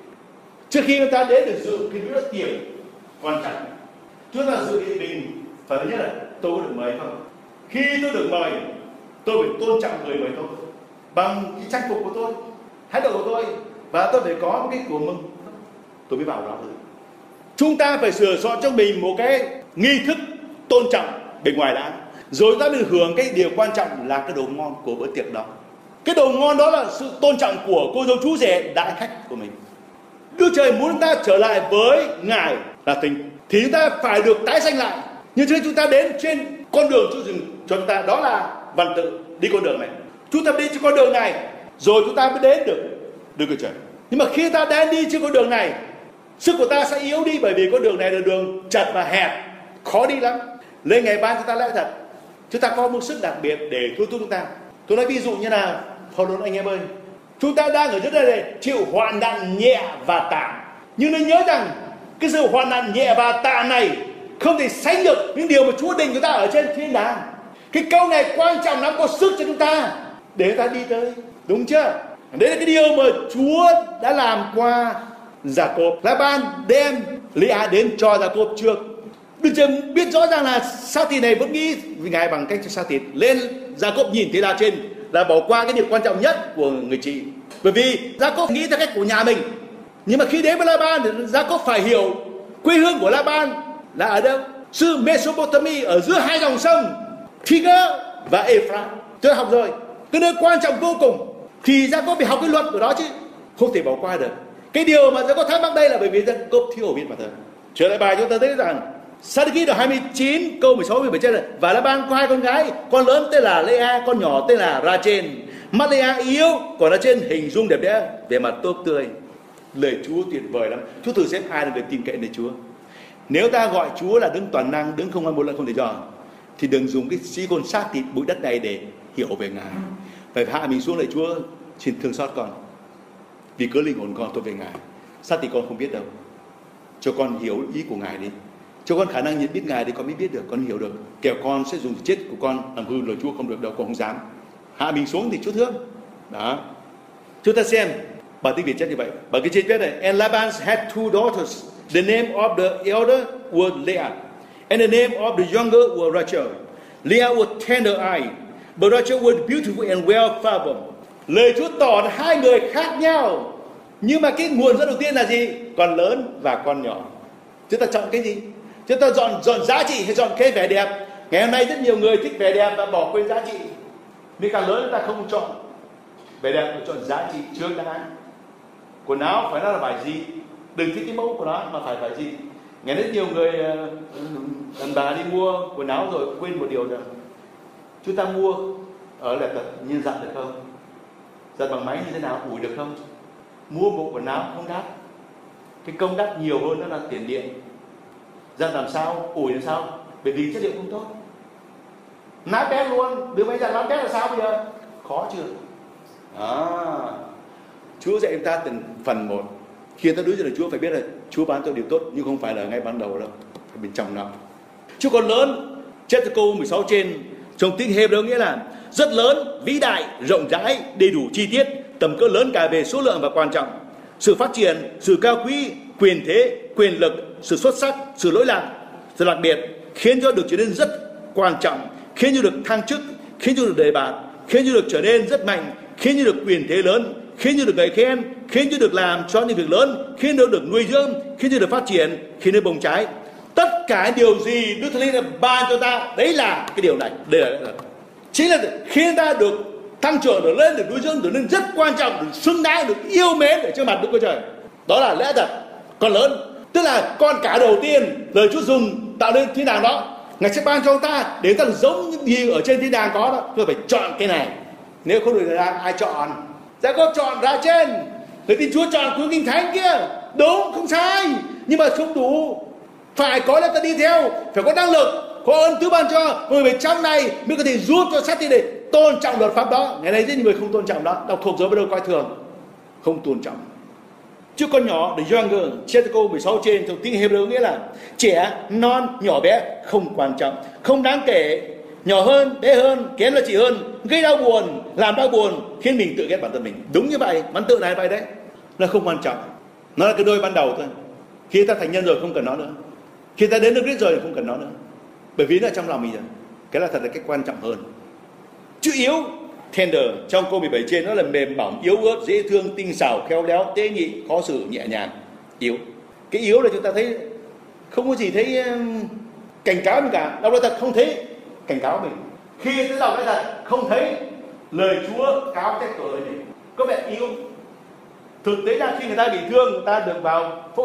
Trước khi người ta đến được dự cái bữa tiệc quan trọng, chúng ta dự định mình phải nhất là tôi có được mời không? Khi tôi được mời, tôi phải tôn trọng người mời tôi bằng cái trang phục của tôi, thái độ của tôi, và tôi phải có một cái của mừng, tôi mới vào đó được. Chúng ta phải sửa soạn cho mình một cái nghi thức tôn trọng bên ngoài đã, rồi ta mới hưởng cái điều quan trọng là cái đồ ngon của bữa tiệc đó. Cái đồ ngon đó là sự tôn trọng của cô dâu chú rể, đại khách của mình. Đức Trời muốn ta trở lại với Ngài là tình, thì chúng ta phải được tái sanh lại. Như thế chúng ta đến trên con đường Chúa dừng cho chúng ta, đó là văn tự đi con đường này. Chúng ta đi trên con đường này, rồi chúng ta mới đến được Đức Trời. Nhưng mà khi ta đang đi trên con đường này, sức của ta sẽ yếu đi, bởi vì con đường này là đường chật và hẹp, khó đi lắm. Lên ngày ban chúng ta lẽ thật, chúng ta có một sức đặc biệt để thôi thúc chúng ta. Tôi nói ví dụ như là Phaolô anh em ơi, chúng ta đang ở dưới đây này chịu hoạn nạn nhẹ và tạm, nhưng nên nhớ rằng cái sự hoạn nạn nhẹ và tạm này không thể sánh được những điều mà Chúa định chúng ta ở trên thiên đàng. Cái câu này quan trọng lắm, có sức cho chúng ta để ta đi tới, đúng chưa? Đấy là cái điều mà Chúa đã làm qua Jacob. La-ban đem Lea đến cho Jacob trước. Đức Chúa biết rõ ràng là xác thịt này vẫn nghĩ vì Ngài bằng cách cho xác thịt lên. Gia-cốp nhìn thấy là trên là bỏ qua cái điều quan trọng nhất của người chị, bởi vì Gia-cốp nghĩ theo cách của nhà mình. Nhưng mà khi đến với La-ban thì Gia-cốp phải hiểu quê hương của La-ban là ở đâu. Xứ Mesopotamia ở giữa hai dòng sông Tigris và Euphrates. Tôi học rồi, cái nơi quan trọng vô cùng thì Gia-cốp phải học cái luật của đó chứ, không thể bỏ qua được. Cái điều mà Gia-cốp thắc mắc đây là bởi vì Gia-cốp thiếu hiểu biết mà thôi. Trở lại bài chúng ta thấy rằng Sa-đi-ki đoạn 29 câu 16 17 trên là và La-ban có hai con gái, con lớn tên là Lea, con nhỏ tên là Ra-chên. Mắt Lea yếu, còn Ra-chên hình dung đẹp đẽ, vẻ mặt tốt tươi. Lời Chúa tuyệt vời lắm. Chúa thử xem ai là người tin cậy nơi Chúa. Nếu ta gọi Chúa là đứng toàn năng, đứng không ăn một lần không thể trò, thì đừng dùng cái sĩ côn xác thịt bụi đất này để hiểu về Ngài. Phải hạ mình xuống lại Chúa, xin thương xót con, vì cớ linh hồn con thuộc về Ngài. Xác thịt con không biết đâu, cho con hiểu ý của Ngài đi, cho con khả năng nhận biết Ngài thì con mới biết được, con hiểu được. Kẻo con sẽ dùng chết của con làm hư lời Chúa không được đâu, con không dám. Hạ mình xuống thì Chúa thương. Đó. Chúng ta xem bản tiếng Việt chép như vậy. Bản cái trên viết này: And Laban had two daughters. The name of the elder was Leah, and the name of the younger was Rachel. Leah was tender-eyed, but Rachel was beautiful and well favored. Lời Chúa tỏ là hai người khác nhau, nhưng mà cái nguồn dẫn đầu tiên là gì? Con lớn và con nhỏ. Chúng ta chọn cái gì? Chúng ta chọn giá trị hay chọn cái vẻ đẹp? Ngày hôm nay rất nhiều người thích vẻ đẹp và bỏ quên giá trị. Nên càng lớn chúng ta không chọn vẻ đẹp, mà chọn giá trị trước đã. Quần áo phải nói là phải gì, đừng thích cái mẫu của nó mà phải gì. Ngày rất nhiều người đàn bà đi mua quần áo rồi quên một điều rằng chúng ta mua ở là nhân giặt được không, giặt bằng máy như thế nào, ủi được không. Mua bộ quần áo không đắt, cái công đắt nhiều hơn đó là tiền điện. Giặt làm sao, ủi làm sao, bởi vì chất liệu không tốt, nát bét luôn. Đưa máy giặt nát bét là sao bây giờ, khó chưa? Chúa dạy chúng ta từng phần một. Khi ta đối diện với Chúa phải biết là Chúa ban cho điều tốt, nhưng không phải là ngay ban đầu đâu, phải bên trong lòng. Chúa còn lớn, chép từ câu 16 trên, trong tiếng Hebrew nghĩa là rất lớn, vĩ đại, rộng rãi, đầy đủ chi tiết, tầm cỡ lớn cả về số lượng và quan trọng. Sự phát triển, sự cao quý, quyền thế, quyền lực, sự xuất sắc, sự lỗi lạc, sự đặc biệt, khiến cho được trở nên rất quan trọng, khiến cho được thăng chức, khiến cho được đề bạt, khiến cho được trở nên rất mạnh, khiến cho được quyền thế lớn, khiến cho được người khen, khiến cho được làm cho những việc lớn, khiến cho được nuôi dưỡng, khiến cho được phát triển, khiến cho bông trái. Tất cả điều gì Đức Thánh Linh ban cho ta, đấy là cái điều này. Đây là chính là khiến ta được tăng trưởng, được lên, được nuôi dưỡng, được lên rất quan trọng, được xứng đáng, được yêu mến ở trước mặt Đức Chúa Trời. Đó là lẽ thật. Còn lớn, tức là con cả đầu tiên lời Chúa dùng tạo nên thiên đàng đó, Ngài sẽ ban cho ta để ta giống những gì ở trên thiên đàng có đó. Tôi phải chọn cái này. Nếu không được ra ai chọn? Gia-cốp chọn Ra-chên, người tin Chúa chọn cuốn Kinh Thánh kia, đúng, không sai, nhưng mà không đủ. Phải có là ta đi theo, phải có năng lực, có ơn Chúa ban cho, người về trong này mới có thể giúp cho xác thịt này tôn trọng luật pháp đó. Ngày nay rất nhiều người không tôn trọng đó, đọc thuộc rồi bắt đầu coi thường, không tôn trọng. Chứ con nhỏ, the younger, chép câu 16 trên trong tiếng Hebrew nghĩa là trẻ, non, nhỏ bé, không quan trọng, không đáng kể, nhỏ hơn, bé hơn, kém là chỉ hơn, gây đau buồn, làm đau buồn, khiến mình tự ghét bản thân mình. Đúng như vậy, văn tự này vậy đấy, là không quan trọng. Nó là cái đôi ban đầu thôi. Khi ta thành nhân rồi không cần nó nữa, khi ta đến nước Christ rồi không cần nó nữa, bởi vì nó ở trong lòng mình rồi. Cái là thật là cái quan trọng hơn. Chữ yếu, tender, trong câu 17 trên nó là mềm mỏng, yếu ớt, dễ thương, tinh xảo, khéo léo, tế nhị, khó xử, nhẹ nhàng. Yếu. Cái yếu là chúng ta thấy không có gì thấy cảnh cáo mình cả. Đọc lời thật không thấy cảnh cáo mình. Khi tôi đọc lời thật không thấy lời Chúa cáo trách tội lỗi mình, có vẻ yếu. Thực tế là khi người ta bị thương, người ta được vào phẫu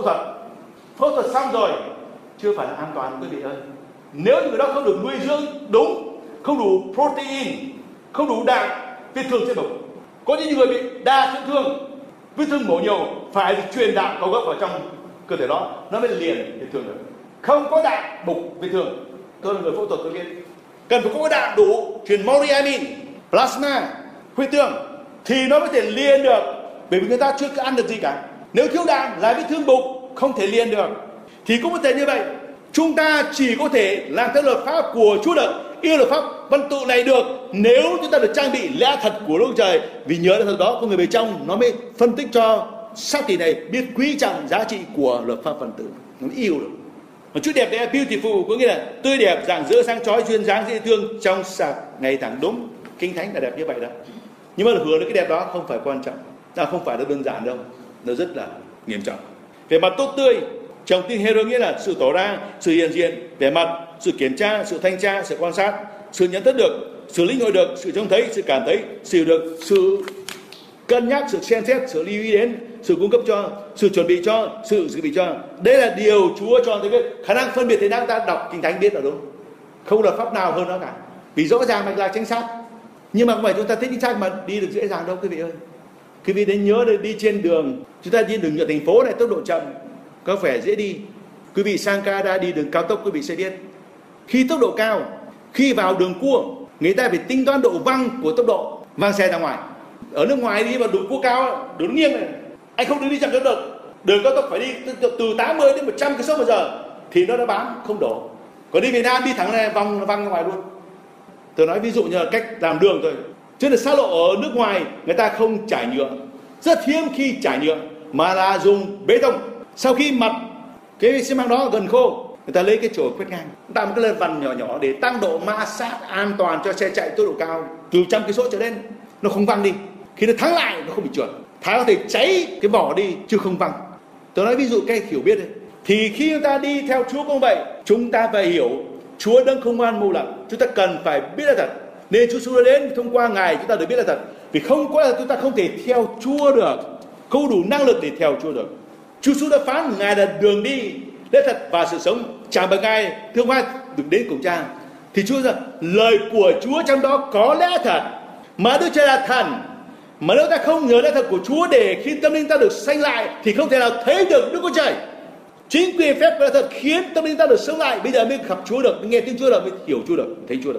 thuật xong rồi chưa phải là an toàn quý vị ơi. Nếu như người đó không được nuôi dưỡng đúng, không đủ protein, không đủ đạm, vết thương sẽ bục. Có những người bị đa chấn thương, vết thương mổ nhiều, phải truyền đạm cầu gốc vào trong cơ thể đó, nó mới liền vết thương được. Không có đạm bục vết thương. Tôi là người phẫu thuật tôi biết, cần phải có đạm đủ, truyền moriamin, plasma, huyết tương thì nó mới thể liền được. Bởi vì người ta chưa ăn được gì cả. Nếu thiếu đạm là vết thương bục, không thể liền được. Thì cũng có thể như vậy, chúng ta chỉ có thể làm theo luật pháp của Chúa được, yêu luật pháp văn tự này được nếu chúng ta được trang bị lẽ thật của Đức Trời. Vì nhớ lẽ thật đó có người bên trong, nó mới phân tích cho xác thịt này biết quý trọng giá trị của luật pháp văn tự, nó mới yêu được. Một chữ đẹp là beautiful, có nghĩa là tươi đẹp, rạng rỡ, sáng chói, duyên dáng, dễ thương, trong sạch, ngày tháng. Đúng, Kinh Thánh là đẹp như vậy đó. Nhưng mà hưởng đến cái đẹp đó không phải quan trọng, không phải là đơn giản đâu, nó rất là nghiêm trọng. Về mặt tốt tươi, trong tiếng Hebrew nghĩa là sự tỏ ra, sự hiện diện. Về mặt sự kiểm tra, sự thanh tra, sự quan sát, sự nhận thức được, sự lĩnh hội được, sự trông thấy, sự cảm thấy, sự hiểu được, sự cân nhắc, sự xem xét, sự lưu ý đến, sự cung cấp cho, sự chuẩn bị cho, sự dự bị cho. Đây là điều Chúa cho cái khả năng phân biệt thế nào. Ta đọc Kinh Thánh biết là đúng, không luật pháp nào hơn nó cả, vì rõ ràng mạch lạc chính xác. Nhưng mà không phải chúng ta thích chính xác mà đi được dễ dàng đâu quý vị ơi. Quý vị nên nhớ đi trên đường, chúng ta đi đường nhựa thành phố này tốc độ chậm có vẻ dễ đi. Quý vị sang Canada đi đường cao tốc, quý vị sẽ biết khi tốc độ cao, khi vào đường cua, người ta phải tính toán độ văng của tốc độ, văng xe ra ngoài. Ở nước ngoài đi vào đường cua cao, đường nghiêng này, anh không đi chậm cho được. Đường cao tốc phải đi từ 80 đến 100 km/h thì nó đã bám không đổ. Còn đi Việt Nam đi thẳng này văng ra ngoài luôn. Tôi nói ví dụ như là cách làm đường thôi. Chứ là xa lộ ở nước ngoài người ta không trải nhựa, rất hiếm khi trải nhựa mà là dùng bê tông. Sau khi mặt cái xi măng đó gần khô, người ta lấy cái chổi quét ngang, tạo một cái led vằn nhỏ nhỏ để tăng độ ma sát an toàn cho xe chạy tốc độ cao từ 100 km trở lên, nó không văng đi. Khi nó thắng lại nó không bị trượt, tháo có thể cháy cái vỏ đi chứ không văng. Tôi nói ví dụ cái hiểu biết đấy. Thì khi chúng ta đi theo Chúa cũng vậy, chúng ta phải hiểu Chúa đấng không ăn mưu lặng, chúng ta cần phải biết là thật. Nên Chúa Giêsu đến thông qua Ngài chúng ta được biết là thật. Vì không có là chúng ta không thể theo Chúa được, không đủ năng lực để theo Chúa được. Chúa Giêsu đã phán Ngài là đường đi, lẽ thật và sự sống, chẳng bằng Ngài thương hoa được đến cùng Cha. Thì Chúa rằng lời của Chúa trong đó có lẽ thật, mà Đức Trời là thần. Mà nếu ta không nhớ lẽ thật của Chúa để khi tâm linh ta được sanh lại thì không thể nào thấy được Đức Chúa Trời. Chính quyền phép của lẽ thật khiến tâm linh ta được sống lại. Bây giờ mới gặp Chúa được, mới nghe tiếng Chúa được, mới hiểu Chúa được, thấy Chúa được.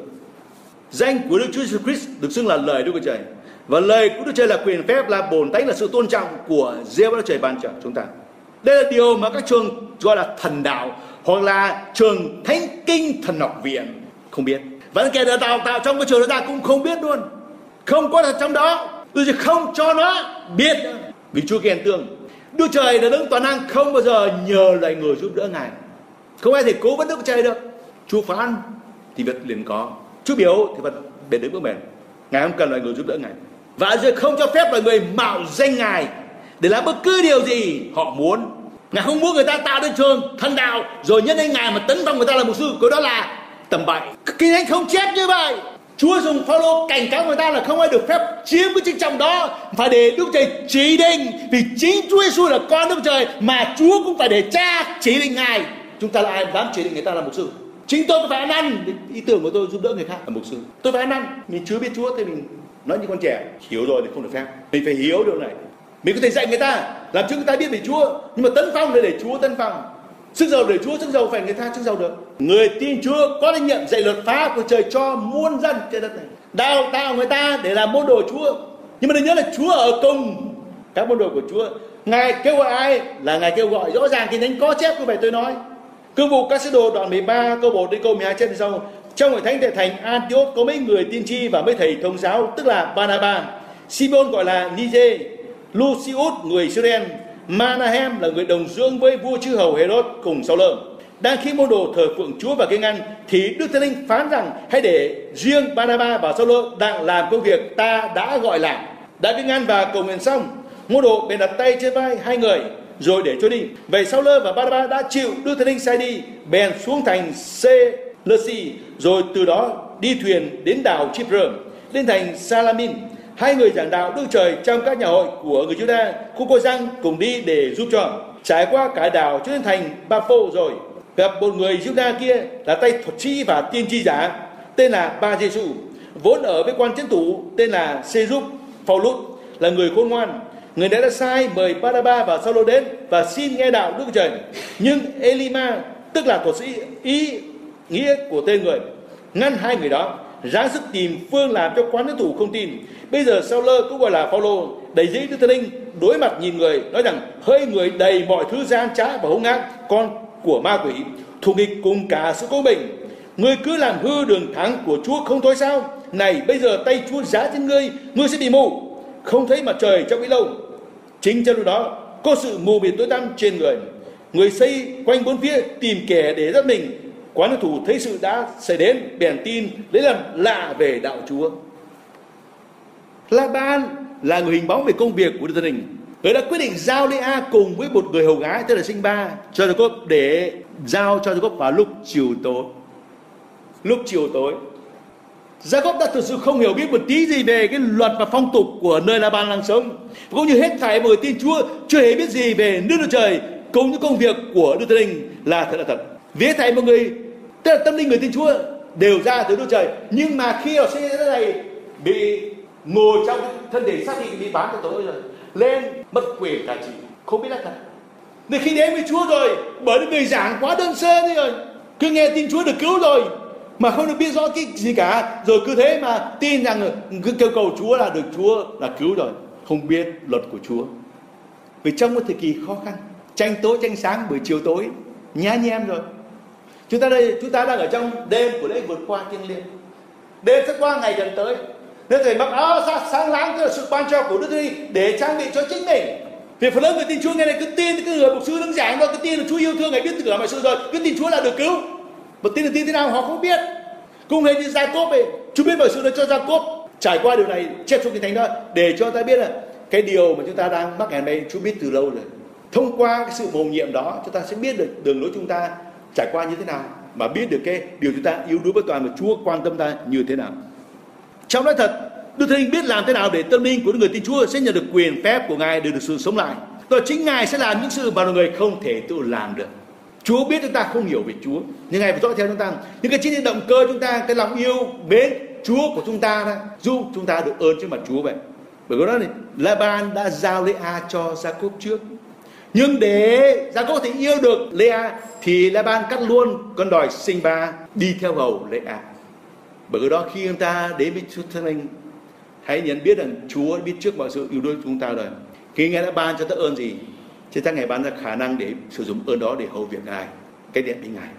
Danh của Đức Chúa Jesus Christ được xưng là lời Đức Chúa Trời, và lời của Đức Trời là quyền phép, là bổn tánh, là sự tôn trọng của Giê-hô-va Đức Trời ban cho chúng ta. Đây là điều mà các trường gọi là thần đạo hoặc là trường thánh kinh thần học viện không biết, và kẻ đào tạo trong cái trường đó ta cũng không biết luôn, không có thật trong đó. Tôi sẽ không cho nó biết, vì Chúa khen tương. Đức Trời là đấng toàn năng, không bao giờ nhờ lại người giúp đỡ Ngài, không ai thể cố vấn Đức Trời được. Chúa phán thì vật liền có, Chúa biểu thì vật bền đứng vững bền. Ngài không cần loài người giúp đỡ Ngài, và giờ không cho phép loài người mạo danh Ngài để làm bất cứ điều gì họ muốn. Ngài không muốn người ta tạo đến trường thần đạo rồi nhân danh Ngài mà tấn công người ta là mục sư, cái đó là tầm bậy. Kinh Thánh không chép như vậy. Chúa dùng Phao-lô cảnh cáo người ta là không ai được phép chiếm cái chức trọng đó, phải để Đức Trời chỉ định, vì chính Chúa Giêsu là con Đức Trời, mà Chúa cũng phải để Cha chỉ định Ngài. Chúng ta là ai dám chỉ định người ta là mục sư? Chính tôi phải ăn năn. Ý tưởng của tôi giúp đỡ người khác là mục sư, tôi phải ăn năn. Mình chưa biết Chúa thì mình nói như con trẻ, hiểu rồi thì không được phép. Mình phải hiểu điều này. Mình có thể dạy người ta, làm cho người ta biết về Chúa, nhưng mà tấn phong để Chúa tấn phong. Sức giàu để Chúa sức giàu, phải người ta sức giàu được. Người tin Chúa có trách nhiệm dạy luật pháp của Trời cho muôn dân trên đất này, đào tạo người ta để làm môn đồ Chúa. Nhưng mà đừng nhớ là Chúa ở cùng các môn đồ của Chúa. Ngài kêu gọi ai là Ngài kêu gọi rõ ràng. Kinh Thánh có chép như vậy. Tôi nói Cương vụ các sứ đồ đoạn 13 câu 1 đến câu 12 chép như sau: trong hội thánh tại thành Antioch có mấy người tiên tri và mấy thầy thông giáo, tức là Barnabas, Simon gọi là Niger, Lucius người Israel, Manahem là người đồng dương với vua chư hầu Herod cùng Sao-lơ. Đang khi môn đồ thờ phượng Chúa và kinh ăn, thì Đức Thánh Linh phán rằng hãy để riêng Barnabas và Sao-lơ đang làm công việc ta đã gọi làm. Đã kinh ăn và cầu nguyện xong, môn đồ bèn đặt tay trên vai hai người rồi để cho đi. Vậy Sao-lơ và Barnabas đã chịu Đức Thánh Linh sai đi, bèn xuống thành Seleucia, rồi từ đó đi thuyền đến đảo Chipre, lên thành Salamin. Hai người giảng đạo Đức Trời trong các nhà hội của người Juda không có răng cùng đi để giúp cho. Trải qua cả đảo cho đến thành Ba-phô rồi gặp một người Juda kia là tay thuật sĩ và tiên tri giả tên là Ba-giê-su, vốn ở với quan trấn thủ tên là Sê-giúp. Phao-lút là người khôn ngoan, người đã sai mời Barnabas và Sao-lô đến và xin nghe đạo Đức Trời. Nhưng Elima tức là thuật sĩ, ý nghĩa của tên người, ngăn hai người đó, ráng sức tìm phương làm cho quan trấn thủ không tin. Bây giờ Sao-lơ cũng gọi là Phao-lô đầy dẫy Đức Thánh Linh, đối mặt nhìn người nói rằng: hỡi người đầy mọi thứ gian trá và hung ác, con của ma quỷ, thù nghịch cùng cả sự công bình, ngươi cứ làm hư đường thắng của Chúa không thôi sao? Này bây giờ tay Chúa giá trên ngươi, ngươi sẽ bị mù, không thấy mặt trời trong ít lâu. Chính trong lúc đó có sự mù mịt tối tăm trên người. người xây quanh bốn phía tìm kẻ để giết mình. Quán quân thủ thấy sự đã xảy đến, bèn tin lấy làm lạ về đạo Chúa. Laban là người hình bóng về công việc của Đức Thần Linh. Người đã quyết định giao Lea cùng với một người hầu gái tên là Sinh-ba cho Jacob để giao cho Jacob vào lúc chiều tối. Lúc chiều tối, Jacob đã thực sự không hiểu biết một tí gì về cái luật và phong tục của nơi Laban đang sống, cũng như hết thảy mọi người tin Chúa chưa hề biết gì về nước Đức Trời cùng những công việc của Đức Thánh Linh là thật. Vì hết thảy mọi người, tức là tâm linh người tin Chúa đều ra từ Đức Trời, nhưng mà khi họ sinh ra thế này bị ngồi trong thân thể xác định bị bán cho tội rồi, lên mất quyền cai trị, không biết là thật. Nên khi đến với Chúa rồi, bởi vì người giảng quá đơn sơ thế rồi, cứ nghe tin Chúa được cứu rồi mà không được biết rõ cái gì cả, rồi cứ thế mà tin rằng cứ kêu cầu Chúa là được Chúa là cứu rồi, không biết luật của Chúa. Vì trong một thời kỳ khó khăn, tranh tối tranh sáng, buổi chiều tối nhá nhem rồi. Chúng ta đang ở trong đêm của lễ vượt qua thiêng liêng. Đêm sẽ qua ngày gần tới. Nên thầy mặc áo sáng láng, tức là sự ban cho của Đức Thánh Linh để trang bị cho chính mình. Vì phần lớn người tin Chúa nghe này cứ tin cái người mục sư đứng giảng thôi, cứ tin là Chúa yêu thương, Ngài biết tất cả mọi sự rồi, cứ tin Chúa là được cứu. Mà tin là tin thế nào họ không biết. Cũng hệt như Jacob ấy, Chúa biết mọi sự đó cho Jacob trải qua điều này, chép trong Kinh Thánh đó để cho ta biết là cái điều mà chúng ta đang mắc kẹt đây Chúa biết từ lâu rồi. Thông qua cái sự mầu nhiệm đó, chúng ta sẽ biết được đường lối chúng ta trải qua như thế nào, mà biết được cái điều chúng ta yếu đuối bất toàn và Chúa quan tâm ta như thế nào. Trong nói thật, Đức Thánh Linh biết làm thế nào để tâm linh của người tin Chúa sẽ nhận được quyền phép của Ngài để được sự sống lại. Rồi chính Ngài sẽ làm những sự mà người không thể tự làm được. Chúa biết chúng ta không hiểu về Chúa, nhưng Ngài phải dõi theo chúng ta. Nhưng cái chính động cơ chúng ta, cái lòng yêu mến Chúa của chúng ta đó, giúp chúng ta được ơn trước mặt Chúa vậy. Bởi vì đó này, Laban đã giao Lea cho Jacob trước. Nhưng để Jacob thì yêu được Lea thì Laban cắt luôn con đòi Sinh-ba đi theo hầu Lea. Bởi vì đó khi chúng ta đến với Chúa Thánh Linh, hãy nhận biết rằng Chúa biết trước mọi sự yêu đuối chúng ta rồi. Khi Ngài đã ban cho ta ơn gì, thì ta Ngài ban ra khả năng để sử dụng ơn đó để hầu việc Ngài, cái điện với Ngài.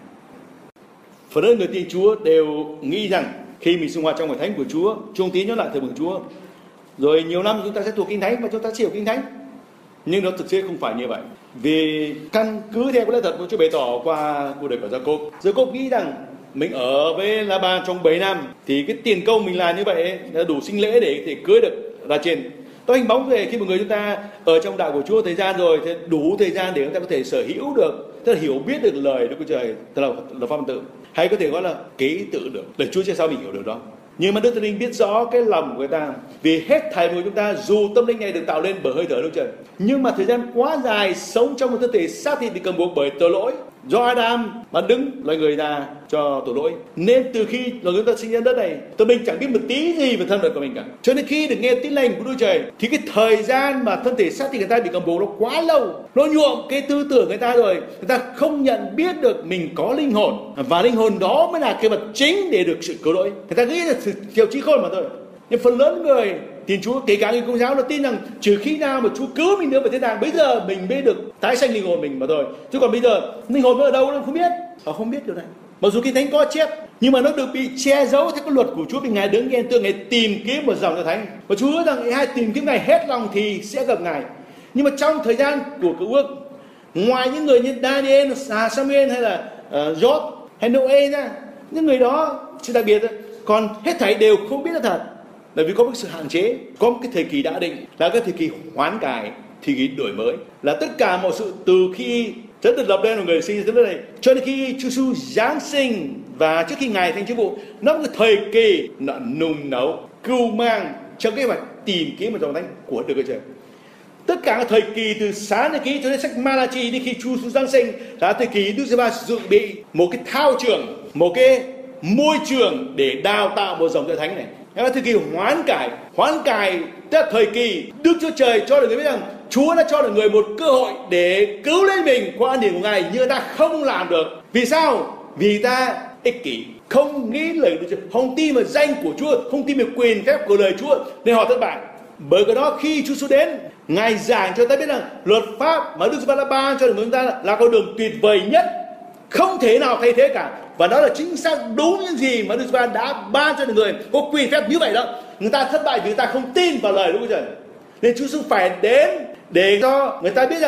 Phần lớn người tin Chúa đều nghĩ rằng khi mình sinh hoạt trong hội thánh của Chúa, trung tín nhớ lại thờ mừng Chúa, rồi nhiều năm chúng ta sẽ thuộc Kinh Thánh và chúng ta sẽ hiểu Kinh Thánh. Nhưng nó thực sự không phải như vậy. Vì căn cứ theo cái lẽ thật của Chúa bày tỏ qua cuộc đời của Jacob. Jacob nghĩ rằng mình ở với Laban trong 7 năm thì cái tiền công mình làm như vậy đã đủ sinh lễ để thể cưới được ra trên. Tôi hình bóng về khi một người chúng ta ở trong đạo của Chúa thời gian rồi thì đủ thời gian để chúng ta có thể sở hữu được, tức là hiểu biết được lời Đức Chúa Trời, tức là pháp tự, hay có thể gọi là ký tự được. Để Chúa sẽ sao mình hiểu được đó. Nhưng mà Đức Thánh Linh biết rõ cái lòng của người ta. Vì hết thảy mọi chúng ta dù tâm linh này được tạo lên bởi hơi thở Đức Trời, nhưng mà thời gian quá dài sống trong một thân thể xác thịt bị cầm buộc bởi tội lỗi, do Adam mà đứng loài người ra cho tội lỗi, nên từ khi loài người ta sinh ra đất này, tâm linh chẳng biết một tí gì về thân phận của mình cả. Cho nên khi được nghe tin lành của Đức Trời thì cái thời gian mà thân thể xác thịt người ta bị cầm buộc nó quá lâu, nó nhuộm cái tư tưởng người ta rồi, người ta không nhận biết được mình có linh hồn, và linh hồn đó mới là cái vật chính để được sự cứu rỗi. Người ta nghĩ là kiểu trí khôn mà thôi. Nhưng phần lớn người tin Chúa, kể cả người Công giáo, nó tin rằng trừ khi nào mà Chúa cứu mình nữa về thiên đàng, bây giờ mình mới được tái sanh linh hồn mình mà thôi. Chứ còn bây giờ linh hồn ở đâu nó không biết. Họ không biết điều này. Mặc dù Kinh Thánh có chép, nhưng mà nó được bị che giấu theo cái luật của Chúa. Vì Ngài đứng ghen tương, Ngài tìm kiếm một dòng Kinh Thánh, và Chúa hứa rằng ai tìm kiếm Ngài hết lòng thì sẽ gặp Ngài. Nhưng mà trong thời gian của Cựu Ước, ngoài những người như Daniel, Samuel hay là Job hay Noe ra, những người đó sự đặc biệt, còn hết thảy đều không biết là thật. Bởi vì có một sự hạn chế, có một cái thời kỳ đã định, là cái thời kỳ hoán cải, thời kỳ đổi mới, là tất cả mọi sự từ khi rất được lập lên của người sinh ra tới đây, cho đến khi Chúa Giêsu giáng sinh và trước khi Ngài thành chức vụ, nó là một thời kỳ nung nấu, cưu mang trong kế hoạch tìm kiếm một dòng thánh của Đức Chúa Trời. Tất cả các thời kỳ từ sáng thế ký cho đến sách Malachi đến khi Chúa Giêsu giáng sinh là thời kỳ Đức Giê-hô-va dự bị một cái thao trường, một cái môi trường để đào tạo một dòng thánh này. Là thời kỳ hoán cải tức là thời kỳ Đức Chúa Trời cho được người biết rằng Chúa đã cho được người một cơ hội để cứu lấy mình qua ân điển của Ngài, nhưng ta không làm được. Vì sao? Vì ta ích kỷ, không nghĩ lời Đức Chúa, không tin vào danh của Chúa, không tin vào quyền phép của lời Chúa, nên họ thất bại. Bởi cái đó khi Chúa Giêsu đến, Ngài giảng cho ta biết rằng luật pháp mà Đức Giê-hô-va đã ban cho chúng ta là con đường tuyệt vời nhất, không thể nào thay thế cả. Và đó là chính xác đúng những gì mà Đức Giê-hô-va đã ban cho người có quyền phép như vậy đó. Người ta thất bại vì người ta không tin vào lời Đức Chúa Trời. Nên Chúa Giêsu phải đến để cho người ta biết rằng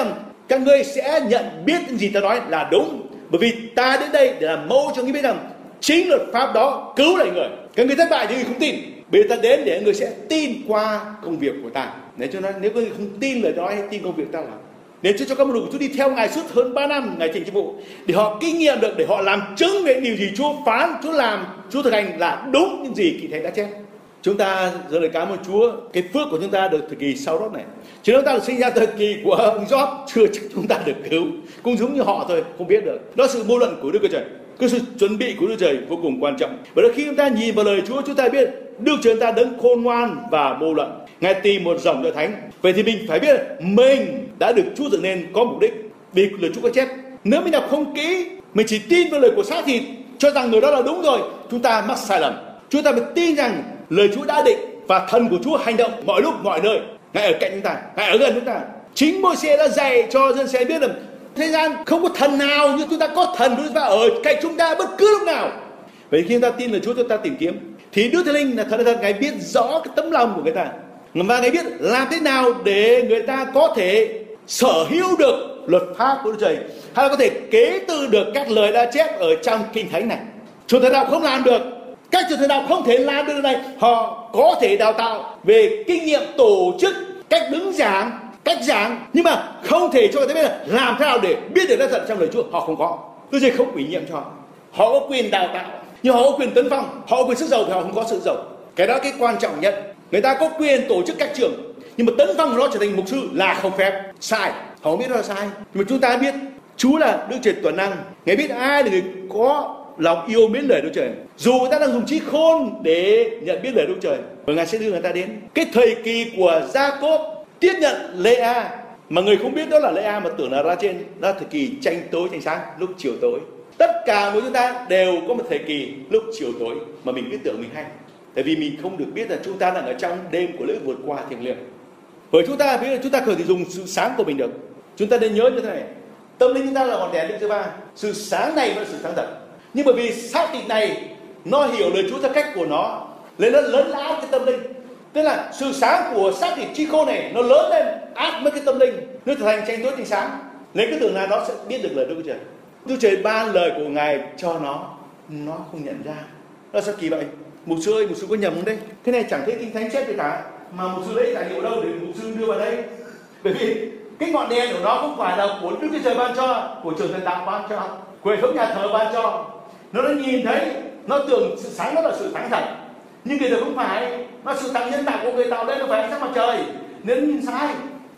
các ngươi sẽ nhận biết những gì ta nói là đúng, bởi vì ta đến đây để làm mẫu cho ngươi biết rằng chính luật pháp đó cứu lại người. Các ngươi thất bại thì ngươi không tin. Bây giờ ta đến để người sẽ tin qua công việc của ta. Nếu cho nó, nếu các ngươi không tin lời nói, tin công việc ta làm. Nếu cho các môn đồ của Chúa đi theo Ngài suốt hơn 3 năm, Ngài trình chức vụ, để họ kinh nghiệm được, để họ làm chứng về điều gì Chúa phán, Chúa làm, Chúa thực hành là đúng những gì Kỳ Thánh đã chép. Chúng ta giờ lời cảm ơn Chúa, cái phước của chúng ta được thời kỳ sau đó này. Chứ chúng ta được sinh ra thời kỳ của ông Job, chưa chắc chúng ta được cứu. Cũng giống như họ thôi, không biết được. Đó là sự mưu luận của Đức Chúa Trời. Cái sự chuẩn bị của Đức Trời vô cùng quan trọng. Bởi vì khi chúng ta nhìn vào lời Chúa, chúng ta biết Đức Trời ta đấng khôn ngoan và mưu luận. Ngài tìm một dòng lời thánh. Vậy thì mình phải biết mình đã được Chúa dựng nên có mục đích. Vì lời Chúa có chép. Nếu mình đọc không kỹ, mình chỉ tin vào lời của xác thịt, cho rằng người đó là đúng rồi, chúng ta mắc sai lầm. Chúng ta phải tin rằng lời Chúa đã định và thần của Chúa hành động mọi lúc mọi nơi. Ngài ở cạnh chúng ta, Ngài ở gần chúng ta. Chính Môi-se đã dạy cho dân Israel biết rằng thế gian không có thần nào như chúng ta có thần của chúng ta ở cạnh chúng ta bất cứ lúc nào. Vậy khi chúng ta tin lời Chúa, chúng ta tìm kiếm, thì Đức Thánh Linh là thật, Ngài biết rõ cái tấm lòng của người ta, và Ngài biết làm thế nào để người ta có thể sở hữu được luật pháp của Đức Trời, hay là có thể kế từ được các lời đã chép ở trong Kinh Thánh này. Trường thần đạo không làm được, các trường thần đạo không thể làm được điều này. Họ có thể đào tạo về kinh nghiệm tổ chức, cách đứng giảng, cách giảng, nhưng mà không thể cho người ta biết là làm thế nào để biết được cái thật trong lời Chúa. Họ không có. Đức Trời không ủy nhiệm cho họ. Họ có quyền đào tạo, nhưng họ có quyền tấn phong, họ có quyền sức giàu thì họ không có sự giàu. Cái đó cái quan trọng nhất. Người ta có quyền tổ chức các trường, nhưng mà tấn phong nó trở thành mục sư là không phép, sai. Họ không biết đó là sai. Nhưng mà chúng ta biết Chúa là Đức Trời toàn năng. Ngài biết ai là người có lòng yêu mến lời Đức Trời. Dù người ta đang dùng trí khôn để nhận biết lời Đức Trời, và Ngài sẽ đưa người ta đến. Cái thời kỳ của Gia-cốp tiếp nhận Lê-a, mà người không biết đó là Lê-a mà tưởng là Ra-trên, đó là thời kỳ tranh tối tranh sáng, lúc chiều tối. Tất cả mỗi chúng ta đều có một thời kỳ lúc chiều tối mà mình cứ tưởng mình hay. Tại vì mình không được biết là chúng ta đang ở trong đêm của lễ vượt qua thiêng liêng. Bởi chúng ta biết là chúng ta không thể dùng sự sáng của mình được. Chúng ta nên nhớ như thế này, tâm linh chúng ta là ngọn đèn Đức Giê-hô-va. Sự sáng này nó là sự sáng thật. Nhưng bởi vì xác thịt này nó hiểu lời Chúa theo cách của nó, nên nó lớn áp cái tâm linh. Tức là sự sáng của xác thịt chi khô này nó lớn lên áp với cái tâm linh, nó trở thành tranh tối tranh sáng. Nên cái tưởng là nó sẽ biết được lời Đức Chúa Trời. Đức Chúa Trời ban lời của Ngài cho nó không nhận ra. Nó sao kỳ vậy? Mục sư ơi, mục sư có nhầm không đây? Cái này chẳng thấy Kinh Thánh chép gì cả, mà mục sư lấy tài liệu đâu để mục sư đưa vào đây? Bởi vì cái ngọn đèn của nó không phải là của Đức Chúa Trời ban cho, của trường thần đạo ban cho, của hệ thống nhà thờ ban cho. Nó đã nhìn thấy, nó tưởng sự sáng đó là sự sáng thật, nhưng người ta không phải, nó sự tạo nhân tạo của người tạo lên, nó phải ánh sáng mặt trời, nên nhìn sai,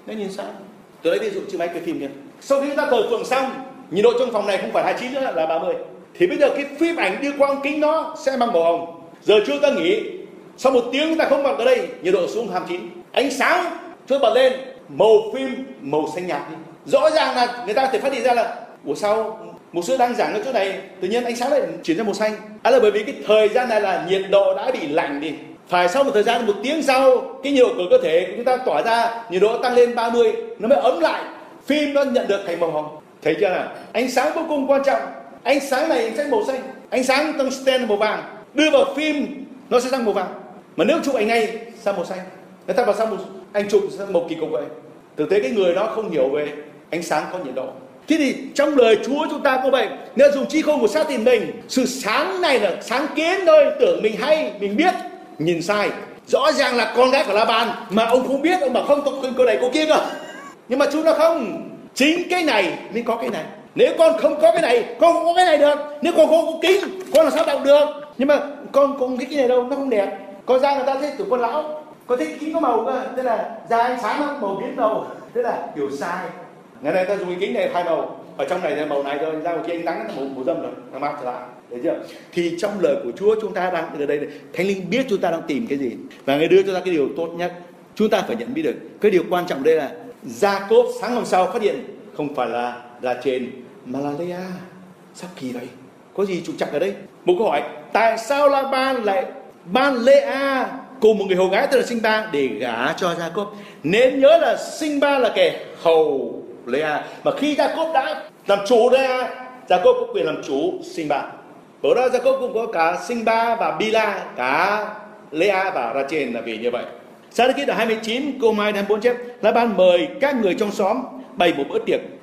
Tôi lấy ví dụ chiếc máy quay phim kia. Sau khi chúng ta thờ phượng xong, nhiệt độ trong phòng này không phải 29 nữa là 30, thì bây giờ cái phim ảnh đi qua ống kính nó sẽ mang màu hồng. Giờ chúng ta nghỉ, sau 1 tiếng chúng ta không bật ở đây, nhiệt độ xuống 29, ánh sáng chúng ta bật lên, màu phim màu xanh nhạt đi. Rõ ràng là người ta có thể phát hiện ra là ủa sao một sư đang giảng ở chỗ này tự nhiên ánh sáng lại chuyển sang màu xanh. Đó là bởi vì cái thời gian này là nhiệt độ đã bị lạnh đi. Phải sau một thời gian 1 tiếng sau, cái nhiệt độ của cơ thể của chúng ta tỏa ra, nhiệt độ tăng lên 30, nó mới ấm lại, phim nó nhận được thành màu hồng. Thấy chưa nào? Ánh sáng vô cùng quan trọng. Ánh sáng này ánh sáng màu xanh, ánh sáng tungsten màu vàng, đưa vào phim nó sẽ sang màu vàng. Mà nếu chụp ảnh này sang màu xanh, người ta vào sang anh chụp sang màu kỳ cục vậy. Thực tế cái người đó không hiểu về ánh sáng có nhiệt độ. Thế thì trong lời Chúa chúng ta có vậy, nếu dùng trí khôn của xác thịt mình, sự sáng này là sáng kiến thôi, tưởng mình hay, mình biết, nhìn sai. Rõ ràng là con gái của La-ban mà ông không biết, ông bảo không cô này cô kia cơ. Nhưng mà chúng nó không, chính cái này mới có cái này. Nếu con không có cái này, con không có cái này được. Nếu con không có kính, con làm sao đọc được. Nhưng mà con không thích cái này đâu, nó không đẹp. Con ra người ta thấy tưởng con lão, con thích kính có màu cơ, tức là da ánh sáng nó màu biến màu, tức là hiểu sai. Ngày nay ta dùng cái kính này 2 màu, ở trong này là màu này thôi, ra ngoài kia ánh nắng nó màu dâm rồi, nó mát trở lại, thấy chưa? Thì trong lời của Chúa chúng ta đang ở đây, Thánh Linh biết chúng ta đang tìm cái gì và Ngài đưa cho ta cái điều tốt nhất. Chúng ta phải nhận biết được. Cái điều quan trọng đây là Gia-cốp sáng hôm sau phát hiện không phải là Ra-trên mà là Lê-a. Sao kỳ vậy? Có gì trục trặc ở đây? Một câu hỏi, tại sao La-ban lại ban Lê-a cùng một người hầu gái tên là Sinh-ba để gả cho Gia-cốp? Nên nhớ là Sinh-ba là kẻ hầu Lê-a, mà khi Gia-cốp đã làm chủ Lê-a, Gia-cốp có quyền làm chủ Sinh-ba. Bởi đó Gia-cốp cũng có cả Sinh-ba và Bi-la, cả Lê-a và Ra-trên là vì như vậy. Sáng thế ký đoạn 29 câu 2 đến 4 chép, La-ban mời các người trong xóm bày một bữa tiệc.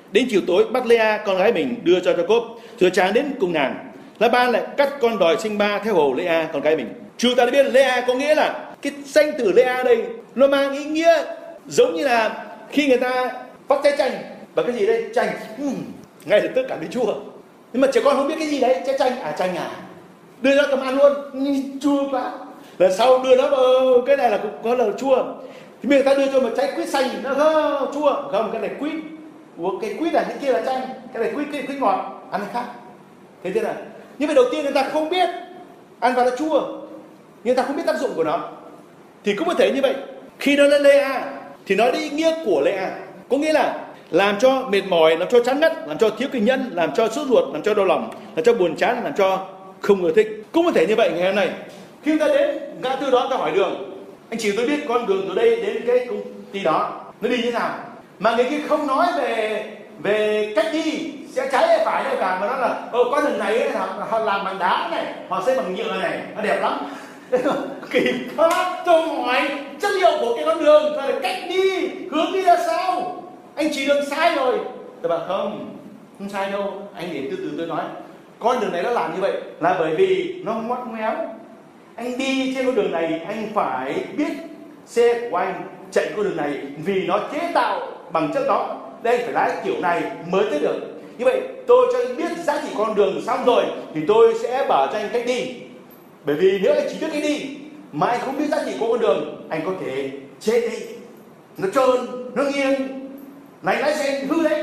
Đến chiều tối bắt Lea con gái mình đưa cho Jacob, rồi chàng đến cùng nàng. Laban lại cắt con đòi sinh ba theo hầu Lea con gái mình. Chúng ta đã biết Lea có nghĩa là cái danh từ Lea đây nó mang ý nghĩa giống như là khi người ta vắt trái chanh và cái gì đây chanh, ngay lập tức cảm thấy chua. Nhưng mà trẻ con không biết cái gì đấy, trái chanh chanh đưa nó cầm ăn luôn, chua quá. Lần sau đưa nó vào cái này là cũng có là chua. Thì người ta đưa cho một trái quýt xanh nó chua, không cái này quýt, cái quýt là cái kia là chanh, cái này quýt ngọt, ăn khác. Thế là như vậy đầu tiên người ta không biết ăn vào nó chua, người ta không biết tác dụng của nó. Thì cũng có thể như vậy, khi nó lên Lea thì nói đến ý nghĩa của Lea, có nghĩa là làm cho mệt mỏi, làm cho chán ngắt, làm cho thiếu kiên nhẫn, làm cho sốt ruột, làm cho đau lòng, làm cho buồn chán, làm cho không ưa thích. Cũng có thể như vậy ngày hôm nay, khi chúng ta đến ngã tư đó ta hỏi đường, anh chị tôi biết con đường từ đây đến cái công ty đó nó đi như thế nào, mà người kia không nói về cách đi sẽ trái hay phải đâu cả, mà nó là con đường này họ làm bằng đá này, họ xây bằng nhựa này, nó đẹp lắm. Kỳ quá, tôi hỏi chất liệu của cái con đường và cách đi, hướng đi ra sao, anh chỉ đường sai rồi. Tôi bảo không sai đâu, anh để từ từ tôi nói. Con đường này nó làm như vậy là bởi vì nó ngoắt ngoéo. Anh đi trên con đường này anh phải biết xe của anh chạy con đường này vì nó chế tạo bằng chất đó, đây phải lái kiểu này mới tới được. Như vậy tôi cho anh biết giá trị con đường xong rồi thì tôi sẽ bảo cho anh cách đi. Bởi vì nếu anh chỉ biết cách đi mà anh không biết giá trị của con đường, anh có thể chết đi, nó trơn, nó nghiêng, này lái xe hư đấy.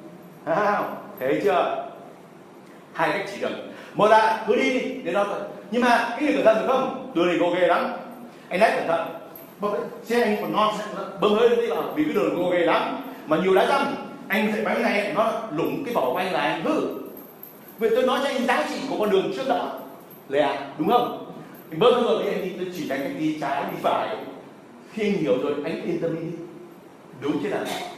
Thấy chưa? Hai cách chỉ đường, một là cứ đi đến đó thôi, nhưng mà cái người cẩn thận phải không? Đường này gồ ghề lắm, anh lái cẩn thận, xe anh còn non bơm hơi đi vào vì cái đường gồ ghề lắm, mà nhiều đá răm, anh chạy bánh này nó lủng cái vỏ quay là anh hư. Vậy tôi nói cho anh giá trị của con đường trước đó, đúng không? Thì bớt hơn rồi anh đi, tôi chỉ đánh anh đi trái đi phải. Khi anh hiểu rồi anh yên tâm đi, đúng thế nào?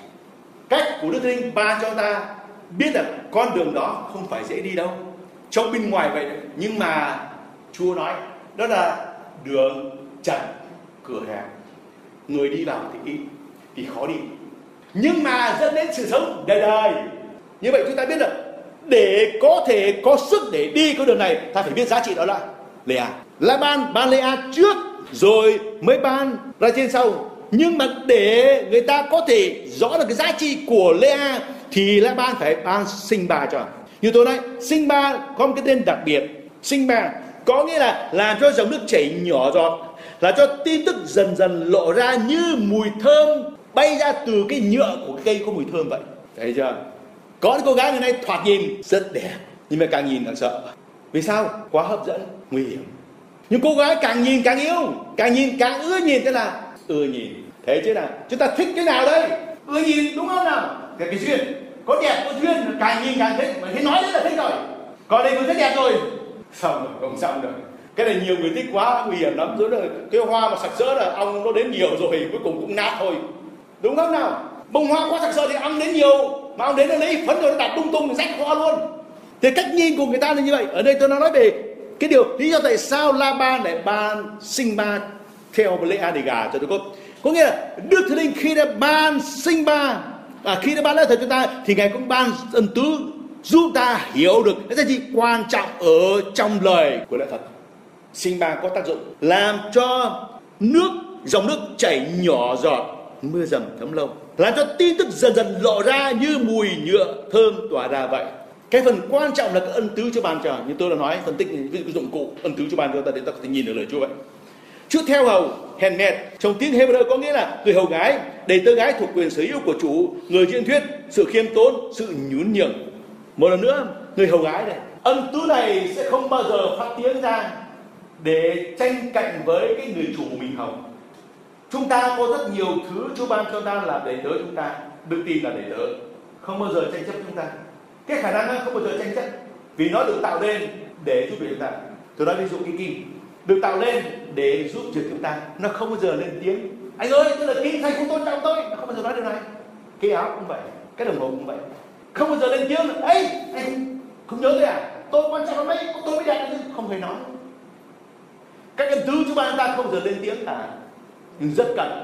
Cách của Đức Thánh Linh ban cho ta biết là con đường đó không phải dễ đi đâu, trong bên ngoài vậy đấy. Nhưng mà Chúa nói đó là đường chật cửa hẹp, người đi vào thì ít, thì khó đi, nhưng mà dẫn đến sự sống đời đời. Như vậy chúng ta biết được để có thể có sức để đi con đường này, ta phải biết giá trị đó là Lea. Laban ban Lea trước rồi mới ban ra trên sau. Nhưng mà để người ta có thể rõ được cái giá trị của Lea thì Laban phải ban sinh ba cho. Như tôi nói, sinh ba có một cái tên đặc biệt. Sinh ba có nghĩa là làm cho dòng nước chảy nhỏ giọt, là cho tin tức dần dần lộ ra như mùi thơm bay ra từ cái nhựa của cái cây có mùi thơm vậy. Thấy chưa? Có những cô gái ngày nay thoạt nhìn rất đẹp, nhưng mà càng nhìn càng sợ. Vì sao? Quá hấp dẫn, nguy hiểm. Nhưng cô gái càng nhìn càng yêu, càng nhìn càng ưa nhìn, thế là ưa nhìn. Thế chứ nào? Chúng ta thích cái nào đây? Ưa nhìn đúng không nào? Cái duyên, có đẹp có duyên, càng nhìn càng thích. Mà khi nói đấy là thích rồi. Còn đây vừa thấy đẹp rồi, xong rồi, không xong rồi. Cái này nhiều người thích quá, nguy hiểm lắm. Rồi là cái hoa mà sặc sỡ là ong nó đến nhiều rồi, cuối cùng cũng nát thôi. Đúng không nào? Bông hoa quá sặc sỡ thì ong đến nhiều, mà ong đến nó lấy phấn rồi nó đặt tung tung rách hoa luôn. Thì cách nhìn của người ta là như vậy. Ở đây tôi nói về cái điều lý do tại sao Laban lại ban sinh ba theo Lea để gả cho Jacob. Có nghĩa là Đức Thánh Linh khi đã ban sinh ba, khi đã ban lẽ thật cho ta thì Ngài cũng ban ân tứ giúp ta hiểu được cái giá trị quan trọng ở trong lời của lẽ thật. Sinh ba có tác dụng làm cho dòng nước chảy nhỏ giọt, mưa dầm thấm lâu, làm cho tin tức dần dần lộ ra như mùi nhựa thơm tỏa ra vậy. Cái phần quan trọng là cái ân tứ Chúa ban cho, như tôi đã nói phân tích ví dụ dụng cụ ân tứ Chúa ban cho ta để ta có thể nhìn được lời Chúa vậy. Chữ theo hầu Hemed trong tiếng Hebrew có nghĩa là người hầu gái, đầy tớ gái thuộc quyền sở hữu của chủ, người diễn thuyết, sự khiêm tốn, sự nhún nhường. Một lần nữa, người hầu gái này, ân tứ này sẽ không bao giờ phát tiếng ra để tranh cạnh với cái người chủ của mình hầu. Chúng ta có rất nhiều thứ Chúa ban cho ta là đầy tớ chúng ta, được tin là đầy tớ, không bao giờ tranh chấp chúng ta. Cái khả năng không bao giờ tranh chấp vì nó được tạo lên để giúp chúng ta. Tôi nói ví dụ cái kim được tạo lên để giúp việc chúng ta, nó không bao giờ lên tiếng. Anh ơi, tôi là kim, thầy không tôn trọng tôi, nó không bao giờ nói điều này. Cái áo cũng vậy, cái đồng hồ cũng vậy, không bao giờ lên tiếng. Ê, anh không nhớ tôi à? Tôi quan trọng lắm đấy, tôi mới đẹp, không hề nói. Các ân tứ Chúa ban ta không bao giờ lên tiếng cả, nhưng rất cần.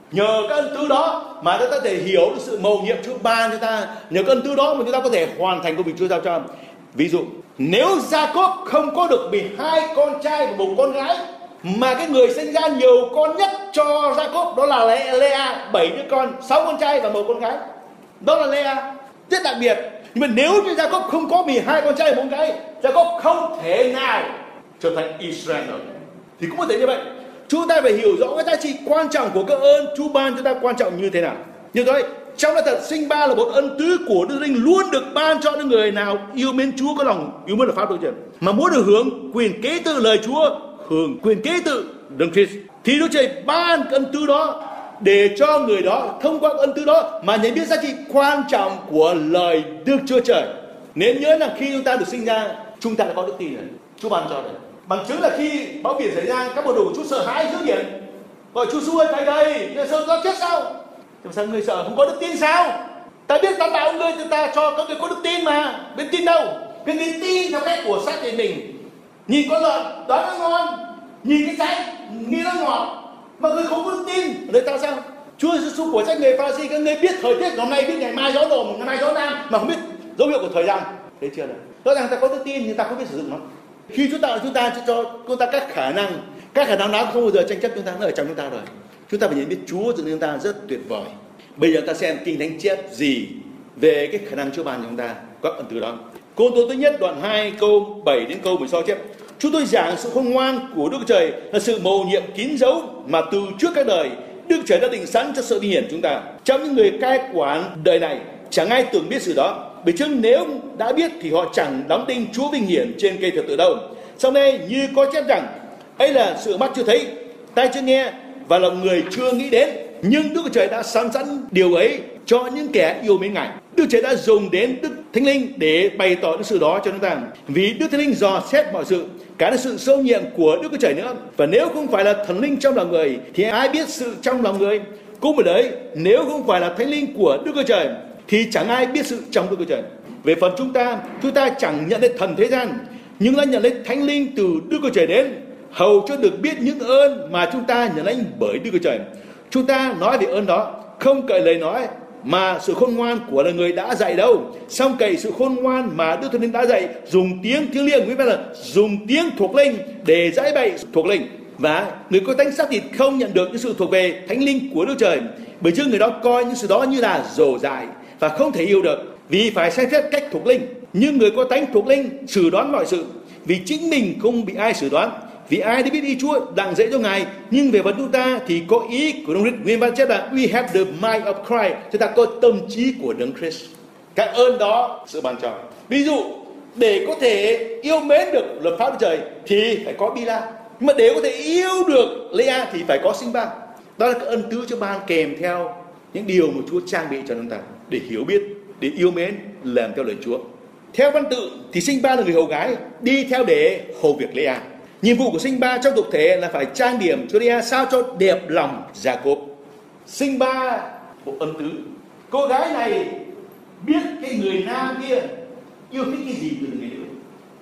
Nhờ cái ân tứ đó mà chúng ta có thể hiểu được sự mầu nhiệm Chúa ban cho ta. Nhờ cái ân tứ đó mà chúng ta có thể hoàn thành công việc Chúa giao cho. Ví dụ, nếu Gia-cốp không có được 12 con trai và 1 con gái, mà cái người sinh ra nhiều con nhất cho Gia-cốp đó là Lea, 7 đứa con, 6 con trai và 1 con gái. Đó là Lea, rất đặc biệt. Nhưng mà nếu như Gia-cốp không có 12 con trai và 1 con gái, Gia-cốp không thể nào trở thành Israel được. Thì cũng có thể như vậy. Chúng ta phải hiểu rõ cái giá trị quan trọng của cái ơn Chúa ban chúng ta quan trọng như thế nào. Như vậy, trong đó thật sinh ba là một ân tứ của Đức Linh luôn được ban cho những người nào yêu mến Chúa, có lòng yêu mến luật pháp đối trời, mà muốn được hưởng quyền kế tự lời Chúa, hưởng quyền kế tự Đấng Christ, thì Đức Trời ban ân tứ đó để cho người đó thông qua ân tứ đó mà nhận biết giá trị quan trọng của lời Đức Chúa Trời. Nên nhớ là khi chúng ta được sinh ra, chúng ta đã có đức tin rồi, Chúa ban cho rồi. Bằng chứng là khi bão biển xảy ra, các môn đồ của Chúa sợ hãi giữa biển, gọi Chúa ơi, tại đây, sao nó chết sao? Thì sao người sợ không có đức tin sao? Ta biết ta tạo người, ta cho các người có đức tin mà, biết tin đâu? Cái người tin theo cách của xác thịt mình. Nhìn con lợn, đoán nó ngon, nhìn cái trái, nghĩ nó ngọt, mà người không có đức tin, ở ta sao? Chúa Giêsu của sách người Pha-ri-si, các người biết thời tiết hôm nay, biết ngày mai gió nồm, ngày mai gió nam, mà không biết dấu hiệu của thời gian. Thấy chưa nào? Rõ ràng ta có đức tin nhưng ta không biết sử dụng nó. Khi Chúa tạo chúng ta cho chúng ta các khả năng đó không bao giờ tranh chấp chúng ta, nó ở trong chúng ta rồi. Chúng ta phải nhận biết Chúa cho nên chúng ta rất tuyệt vời. Bây giờ ta xem Kinh Thánh chép gì về cái khả năng Chúa ban cho chúng ta các ân tứ đó. Côn Tô thứ nhất đoạn 2 câu 7 đến câu 16 chép: Chúng tôi giảng sự khôn ngoan của Đức Trời là sự mầu nhiệm kín dấu mà từ trước các đời Đức Trời đã định sẵn cho sự vinh hiển chúng ta. Trong những người cai quản đời này chẳng ai tưởng biết sự đó, bởi chừng nếu đã biết thì họ chẳng đóng đinh Chúa vinh hiển trên cây thập tự đâu. Sau đây như có chép rằng ấy là sự mắt chưa thấy, tai chưa nghe và lòng người chưa nghĩ đến, nhưng Đức Trời đã sẵn điều ấy cho những kẻ yêu mến Ngài. Đức Trời đã dùng đến Đức Thánh Linh để bày tỏ những sự đó cho chúng ta, vì Đức Thánh Linh dò xét mọi sự, cả là sự sâu nhiệm của Đức Chúa Trời nữa. Và nếu không phải là Thần Linh trong lòng người thì ai biết sự trong lòng người? Cũng ở đấy, nếu không phải là Thánh Linh của Đức Chúa Trời thì chẳng ai biết sự trong Đức Chúa Trời. Về phần chúng ta chẳng nhận lấy thần thế gian, nhưng đã nhận lấy Thánh Linh từ Đức Chúa Trời đến, hầu cho được biết những ơn mà chúng ta nhận lấy bởi Đức Chúa Trời. Chúng ta nói về ơn đó, không cậy lời nói mà sự khôn ngoan của là người đã dạy đâu, song cậy sự khôn ngoan mà Đức Thánh Linh đã dạy, dùng tiếng thiêng liêng, là dùng tiếng thuộc linh để giải bày thuộc linh. Và người có tánh xác thịt không nhận được những sự thuộc về Thánh Linh của Đức Trời, bởi chứ người đó coi những sự đó như là dồ dại và không thể yêu được, vì phải xem xét cách thuộc linh. Nhưng người có tánh thuộc linh xử đoán mọi sự, vì chính mình không bị ai xử đoán, vì ai đã biết ý Chúa đặng dạy cho Ngài. Nhưng về phần chúng ta thì có ý của Đấng Christ. Nguyên văn chép là we have the mind of Christ, chúng ta có tâm trí của Đấng Christ. Cái ơn đó sự ban cho. Ví dụ để có thể yêu mến được luật pháp của Trời thì phải có Bi-la, nhưng mà để có thể yêu được Lea thì phải có sinh ba. Đó là cái ân tứ cho ban kèm theo những điều mà Chúa trang bị cho chúng ta để hiểu biết, để yêu mến, làm theo lời Chúa. Theo văn tự thì sinh ba là người hầu gái đi theo để hầu việc Lea. Nhiệm vụ của sinh ba trong tục thể là phải trang điểm cho Lea sao cho đẹp lòng Gia-cốp. Sinh ba một ân tứ. Cô gái này biết cái người nam kia yêu thích cái gì từ người nữ.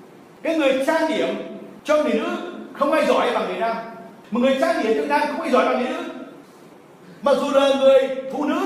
Cái người trang điểm cho người nữ không ai giỏi bằng người nam, mà người trang điểm cho người nam không ai giỏi bằng người nữ. Mặc dù là người phụ nữ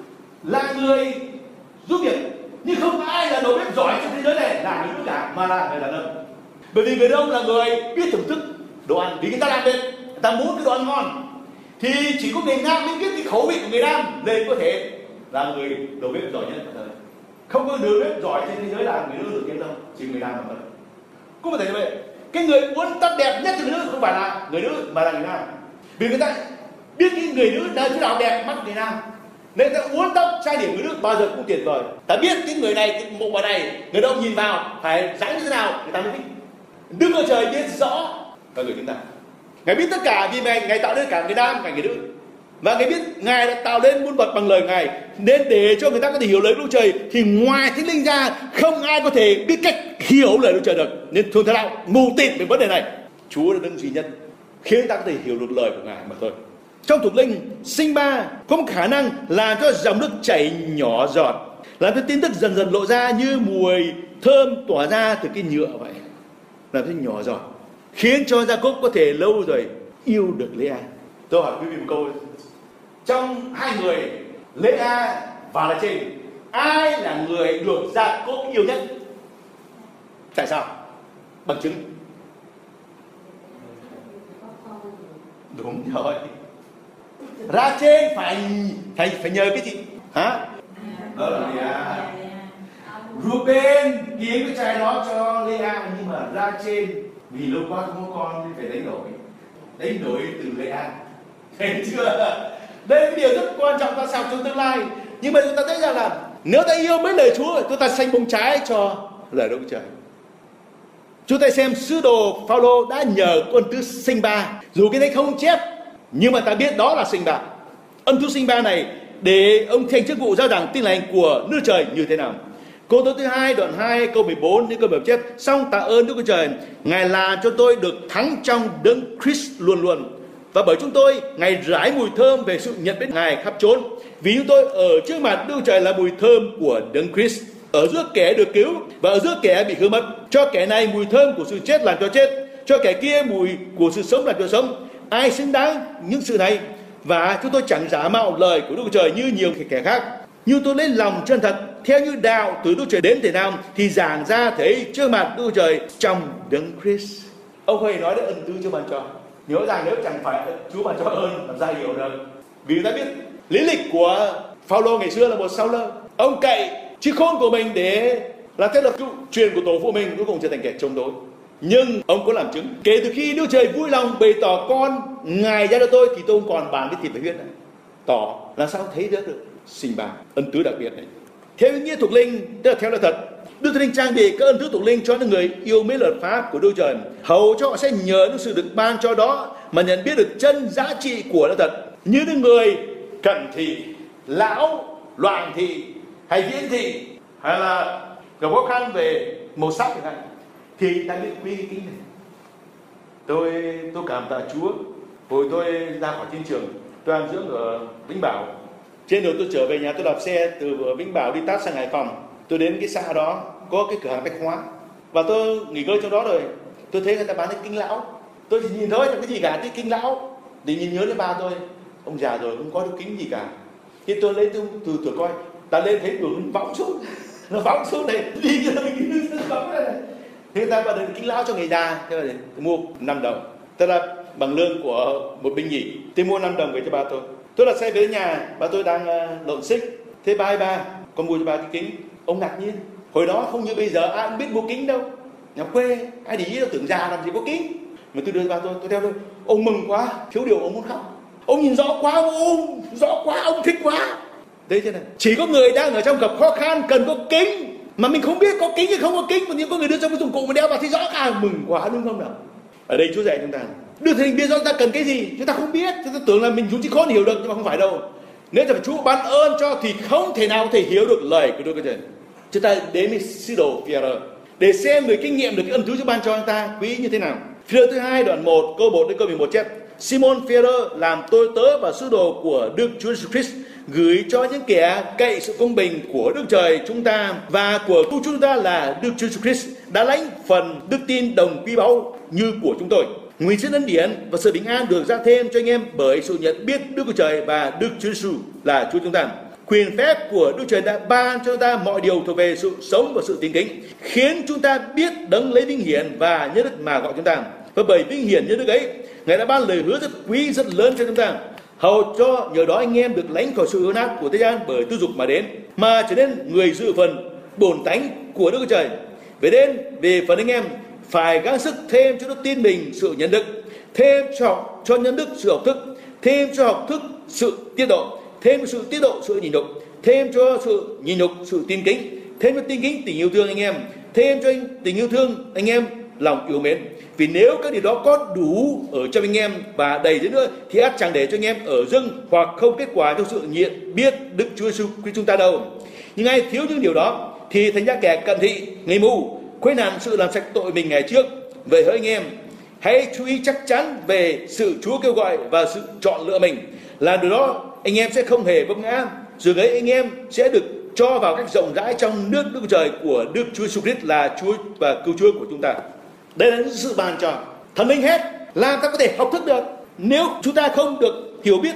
là người giúp việc, nhưng không ai là đầu bếp giỏi trên thế giới này là người nữ cả, mà là người đàn ông. Bởi vì người đàn ông là người biết thưởng thức đồ ăn, vì người ta làm việc, người ta muốn cái đồ ăn ngon, thì chỉ có người nam mới biết cái khẩu vị của người nam nên có thể là người đầu bếp giỏi nhất cả đời. Không có đầu bếp giỏi trên thế giới là người nữ được kiếm đâu, chỉ người nam mà thôi. Cũng có thể như vậy. Cái người uốn tóc đẹp nhất cho người nữ không phải là người nữ mà là người nam, vì người ta biết cái người nữ là chỗ nào đẹp mắt người nam, nên ta uốn tóc trang điểm người nữ bao giờ cũng tuyệt vời. Ta biết cái người này, cái bộ bài này, người đâu nhìn vào phải dáng như thế nào người ta mới thích. Đức Chúa Trời biết rõ và người chúng ta. Ngài biết tất cả vì Ngài tạo nên cả người nam và người nữ. Và Ngài biết Ngài đã tạo nên muôn vật bằng lời Ngài, nên để cho người ta có thể hiểu lời Đức Chúa Trời thì ngoài Thánh Linh ra không ai có thể biết cách hiểu lời Đức Chúa Trời được. Nên thường thế nào mù tịt về vấn đề này. Chúa là đấng duy nhất khiến ta có thể hiểu được lời của Ngài mà thôi. Trong thuộc linh, sinh ba có một khả năng làm cho dòng nước chảy nhỏ giọt, làm cho tin tức dần dần lộ ra như mùi thơm tỏa ra từ cái nhựa vậy, làm cho nhỏ giọt, khiến cho Gia-cốp có thể lâu rồi yêu được Lea. Tôi hỏi quý vị một câu: trong hai người Lê-a và Ra-chên, ai là người được Gia-cốp yêu nhất? Tại sao? Bằng chứng. Đúng rồi. Ra-chên phải nhờ cái gì? Hả? Đó là Lê-a. Ruben kiếm cái trai đó cho Lê-a, nhưng mà Ra-chên vì lâu quá không có con nên phải đánh đổi từ Lê-a. Thấy chưa? Đây là cái điều rất quan trọng ta sao trong tương lai. Nhưng mà chúng ta thấy rằng là nếu ta yêu mấy lời Chúa, chúng ta xanh bông trái cho lời Đức Chúa Trời. Chúng ta xem sứ đồ Phao-lô đã nhờ ân tứ sinh ba, dù cái đấy không chép, nhưng mà ta biết đó là sinh ba. Ân tứ sinh ba này để ông thi hành chức vụ giao giảng tin lành của Đức Trời như thế nào? Câu thứ 2 đoạn 2 câu 14 đến câu 17 chép: Song tạ ơn Đức Chúa Trời, Ngài làm cho tôi được thắng trong Đấng Christ luôn luôn. Và bởi chúng tôi, Ngài rải mùi thơm về sự nhận biết Ngài khắp chốn. Vì chúng tôi ở trước mặt Đức Chúa Trời là mùi thơm của Đấng Christ, ở giữa kẻ được cứu và ở giữa kẻ bị hư mất. Cho kẻ này mùi thơm của sự chết làm cho chết, cho kẻ kia mùi của sự sống làm cho sống. Ai xứng đáng những sự này? Và chúng tôi chẳng giả mạo lời của Đức Chúa Trời như nhiều kẻ khác. Nhưng tôi lấy lòng chân thật, theo như đạo từ Đức Chúa Trời đến thể nào thì giảng ra thấy trước mặt Đức Chúa Trời trong Đấng Christ. Ông hãy nói đến ân tứ Chúa ban cho. Nhớ rằng nếu chẳng phải Chúa ban cho ơn làm sao hiểu được. Vì người ta biết lý lịch của Phao-lô ngày xưa là một Sau Lơ. Ông cậy trí khôn của mình để làm thế lập truyền của tổ phụ mình, cuối cùng trở thành kẻ chống đối. Nhưng ông có làm chứng. Kể từ khi Đức Trời vui lòng bày tỏ con Ngài ra cho tôi thì tôi không còn bàn với thịt và huyết này. Tỏ làm sao thấy được sinh ba ân tứ đặc biệt này. Theo ý nghĩa thuộc linh, tức là theo lời thật, Đức Thánh Linh trang bị các ân tứ thuộc linh cho những người yêu mến luật pháp của Đức Trời, hầu cho họ sẽ nhờ những sự được ban cho đó mà nhận biết được chân giá trị của lời thật. Như những người cận thị, lão, loạn thị hay viễn thị, hay là gặp khó khăn về màu sắc chẳng hạn, thì ta biết quý cái kính này. Tôi cảm tạ Chúa. Hồi tôi ra khỏi chiến trường, tôi ăn dưỡng ở Vĩnh Bảo. Trên đường tôi trở về nhà, tôi đạp xe từ Vĩnh Bảo đi tát sang Hải Phòng. Tôi đến cái xã đó có cái cửa hàng bách hóa, và tôi nghỉ ngơi trong đó rồi. Tôi thấy người ta bán cái kính lão. Tôi chỉ nhìn thôi, chẳng cái gì cả, cái kính lão. Để nhìn nhớ đến ba tôi, ông già rồi không có được kính gì cả. Khi tôi lấy tôi coi, ta lên thấy đường võng xuống, nó võng xuống này, đi cho mình cái võng này. Thế người ta bảo đến kính lão cho người già, thế là tôi mua 5 đồng. Tức là bằng lương của một binh nhì. Tôi mua 5 đồng về cho ba tôi. Tôi đặt xe về nhà, ba tôi đang lộn xích. Thế ba, con mua cho ba cái kính. Ông ngạc nhiên. Hồi đó không như bây giờ ai cũng biết mua kính đâu. Nhà quê, ai để ý đâu, tưởng già làm gì có kính. Mà tôi đưa cho ba tôi theo thôi. Ông mừng quá, thiếu điều ông muốn khóc. Ông nhìn rõ quá, ông thích quá. Đấy thế này. Chỉ có người đang ở trong gặp khó khăn cần có kính, mà mình không biết có kính hay không có kính, mà nhưng có người đưa cho cái dụng cụ mà đeo vào thì rõ cả, mừng quá đúng không nào? Ở đây Chúa dạy chúng ta, Đức Thánh Linh biết rõ chúng ta cần cái gì, chúng ta không biết, chúng ta tưởng là mình dùng trí khôn hiểu được, nhưng mà không phải đâu. Nếu phải Chúa ban ơn cho thì không thể nào có thể hiểu được lời của Đức Chúa Trời. Chúng ta đến với sứ đồ Phi-e-rơ để xem người kinh nghiệm được cái ân tứ Chúa ban cho chúng ta quý như thế nào. Phi-e-rơ thứ 2 đoạn 1 câu 1 đến câu 11 chép: Simon Phi-e-rơ làm tôi tớ và sứ đồ của Đức Chúa Jesus Christ, gửi cho những kẻ cậy sự công bình của Đức Trời chúng ta và của Cứu chúng ta là Đức Chúa Jesus Christ đã lãnh phần đức tin đồng quý báu như của chúng tôi. Nguyện xin ân điển và sự bình an được ra thêm cho anh em bởi sự nhận biết Đức Chúa Trời và Đức Chúa Giêsu là Chúa chúng ta. Quyền phép của Đức Trời đã ban cho chúng ta mọi điều thuộc về sự sống và sự tín kính, khiến chúng ta biết đấng lấy vinh hiển và nhân đức mà gọi chúng ta. Và bởi vinh hiển nhân đức ấy, Ngài đã ban lời hứa rất quý rất lớn cho chúng ta, hầu cho nhờ đó anh em được lãnh khỏi sự hư nát của thế gian bởi tư dục mà đến, mà trở nên người dự phần bổn tánh của Đức Chúa Trời. Về phần anh em phải gắng sức thêm cho đức tin mình sự nhận đức, thêm cho nhân đức sự học thức, thêm cho học thức sự tiết độ, thêm cho sự tiết độ sự nhịn nhục, thêm cho sự nhịn nhục sự tin kính, thêm cho tin kính tình yêu thương anh em, thêm cho tình yêu thương anh em lòng yêu mến. Vì nếu các điều đó có đủ ở trong anh em và đầy đến nữa thì ắt chẳng để cho anh em ở dưng hoặc không kết quả trong sự nhận biết Đức Chúa Giêsu Christ chúng ta đâu. Nhưng ai thiếu những điều đó thì thành ra kẻ cận thị, người mù, quên hẳn sự làm sạch tội mình ngày trước. Vậy hỡi anh em, hãy chú ý chắc chắn về sự Chúa kêu gọi và sự chọn lựa mình. Làm điều đó anh em sẽ không hề vấp ngã, rồi ấy anh em sẽ được cho vào cách rộng rãi trong nước Đức Trời của Đức Chúa Jesus Christ là Chúa và Cứu Chúa của chúng ta. Đây là những sự ban cho Thần Linh hết làm ta có thể học thức được. Nếu chúng ta không được hiểu biết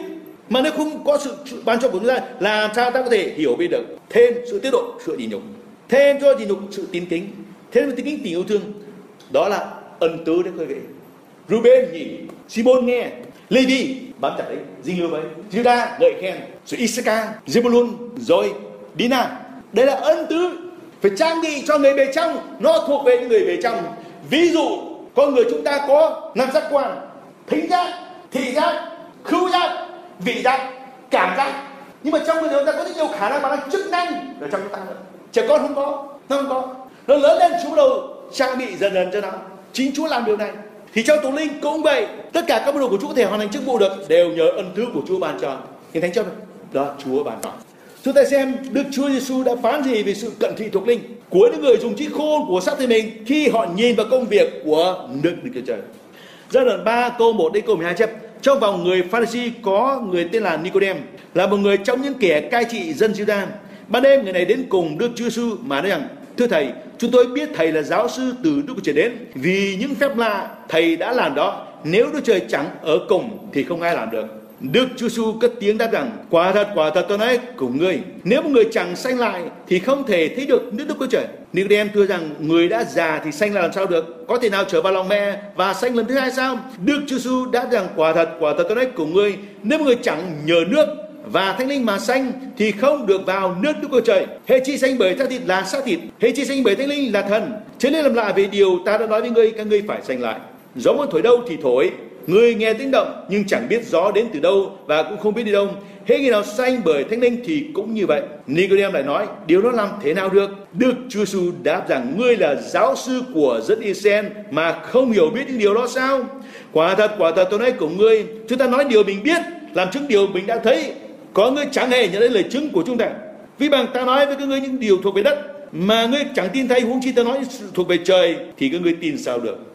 Mà nếu không có sự ban cho của chúng ta, làm sao ta có thể hiểu biết được? Thêm sự tiết độ, sự nhịn nhục, thêm cho nhịn nhục sự tín kính, thêm tín kính tình yêu thương. Đó là ân tứ đấy quý vị. Ruben nhìn, Simon nghe, Levi bám chặt đấy, dính lưu với, Judah ngợi khen, rồi Issachar, Zebulun, rồi Dina. Đây là ân tứ phải trang bị cho người bề trong, nó thuộc về những người bề trong. Ví dụ con người chúng ta có 5 giác quan: thính giác, thị giác, khứu giác, vị giác, cảm giác. Nhưng mà trong người chúng ta có rất nhiều khả năng, bằng chức năng ở trong chúng ta nữa. Trẻ con không có, nó không có. Nó lớn lên Chúa đầu trang bị dần dần cho nó. Chính Chúa làm điều này. Thì trong tổ linh cũng vậy, tất cả các môn đồ của Chúa có thể hoàn thành chức vụ được đều nhờ ân tứ của Chúa ban cho. Thì thánh cho đó Chúa ban cho. Chúng ta xem Đức Chúa Giêsu đã phán gì về sự cận thị thuộc linh của những người dùng trí khôn của xác thịt mình khi họ nhìn vào công việc của nước Đức Chúa Trời. Giai đoạn 3 câu 1 đến câu 12 chép: trong vòng người Pha-ri-si có người tên là Nicôđêm, là một người trong những kẻ cai trị dân Giu-đa. Ban đêm người này đến cùng Đức Chúa Giêsu mà nói rằng: thưa thầy, chúng tôi biết thầy là giáo sư từ Đức Chúa Trời đến, vì những phép lạ thầy đã làm đó, nếu Đức Trời chẳng ở cùng thì không ai làm được. Đức Chúa Giêsu cất tiếng đáp rằng: quả thật tôi nói cùng ngươi, nếu một người chẳng sanh lại thì không thể thấy được nước Đức Chúa Trời. Nicôđêm thưa rằng: người đã già thì sanh là làm sao được? Có thể nào trở vào lòng mẹ và sanh lần thứ hai sao? Đức Chúa Giêsu đáp rằng: quả thật tôi nói cùng ngươi, nếu một người chẳng nhờ nước và Thánh Linh mà sanh thì không được vào nước Đức Chúa Trời. Hễ chi sanh bởi xác thịt là xác thịt, hễ chi sanh bởi Thánh Linh là thần. Chớ nên làm lạ về điều ta đã nói với ngươi, các ngươi phải sanh lại. Gió muốn thổi đâu thì thổi, ngươi nghe tiếng động nhưng chẳng biết gió đến từ đâu và cũng không biết đi đâu. Hễ người nào sanh bởi Thánh Linh thì cũng như vậy. Nicôđêm lại nói: điều đó làm thế nào được? Đức Chúa Giêsu đáp rằng: ngươi là giáo sư của dân Israel mà không hiểu biết những điều đó sao? Quả thật tôi nói cùng ngươi, chúng ta nói điều mình biết, làm chứng điều mình đã thấy, có ngươi chẳng hề nhận lấy lời chứng của chúng ta. Vì bằng ta nói với các ngươi những điều thuộc về đất mà ngươi chẳng tin thấy, huống chi ta nói thuộc về trời thì các ngươi tin sao được?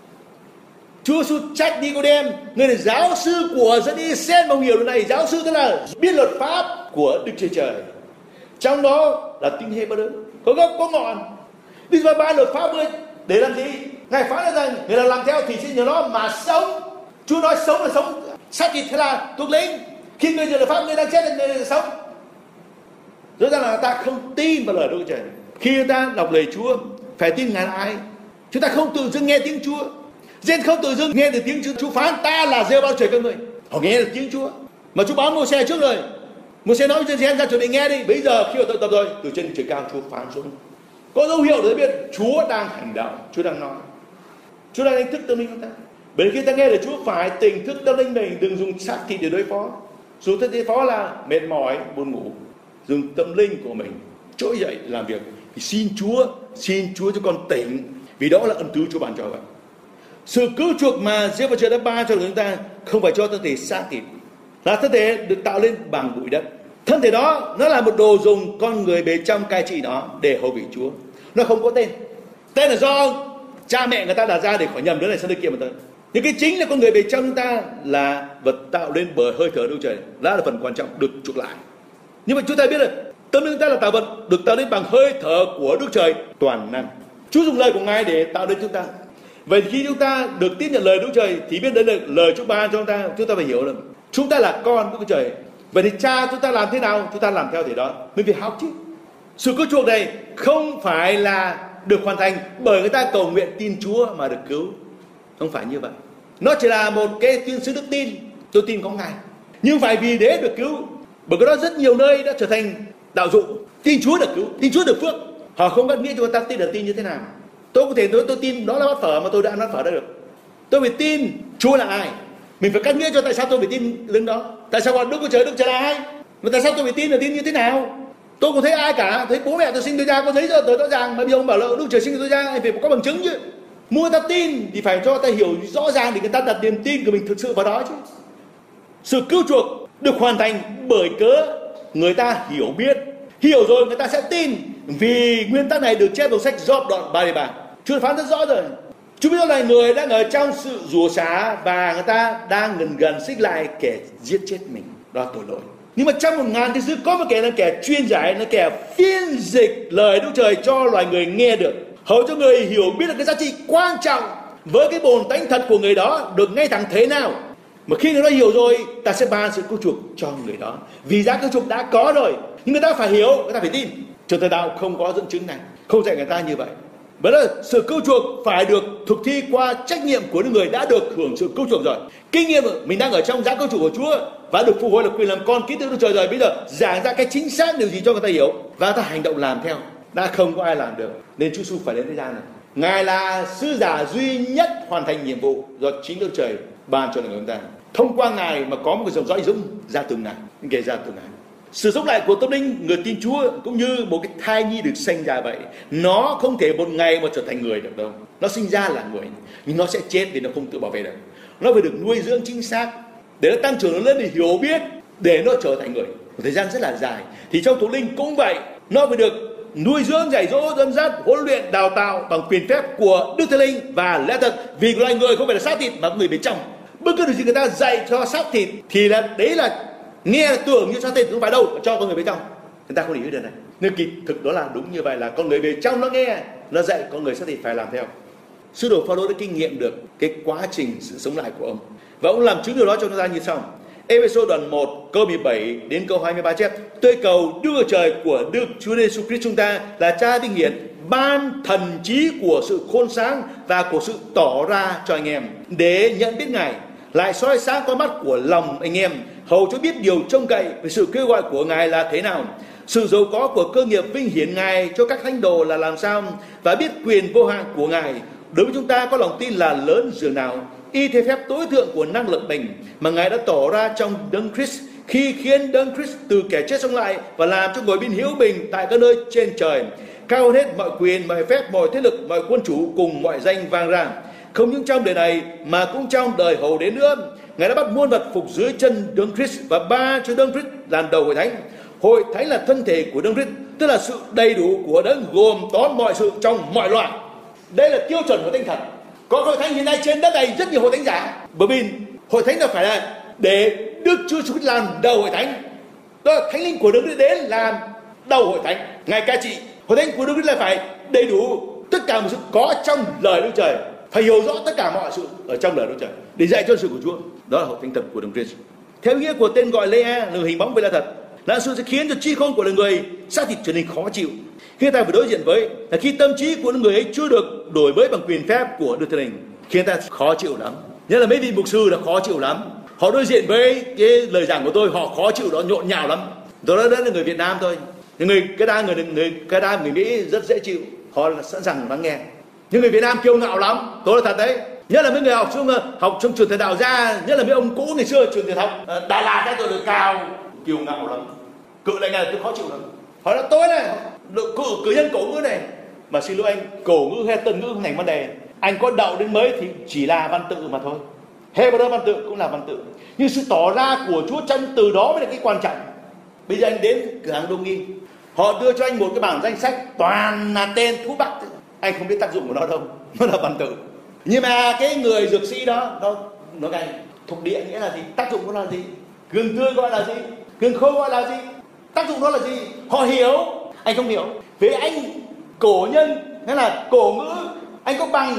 Chúa Giêsu trách Nicôđêm: ngươi là giáo sư của dân Israel mà không hiểu điều này. Giáo sư tức là biết luật pháp của Đức Chúa Trời, trong đó là tin hay bất đơn, có gốc có ngọn. Đi vào ba luật pháp ngươi để làm gì? Ngài phán rằng người nào làm theo thì sẽ nhờ nó mà sống. Chúa nói sống là sống xác thịt hay là thuộc linh? Khi người nhận luật pháp, người đang chết là người sống. Rõ ràng là ta không tin vào lời Đức Chúa Trời. Khi ta đọc lời Chúa, phải tin Ngài là ai. Chúng ta không tự dưng nghe tiếng Chúa. Gen không tự dưng nghe được tiếng Chúa phán ta là gieo bao trời các người. Họ nghe được tiếng Chúa. Mà Chúa báo Mô-se trước rồi. Mô-se nói với dân ra chuẩn bị nghe đi. Bây giờ khi họ tập rồi, từ trên trời cao Chúa phán xuống. Có dấu hiệu để biết Chúa đang hành động, Chúa đang nói. Chúa đang đánh thức tâm linh chúng ta. Bởi khi ta nghe lời Chúa phải tỉnh thức tâm linh mình, đừng dùng xác thịt để đối phó. Dùng thân đối phó là mệt mỏi, buồn ngủ. Dùng tâm linh của mình trỗi dậy làm việc. Thì xin Chúa cho con tỉnh, vì đó là ân tứ Chúa ban cho vậy. Sự cứu chuộc mà Giê-hô-va Chúa đã ban cho chúng ta không phải cho thân thể xác thịt, là thân thể được tạo lên bằng bụi đất. Thân thể đó nó là một đồ dùng con người bề trong cai trị nó để hầu vị Chúa. Nó không có tên. Tên là do cha mẹ người ta đặt ra để khỏi nhầm đứa này sang đứa kia mà tới. Nhưng cái chính là con người bề trong chúng ta là vật tạo lên bởi hơi thở Đức Trời, đó là phần quan trọng được chuộc lại. Nhưng mà chúng ta biết là tâm linh chúng ta là tạo vật được tạo lên bằng hơi thở của Đức Trời toàn năng. Chúa dùng lời của Ngài để tạo nên chúng ta. Vậy khi chúng ta được tiếp nhận lời Đức Trời thì biết đấy là lời Chúa ban cho chúng ta phải hiểu là chúng ta là con Đức Trời. Vậy thì cha chúng ta làm thế nào, chúng ta làm theo thế đó. Mình phải học chứ. Sự cứu chuộc này không phải là được hoàn thành bởi người ta cầu nguyện tin Chúa mà được cứu. Không phải như vậy. Nó chỉ là một cái tuyên xứ đức tin. Tôi tin có Ngài. Nhưng phải vì thế được cứu. Bởi cái đó rất nhiều nơi đã trở thành đạo dụng. Tin Chúa được cứu, tin Chúa được phước. Họ không có nghĩa cho người ta tin được tin như thế nào. Tôi có thể nói tôi tin đó là bát phở mà tôi đã ăn bát phở đã được. Tôi phải tin Chúa là ai. Mình phải cắt nghĩa cho tại sao tôi phải tin lưng đó. Tại sao gọi Đức Chúa Trời là ai. Mà tại sao tôi phải tin là tin như thế nào. Tôi không thấy ai cả. Thấy bố mẹ tôi sinh tôi ra có giấy tờ rõ ràng. Mà bây giờ ông bảo là Đức Chúa Trời sinh tôi ra, anh phải có bằng chứng chứ. Muốn ta tin thì phải cho ta hiểu rõ ràng để người ta đặt niềm tin của mình thực sự vào đó chứ. Sự cứu chuộc được hoàn thành bởi cớ người ta hiểu biết. Hiểu rồi người ta sẽ tin. Vì nguyên tắc này được chép vào sách Gióp đoạn 33. Chúa phán rất rõ rồi. Chúa biết là người đang ở trong sự rủa xả và người ta đang gần xích lại kẻ giết chết mình. Đó là tội lỗi. Nhưng mà trong 1000 thiên sứ có một kẻ là kẻ chuyên giải, là kẻ phiên dịch lời Đức Trời cho loài người nghe được. Hầu cho người hiểu biết được cái giá trị quan trọng với cái bồn tánh thật của người đó được ngay thẳng thế nào. Mà khi người đó hiểu rồi, ta sẽ ban sự cứu chuộc cho người đó. Vì giá cứu chuộc đã có rồi, nhưng người ta phải hiểu, người ta phải tin. Trường Thần Đạo không có dẫn chứng này, không dạy người ta như vậy. Bởi đó sự cứu chuộc phải được thực thi qua trách nhiệm của những người đã được hưởng sự cứu chuộc rồi. Kinh nghiệm mình đang ở trong giá cứu chuộc của Chúa và được phục hồi là quyền làm con kính thưa Đức Trời rồi. Bây giờ giảng ra cái chính xác điều gì cho người ta hiểu và ta hành động làm theo. Đã không có ai làm được, nên Chúa Giêsu phải đến thế gian này. Ngài là sứ giả duy nhất hoàn thành nhiệm vụ do chính Đức Trời ban cho người ta. Thông qua Ngài mà có một cái dòng dõi dũng ra từ Ngài, kể ra từ Ngài. Sự sống lại của tâm linh người tin Chúa cũng như một cái thai nhi được sinh ra vậy. Nó không thể một ngày mà trở thành người được đâu. Nó sinh ra là người, nhưng nó sẽ chết vì nó không tự bảo vệ được. Nó phải được nuôi dưỡng chính xác để nó tăng trưởng nó lên để hiểu biết, để nó trở thành người. Một thời gian rất là dài. Thì trong thuộc linh cũng vậy, nó phải được nuôi dưỡng, dạy dỗ, dẫn dắt, huấn luyện, đào tạo bằng quyền phép của Đức Thánh Linh và lẽ thật. Vì loài người không phải là xác thịt mà người bên trong. Bất cứ điều gì người ta dạy cho xác thịt thì là đấy là nghe là tưởng như xác thịt, không phải đâu, cho con người bên trong. Người ta không hiểu điều này. Nên kỳ thực đó là đúng như vậy, là con người bên trong nó nghe, nó dạy con người xác thịt phải làm theo. Sứ đồ Phao-lô đã kinh nghiệm được cái quá trình sự sống lại của ông và ông làm chứng điều đó cho chúng ta như sau. Ê-phê-sô đoạn 1 câu 17 đến câu 23 chép: Tôi cầu Đức Trời của Đức Chúa Giêsu Christ chúng ta là Cha vinh hiển ban thần trí của sự khôn sáng và của sự tỏ ra cho anh em để nhận biết Ngài, lại soi sáng con mắt của lòng anh em, hầu cho biết điều trông cậy về sự kêu gọi của Ngài là thế nào, sự giàu có của cơ nghiệp vinh hiển Ngài cho các thánh đồ là làm sao, và biết quyền vô hạn của Ngài đối với chúng ta có lòng tin là lớn dường nào, y theo phép tối thượng của năng lực mình mà Ngài đã tỏ ra trong Đấng Christ, khi khiến Đấng Christ từ kẻ chết sống lại và làm cho ngồi bên hiếu bình tại các nơi trên trời, cao hơn hết mọi quyền, mọi phép, mọi thế lực, mọi quân chủ cùng mọi danh vang ra. Không những trong đời này mà cũng trong đời hầu đến nữa, Ngài đã bắt muôn vật phục dưới chân Đấng Christ và ban cho Đấng Christ làm đầu hội thánh. Hội thánh là thân thể của Đấng Christ, tức là sự đầy đủ của Đấng gồm tóm mọi sự trong mọi loại. Đây là tiêu chuẩn của tinh thần. Có hội thánh hiện nay trên đất này rất nhiều hội thánh giả, bởi vì hội thánh là phải là để Đức Chúa Giêsu làm đầu hội thánh. Đó là Thánh Linh của Đấng Christ đến làm đầu hội thánh. Ngài cai trị hội thánh của Đấng Christ là phải đầy đủ tất cả mọi sự có trong lời Đức Trời, phải hiểu rõ tất cả mọi sự ở trong lời Đức Trời để dạy cho sự của Chúa. Đó là hội thánh thật của Đấng Christ. Theo nghĩa của tên gọi Lê-a là hình bóng về là thật, là sự sẽ khiến cho trí khôn của loài người xác thịt trở nên khó chịu. Khi ta phải đối diện với là khi tâm trí của người ấy chưa được đổi mới bằng quyền phép của Đức Thánh Linh, khiến ta khó chịu lắm. Nhất là mấy vị mục sư là khó chịu lắm. Họ đối diện với cái lời giảng của tôi, họ khó chịu đó, nhộn nhạo lắm. Tôi nói đó là người Việt Nam thôi. Người Canada, người Mỹ rất dễ chịu, họ là sẵn sàng lắng nghe. Nhưng người Việt Nam kiêu ngạo lắm, tôi là thật đấy. Nhất là mấy người học trong trường Thần Đạo ra, nhất là mấy ông cũ ngày xưa trường Thần học Đà Lạt đấy, tôi được cao, kiêu ngạo lắm. Cự lại này tôi khó chịu lắm. Họ nói tôi này, cử nhân cổ ngữ này, mà xin lỗi anh, cổ ngữ hay tân ngữ không thành vấn đề. Anh có đậu đến mấy thì chỉ là văn tự mà thôi. Hebrew văn tự cũng là văn tự. Nhưng sự tỏ ra của Chúa trong từ đó mới là cái quan trọng. Bây giờ anh đến cửa hàng Đông Nghi, họ đưa cho anh một cái bảng danh sách toàn là tên thuốc bắc. Anh không biết tác dụng của nó đâu, nó là văn tự. Nhưng mà cái người dược sĩ đó, nó ngay thuộc địa nghĩa là gì? Tác dụng của nó là gì? Gừng tươi gọi là gì? Gừng khô gọi là gì? Tác dụng đó là gì? Họ hiểu, anh không hiểu. Vì anh cổ nhân hay là cổ ngữ, anh có bằng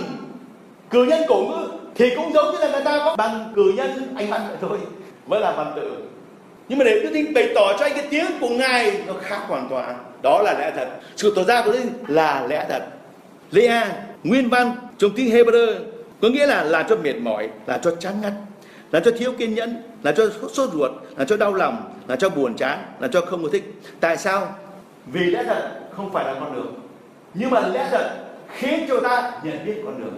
cử nhân cổ ngữ thì cũng giống như là người ta có bằng cử nhân anh văn vậy thôi, mới là văn tự. Nhưng mà để Đức Thánh bày tỏ cho anh cái tiếng của Ngài nó khác hoàn toàn. Đó là lẽ thật. Sự tỏ ra của Đức là lẽ thật. Lea nguyên văn trong tiếng Hebrew có nghĩa là làm cho mệt mỏi, làm cho chán ngắt, làm cho thiếu kiên nhẫn, làm cho sốt ruột, làm cho đau lòng, làm cho buồn chán, làm cho không có thích. Tại sao? Vì lẽ thật không phải là con đường, nhưng mà lẽ thật khiến cho ta nhận biết con đường.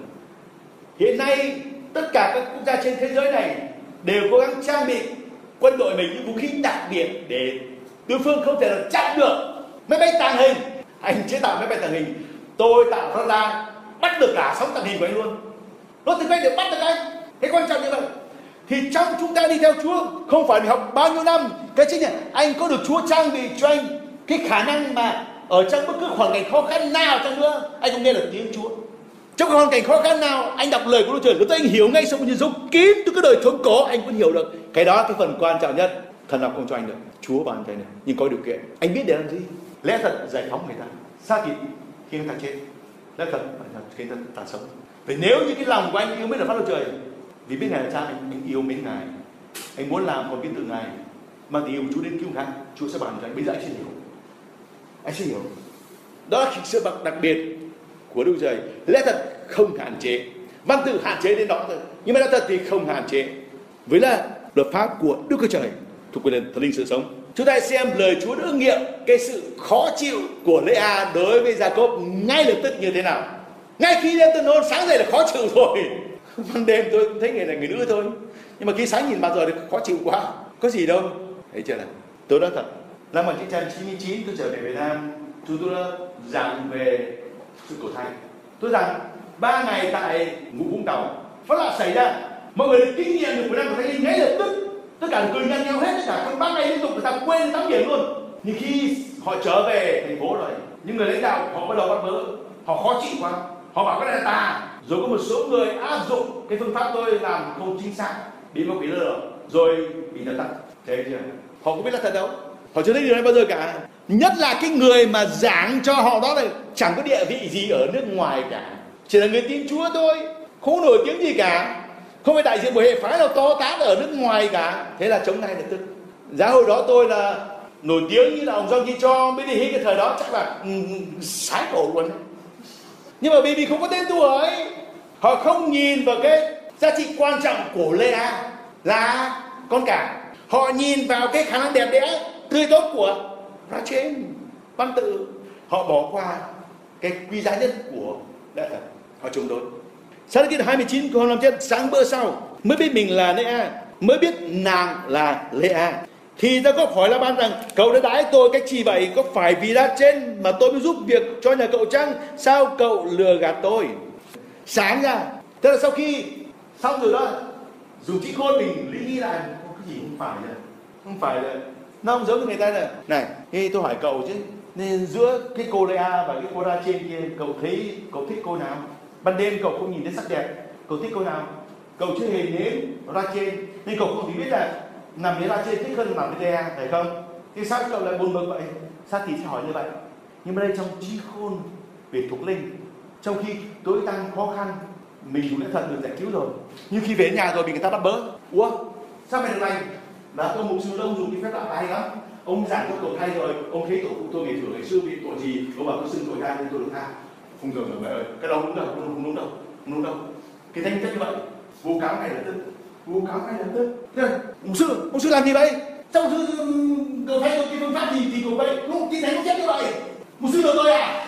Hiện nay tất cả các quốc gia trên thế giới này đều cố gắng trang bị quân đội mình những vũ khí đặc biệt để đối phương không thể là chặn được. Máy bay tàng hình, anh chế tạo máy bay tàng hình, tôi tạo radar bắt được cả sóng tàng hình của anh luôn. Nó từ cách để bắt được anh. Cái quan trọng như vậy. Thì trong chúng ta đi theo Chúa không phải học bao nhiêu năm, cái chính là anh có được Chúa trang bị cho anh cái khả năng mà ở trong bất cứ hoàn cảnh khó khăn nào chăng nữa anh cũng nghe được tiếng Chúa. Trong hoàn cảnh khó khăn nào anh đọc lời của Đức Trời, lúc anh hiểu ngay, xong rồi giống kín từ cái đời thốn cổ anh vẫn hiểu được. Cái đó cái phần quan trọng nhất. Thần học không cho anh được, Chúa ban cho anh được, nhưng có điều kiện. Anh biết để làm gì? Lẽ thật giải phóng người ta, xác thịt khi người ta chết, lẽ thật khi người ta sống. Vì nếu như cái lòng của anh yêu mến là Pháp Đức Trời, vì biết Ngài là Cha, anh yêu mến Ngài, anh muốn làm con kiến từ Ngài, mang tình yêu của Chúa đến cứu khác, Chúa sẽ bàn cho anh. Bây giờ anh sẽ hiểu. Anh sẽ hiểu. Đó là sự đặc biệt của Đức Chúa Trời. Lẽ thật không hạn chế, văn tự hạn chế đến đó thôi, nhưng mà lẽ thật thì không hạn chế. Với là luật pháp của Đức Chúa Trời thuộc quyền thần linh sự sống. Chúng ta hãy xem lời Chúa ứng nghiệm cái sự khó chịu của Lê-a đối với Gia-cốp ngay lập tức như thế nào. Ngay khi đêm tân hôn, sáng dậy là khó chịu rồi. Ban đêm tôi thấy người này người nữ thôi, nhưng mà khi sáng nhìn mặt rồi thì khó chịu quá. Có gì đâu. Thấy chưa nào? Tôi nói thật, năm 1999 tôi trở về Việt Nam, chúng tôi đã giảng về sự cầu thai. Tôi rằng 3 ngày tại Ngũ Vũng Tàu, phát lạ xảy ra. Mọi người kinh nghiệm được của năm cầu thai ngay lập tức. Tất cả cười nhăn nhau hết, tất cả trong 3 ngày liên tục người ta quên tắm biển luôn. Nhưng khi họ trở về thành phố rồi, những người lãnh đạo họ bắt đầu bắt bớ, họ khó chịu quá, họ bảo cái này là tà. Rồi có một số người áp dụng cái phương pháp tôi làm không chính xác, bị một bị lừa, rồi bị lật tắt. Thấy chưa? Họ không biết là thật đâu, họ chưa thấy điều này bao giờ cả. Nhất là cái người mà giảng cho họ đó là chẳng có địa vị gì ở nước ngoài cả, chỉ là người tin Chúa thôi, không nổi tiếng gì cả, không phải đại diện một hệ phái nào to tát ở nước ngoài cả. Thế là chống ngay lập tức. Giáo hội đó tôi là nổi tiếng như là ông John Cho, mới đi hít cái thời đó chắc là sái cổ luôn. Nhưng mà vì không có tên tuổi, họ không nhìn vào cái giá trị quan trọng của Lê-a là con cả. Họ nhìn vào cái khả năng đẹp đẽ, tươi tốt của Rachel, văn tự. Họ bỏ qua cái quý giá nhất của lẽ thật. Họ chống đối. Sáng thế ký 29 câu 5 chết, sáng bữa sau mới biết mình là Lê-a, mới biết nàng là Lê-a. Thì ta có hỏi Laban rằng, cậu đã đãi tôi cách chi vậy? Có phải vì Rachel mà tôi mới giúp việc cho nhà cậu chăng? Sao cậu lừa gạt tôi? Sáng ra, tức là sau khi xong rồi đó, dùng trí khôn mình lý nghĩ lại, cái gì không phải là nó không giống như người ta là này. Thì tôi hỏi cậu chứ, nên giữa cái cô Lea và cái cô Rachel kia, cậu thích cô nào? Ban đêm cậu không nhìn thấy sắc đẹp, cậu thích cô nào? Cậu chưa hề nếm Rachel nên cậu không thể biết là nằm với Rachel thích hơn nằm với Lea, phải không? Thì sao cậu lại buồn bực vậy? Sao thì sẽ hỏi như vậy? Nhưng mà đây trong trí khôn về thuộc linh, trong khi tối tăm khó khăn, mình cũng đã thật được giải cứu rồi, nhưng khi về nhà rồi bị người ta bắt bớ. Ủa sao mày được lành? Là ông mục sư ông dùng cái phép lạ hay lắm, ông giảng cho tội thay rồi, ông thấy tội của tôi ngày xưa bị tội gì, ông bảo tôi xưng tội thay nên tôi được tha. Không được rồi mẹ ơi, cái đó không đúng đâu. Cái thanh chất như vậy, vu cáo ngay lập tức. Ông sư làm gì vậy? Sao ông sư cầu thay tôi cái phương pháp gì thì cầu vậy? Không, cái thánh không chết như vậy. Một sư lừa tôi à?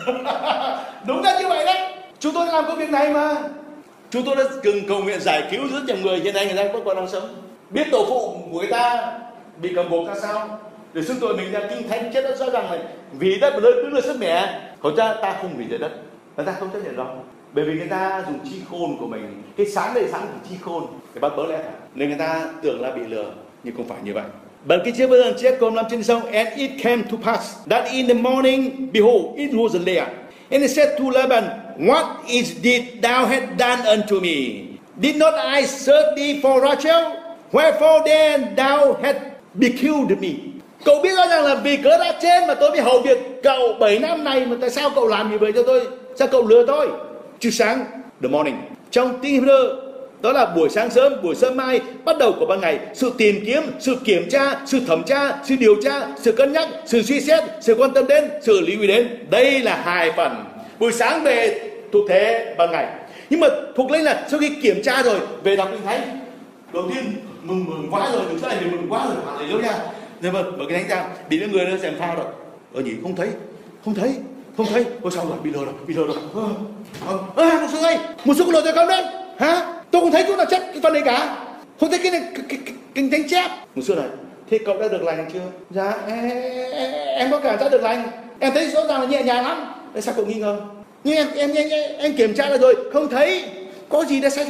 Đúng là như vậy đấy. Chúng tôi đã làm công việc này mà. Chúng tôi đã từng cầu nguyện giải cứu rất nhiều người, hiện nay người ta vẫn còn đang sống. Biết tổ phụ của người ta bị cầm buộc ra sao, để xưng tội mình ra kinh thánh chết đã rõ ràng này, vì đất đứng lên sức mẻ. Còn ta không vì đất, người ta không chấp nhận đâu, bởi vì người ta dùng trí khôn của mình, cái sáng đây sáng của trí khôn để bắt bớ lẽ thật, nên người ta tưởng là bị lừa, nhưng không phải như vậy. But cái chiếc vân chiếc câu 5 trên sau, and it came to pass that in the morning, behold, it was Leah, and he said to Laban, what is did thou had done unto me? Did not I serve thee for Rachel? Wherefore then thou had becalled me? Cậu biết rõ ràng là vì cớ Rachel mà tôi bị hầu việc cậu 7 năm này, mà tại sao cậu làm như vậy cho tôi? Sao cậu lừa tôi? Trước sáng, the morning, trong tiếng Hebrew đó là buổi sáng sớm, buổi sớm mai, bắt đầu của ban ngày. Sự tìm kiếm, sự kiểm tra, sự thẩm tra, sự điều tra, sự cân nhắc, sự suy xét, sự quan tâm đến, sự lưu ý đến. Đây là 2 phần. Buổi sáng về thuộc thế ban ngày. Nhưng mà thuộc linh là sau khi kiểm tra rồi về đọc kinh thánh, đầu tiên mừng quá rồi, đừng sai mình mừng quá rồi, hoàn lại nha. Nhưng mà bởi cái thánh ra bị những người nó xem pha rồi, nhỉ, không thấy, ôi sao rồi, bị lừa rồi. Một số ơi, một số lừa tôi không đấy, hả? Tôi không thấy chỗ nào chết cái phần này cả, không thấy cái này kinh thánh chép. Một số này, thế cậu đã được lành chưa? Dạ, em có cảm giác được lành, em thấy rõ ràng là nhẹ nhàng lắm. Tại sao cậu nghi ngờ? Nhưng em kiểm tra rồi, không thấy có gì đã sai.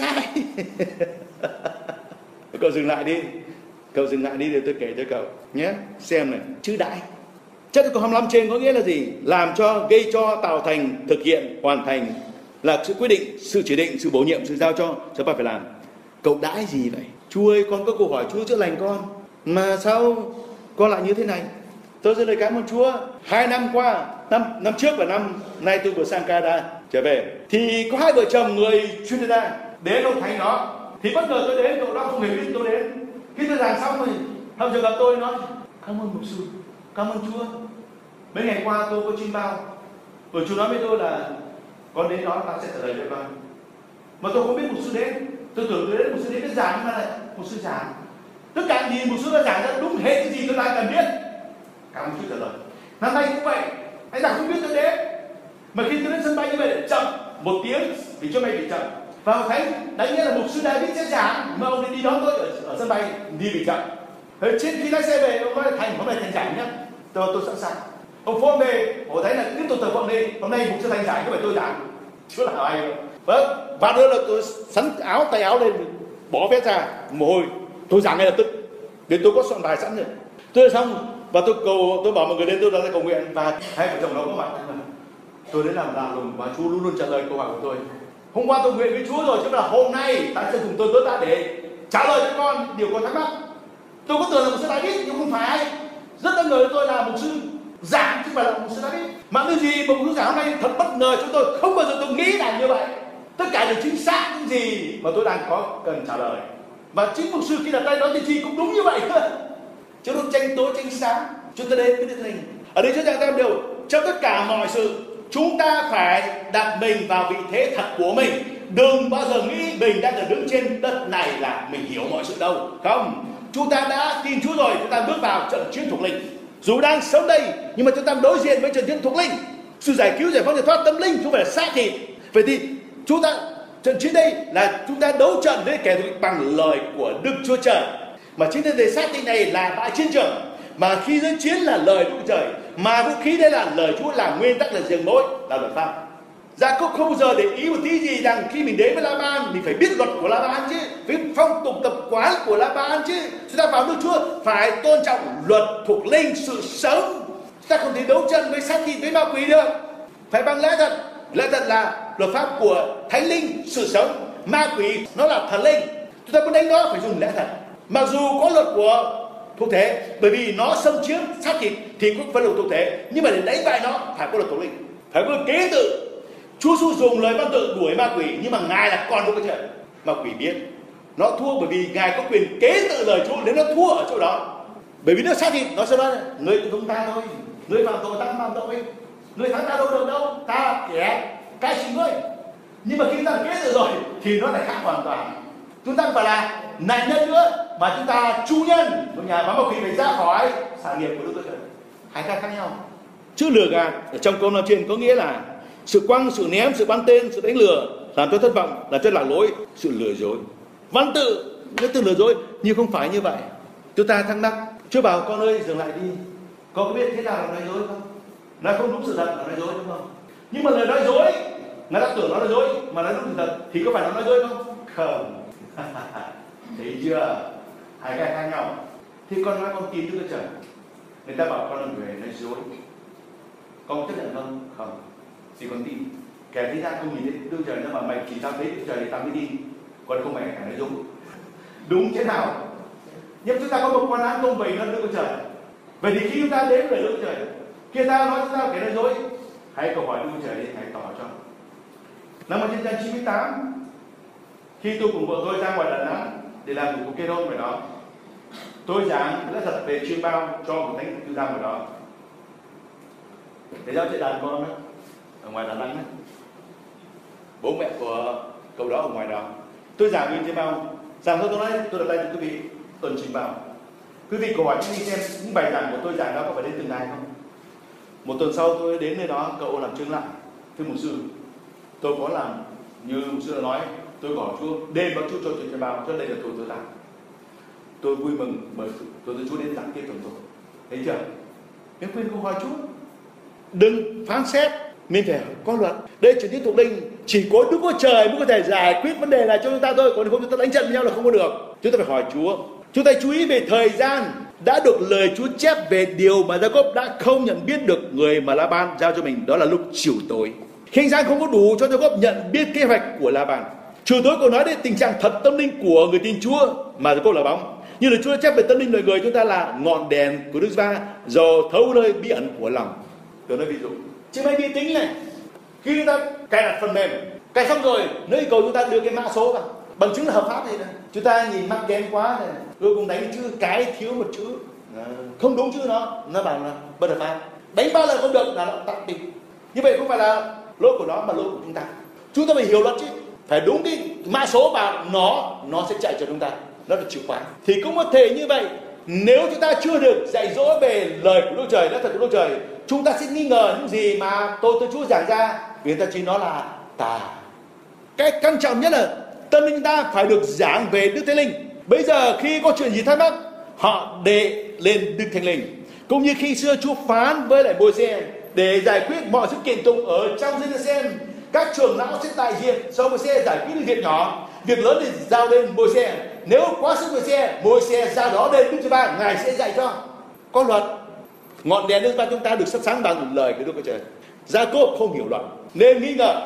Cậu dừng lại đi để tôi kể cho cậu nhé, xem này. Chữ đãi chất của 25 trên có nghĩa là gì? Làm cho, gây cho, tạo thành, thực hiện, hoàn thành, là sự quyết định, sự chỉ định, sự bổ nhiệm, sự giao cho bạn phải làm. Cậu đãi gì vậy? Chúa ơi, con có câu hỏi Chúa chữa lành con, mà sao con lại như thế này? Tôi xin lời cảm ơn Chúa. 2 năm qua, năm trước và năm nay tôi vừa sang Canada trở về, thì có 2 vợ chồng người chuyên gia đến ông thánh đó, thì bất ngờ tôi đến, cậu đó không hề biết tôi đến. Khi tôi giảng xong rồi, hôm giờ gặp tôi nói cảm ơn mục sư, cảm ơn Chúa. Mấy ngày qua tôi có chuyên bao, rồi Chúa nói với tôi là con đến đó ta sẽ trả lời cho con. Mà tôi không biết mục sư đến, tôi tưởng tôi đến mục sư đến cái giảng, nhưng mà lại mục sư giảng. Tất cả gì mục sư đã giảng ra đúng hết cái gì tôi đang cần biết. Cảm ơn Chúa trả lời. Năm nay cũng vậy, anh giảng không biết tôi đến. Mà khi tôi đến sân bay như vậy chậm 1 tiếng vì chuyến bay bị chậm. Và thấy đáng nghĩa là mục sư David sẽ giảng, mà ông đi đón tôi ở sân bay đi bị chậm. Thế trên khi lái xe về ông nói Thành hôm nay Thành giảng nhá, tôi sẵn sàng. Ông phone về, tôi thấy là tiếp tục tập vận đi. Hôm nay mục sư Thành giảng, không phải tôi giảng. Chúa là ai rồi? Vâng, và nữa là tôi sắn áo tay áo lên, bỏ vest ra, mồ hôi. Tôi giảng ngay lập tức, vì tôi có soạn bài sẵn rồi. Tôi xong và tôi bảo mọi người đến, tôi ra cầu nguyện và hai vợ chồng nó có mặt. Tôi đến làm lạ lùng và Chúa luôn luôn trả lời câu hỏi của tôi. Hôm qua tôi nguyện với Chúa rồi, chứ là hôm nay ta sẽ dùng tôi tớ ta để trả lời cho con điều con thắc mắc. Tôi có tưởng là mục sư David nhưng không phải. Rất là người tôi là mục sư giảng chứ không phải là mục sư David. Mà cái gì mà mục sư giảng hôm nay thật bất ngờ chúng tôi, không bao giờ tôi nghĩ là như vậy. Tất cả đều chính xác những gì mà tôi đang có cần trả lời. Và chính mục sư khi đặt tay nói tiên tri cũng đúng như vậy thôi. Chứ không tranh tối tranh sáng. Chúng ta đến với Đức Thánh. Ở đây Chúa dạy ta một điều, trong tất cả mọi sự chúng ta phải đặt mình vào vị thế thật của mình. Đừng bao giờ nghĩ mình đang ở đứng trên đất này là mình hiểu mọi sự đâu. Không, chúng ta đã tin Chúa rồi, chúng ta bước vào trận chiến thuộc linh. Dù đang sống đây nhưng mà chúng ta đối diện với trận chiến thuộc linh. Sự giải cứu, giải phóng, giải thoát tâm linh không phải là xác thịt. Vậy thì chúng ta trận chiến đây là chúng ta đấu trận với kẻ thù bằng lời của Đức Chúa Trời. Mà chiến thế xác thịt này là bãi chiến trường. Mà khi giới chiến là lời Đức Chúa Trời. Mà vũ khí đây là lời Chúa, là nguyên tắc, là riêng mỗi, là luật pháp. Gia Cốp không bao giờ để ý một tí gì rằng khi mình đến với La-ban mình phải biết luật của La-ban chứ, phải phong tục tập quán của La-ban chứ. Chúng ta vào nước Chúa phải tôn trọng luật thuộc linh, sự sống. Chúng ta không thể đấu tranh với xác thịt, với ma quỷ được. Phải bằng lẽ thật. Lẽ thật là luật pháp của Thánh Linh, sự sống. Ma quỷ nó là thần linh. Chúng ta muốn đánh nó phải dùng lẽ thật. Mặc dù có luật của thuộc thể, bởi vì nó xâm chiếm xác thịt thì cũng phải luật thuộc thể, nhưng mà để đánh bại nó phải có luật thuộc linh, phải có kế tự. Chúa Giêsu dùng lời văn tự đuổi ma quỷ, nhưng mà Ngài là con của cái chuyện. Ma quỷ biết nó thua bởi vì Ngài có quyền kế tự lời Chúa, nếu nó thua ở chỗ đó. Bởi vì nó xác thịt, nó sẽ nói người của chúng ta thôi, người phạm tội ta không phạm tội, người thắng ta đâu được đâu, ta kẻ cai trị ngươi. Nhưng mà khi ta kế tự rồi thì nó lại khác hoàn toàn. Chúng ta không phải là nạn nhân nữa, mà chúng ta chủ nhân của nhà, và ma quỷ phải ra khỏi sản nghiệp của Đức Chúa Trời. Hai cái khác nhau. Chứ lừa gạt ở trong câu nói trên có nghĩa là sự quăng, sự ném, sự bắn tên, sự đánh lừa, làm cho thất vọng, làm cho lạc lối, sự lừa dối. Văn tự, cái từ lừa dối, nhưng không phải như vậy. Chúng ta thắc mắc, Chúa bảo con ơi dừng lại đi. Con có biết thế nào là nói dối không? Nói không đúng sự thật là nói dối đúng không? Nhưng mà lời nói dối, người ta tưởng nó nói dối, mà nói đúng sự thật thì có phải nó nói dối không? Không. Thấy chưa? Hai cái khác nhau. Thì con nói con tin Đức Chúa Trời, người ta bảo con là người nói dối, con chấp nhận không? Không. Thì con tin. Kẻ thế gian không nhìn thấy Đức Chúa Trời, nhưng mà mày chỉ tao thấy Đức Chúa Trời thì tao mới tin. Còn không phải nói dối. Đúng thế nào? Nhưng chúng ta có một quan án công bình hơn Đức Chúa Trời. Vậy thì khi chúng ta đến với Đức Chúa Trời, khi ta nói chúng ta kẻ nói dối, hãy câu hỏi Đức Chúa Trời đi, hãy tỏ cho. Năm 1998, khi tôi cùng vợ tôi ra ngoài Đà Nẵng để làm một cuộc kết hôn ở đó, tôi giảng rất thật về chuyên bao cho một thánh tư giam ở đó. Để giao chạy đàn con đó, ở ngoài Đà Nẵng đó. Bố mẹ của cậu đó ở ngoài đó. Tôi giảng về chuyên bao, giảng thôi tôi nói, tôi đặt tay cho quý vị tuần trình vào. Quý vị câu hỏi đi xem những bài giảng của tôi giảng đó có phải đến từng ngày không? Một tuần sau tôi đến nơi đó, cậu làm chứng lại. Thưa mục sư, tôi có làm như mục sư đã nói, tôi hỏi Chúa, đêm báo Chúa cho tôi bao, cho đây là tôi làm. Tôi vui mừng bởi tôi Chúa đến giảng tiếp tuần tôi. Thấy chưa? Nếu quên câu hỏi Chúa, đừng phán xét, mình phải có luật. Đây chuyện tiếp thuộc linh, chỉ có Đức Chúa Trời mới có thể giải quyết vấn đề này cho chúng ta thôi, còn không chúng ta đánh trận với nhau là không có được. Chúng ta phải hỏi Chúa. Chúng ta chú ý về thời gian đã được lời Chúa chép về điều mà Gia-cốp đã không nhận biết được người mà La-ban giao cho mình, đó là lúc chiều tối. Khi ánh sáng không có đủ cho Gia-cốp nhận biết kế hoạch của La-ban. Chiều tối còn nói đến tình trạng thật tâm linh của người tin Chúa mà Gia-cốp là bóng. Như là Chúa đã chép về tâm linh loài người chúng ta là ngọn đèn của Đức Giê-hô-va, dầu thấu nơi bí ẩn của lòng. Tôi nói ví dụ, chiếc máy vi tính này, khi chúng ta cài đặt phần mềm, cài xong rồi, nó yêu cầu chúng ta đưa cái mã số vào, Bằng chứng là hợp pháp này. Chúng ta nhìn mắc kén quá này, cuối cùng đánh chữ cái thiếu một chữ, không đúng chữ nó bảo là bất hợp pháp. Đánh bao giờ không được là nó tạm định. Như vậy không phải là lỗi của nó mà lỗi của chúng ta. Chúng ta phải hiểu luật chứ, phải đúng cái mã số vào nó sẽ chạy cho chúng ta, nó là chìa khóa. Thì cũng có thể như vậy, nếu chúng ta chưa được dạy dỗ về lời của Đức Trời, lẽ thật của Đức Trời, chúng ta sẽ nghi ngờ những gì mà tôi Chúa giảng ra, vì người ta chỉ nó là tà. Cái quan trọng nhất là tâm linh ta phải được giảng về Đức Thánh Linh. Bây giờ khi có chuyện gì thắc mắc, họ đệ lên Đức Thánh Linh. Cũng như khi xưa Chúa phán với lại Môi-se để giải quyết mọi sự kiện tụng ở trong Giê-ru-sa-lem, các trưởng lão sẽ đại diện sau Môi-se giải quyết việc nhỏ, việc lớn thì giao lên Môi-se. Nếu quá sức Môi-se giao đó lên Đức Giê-hô-va, Ngài sẽ dạy cho. Có luật, ngọn đèn Đức Giê-hô-va chúng ta được sắp sáng bằng lời của Đức Chúa Trời. Gia-cốp không hiểu luật nên nghi ngờ.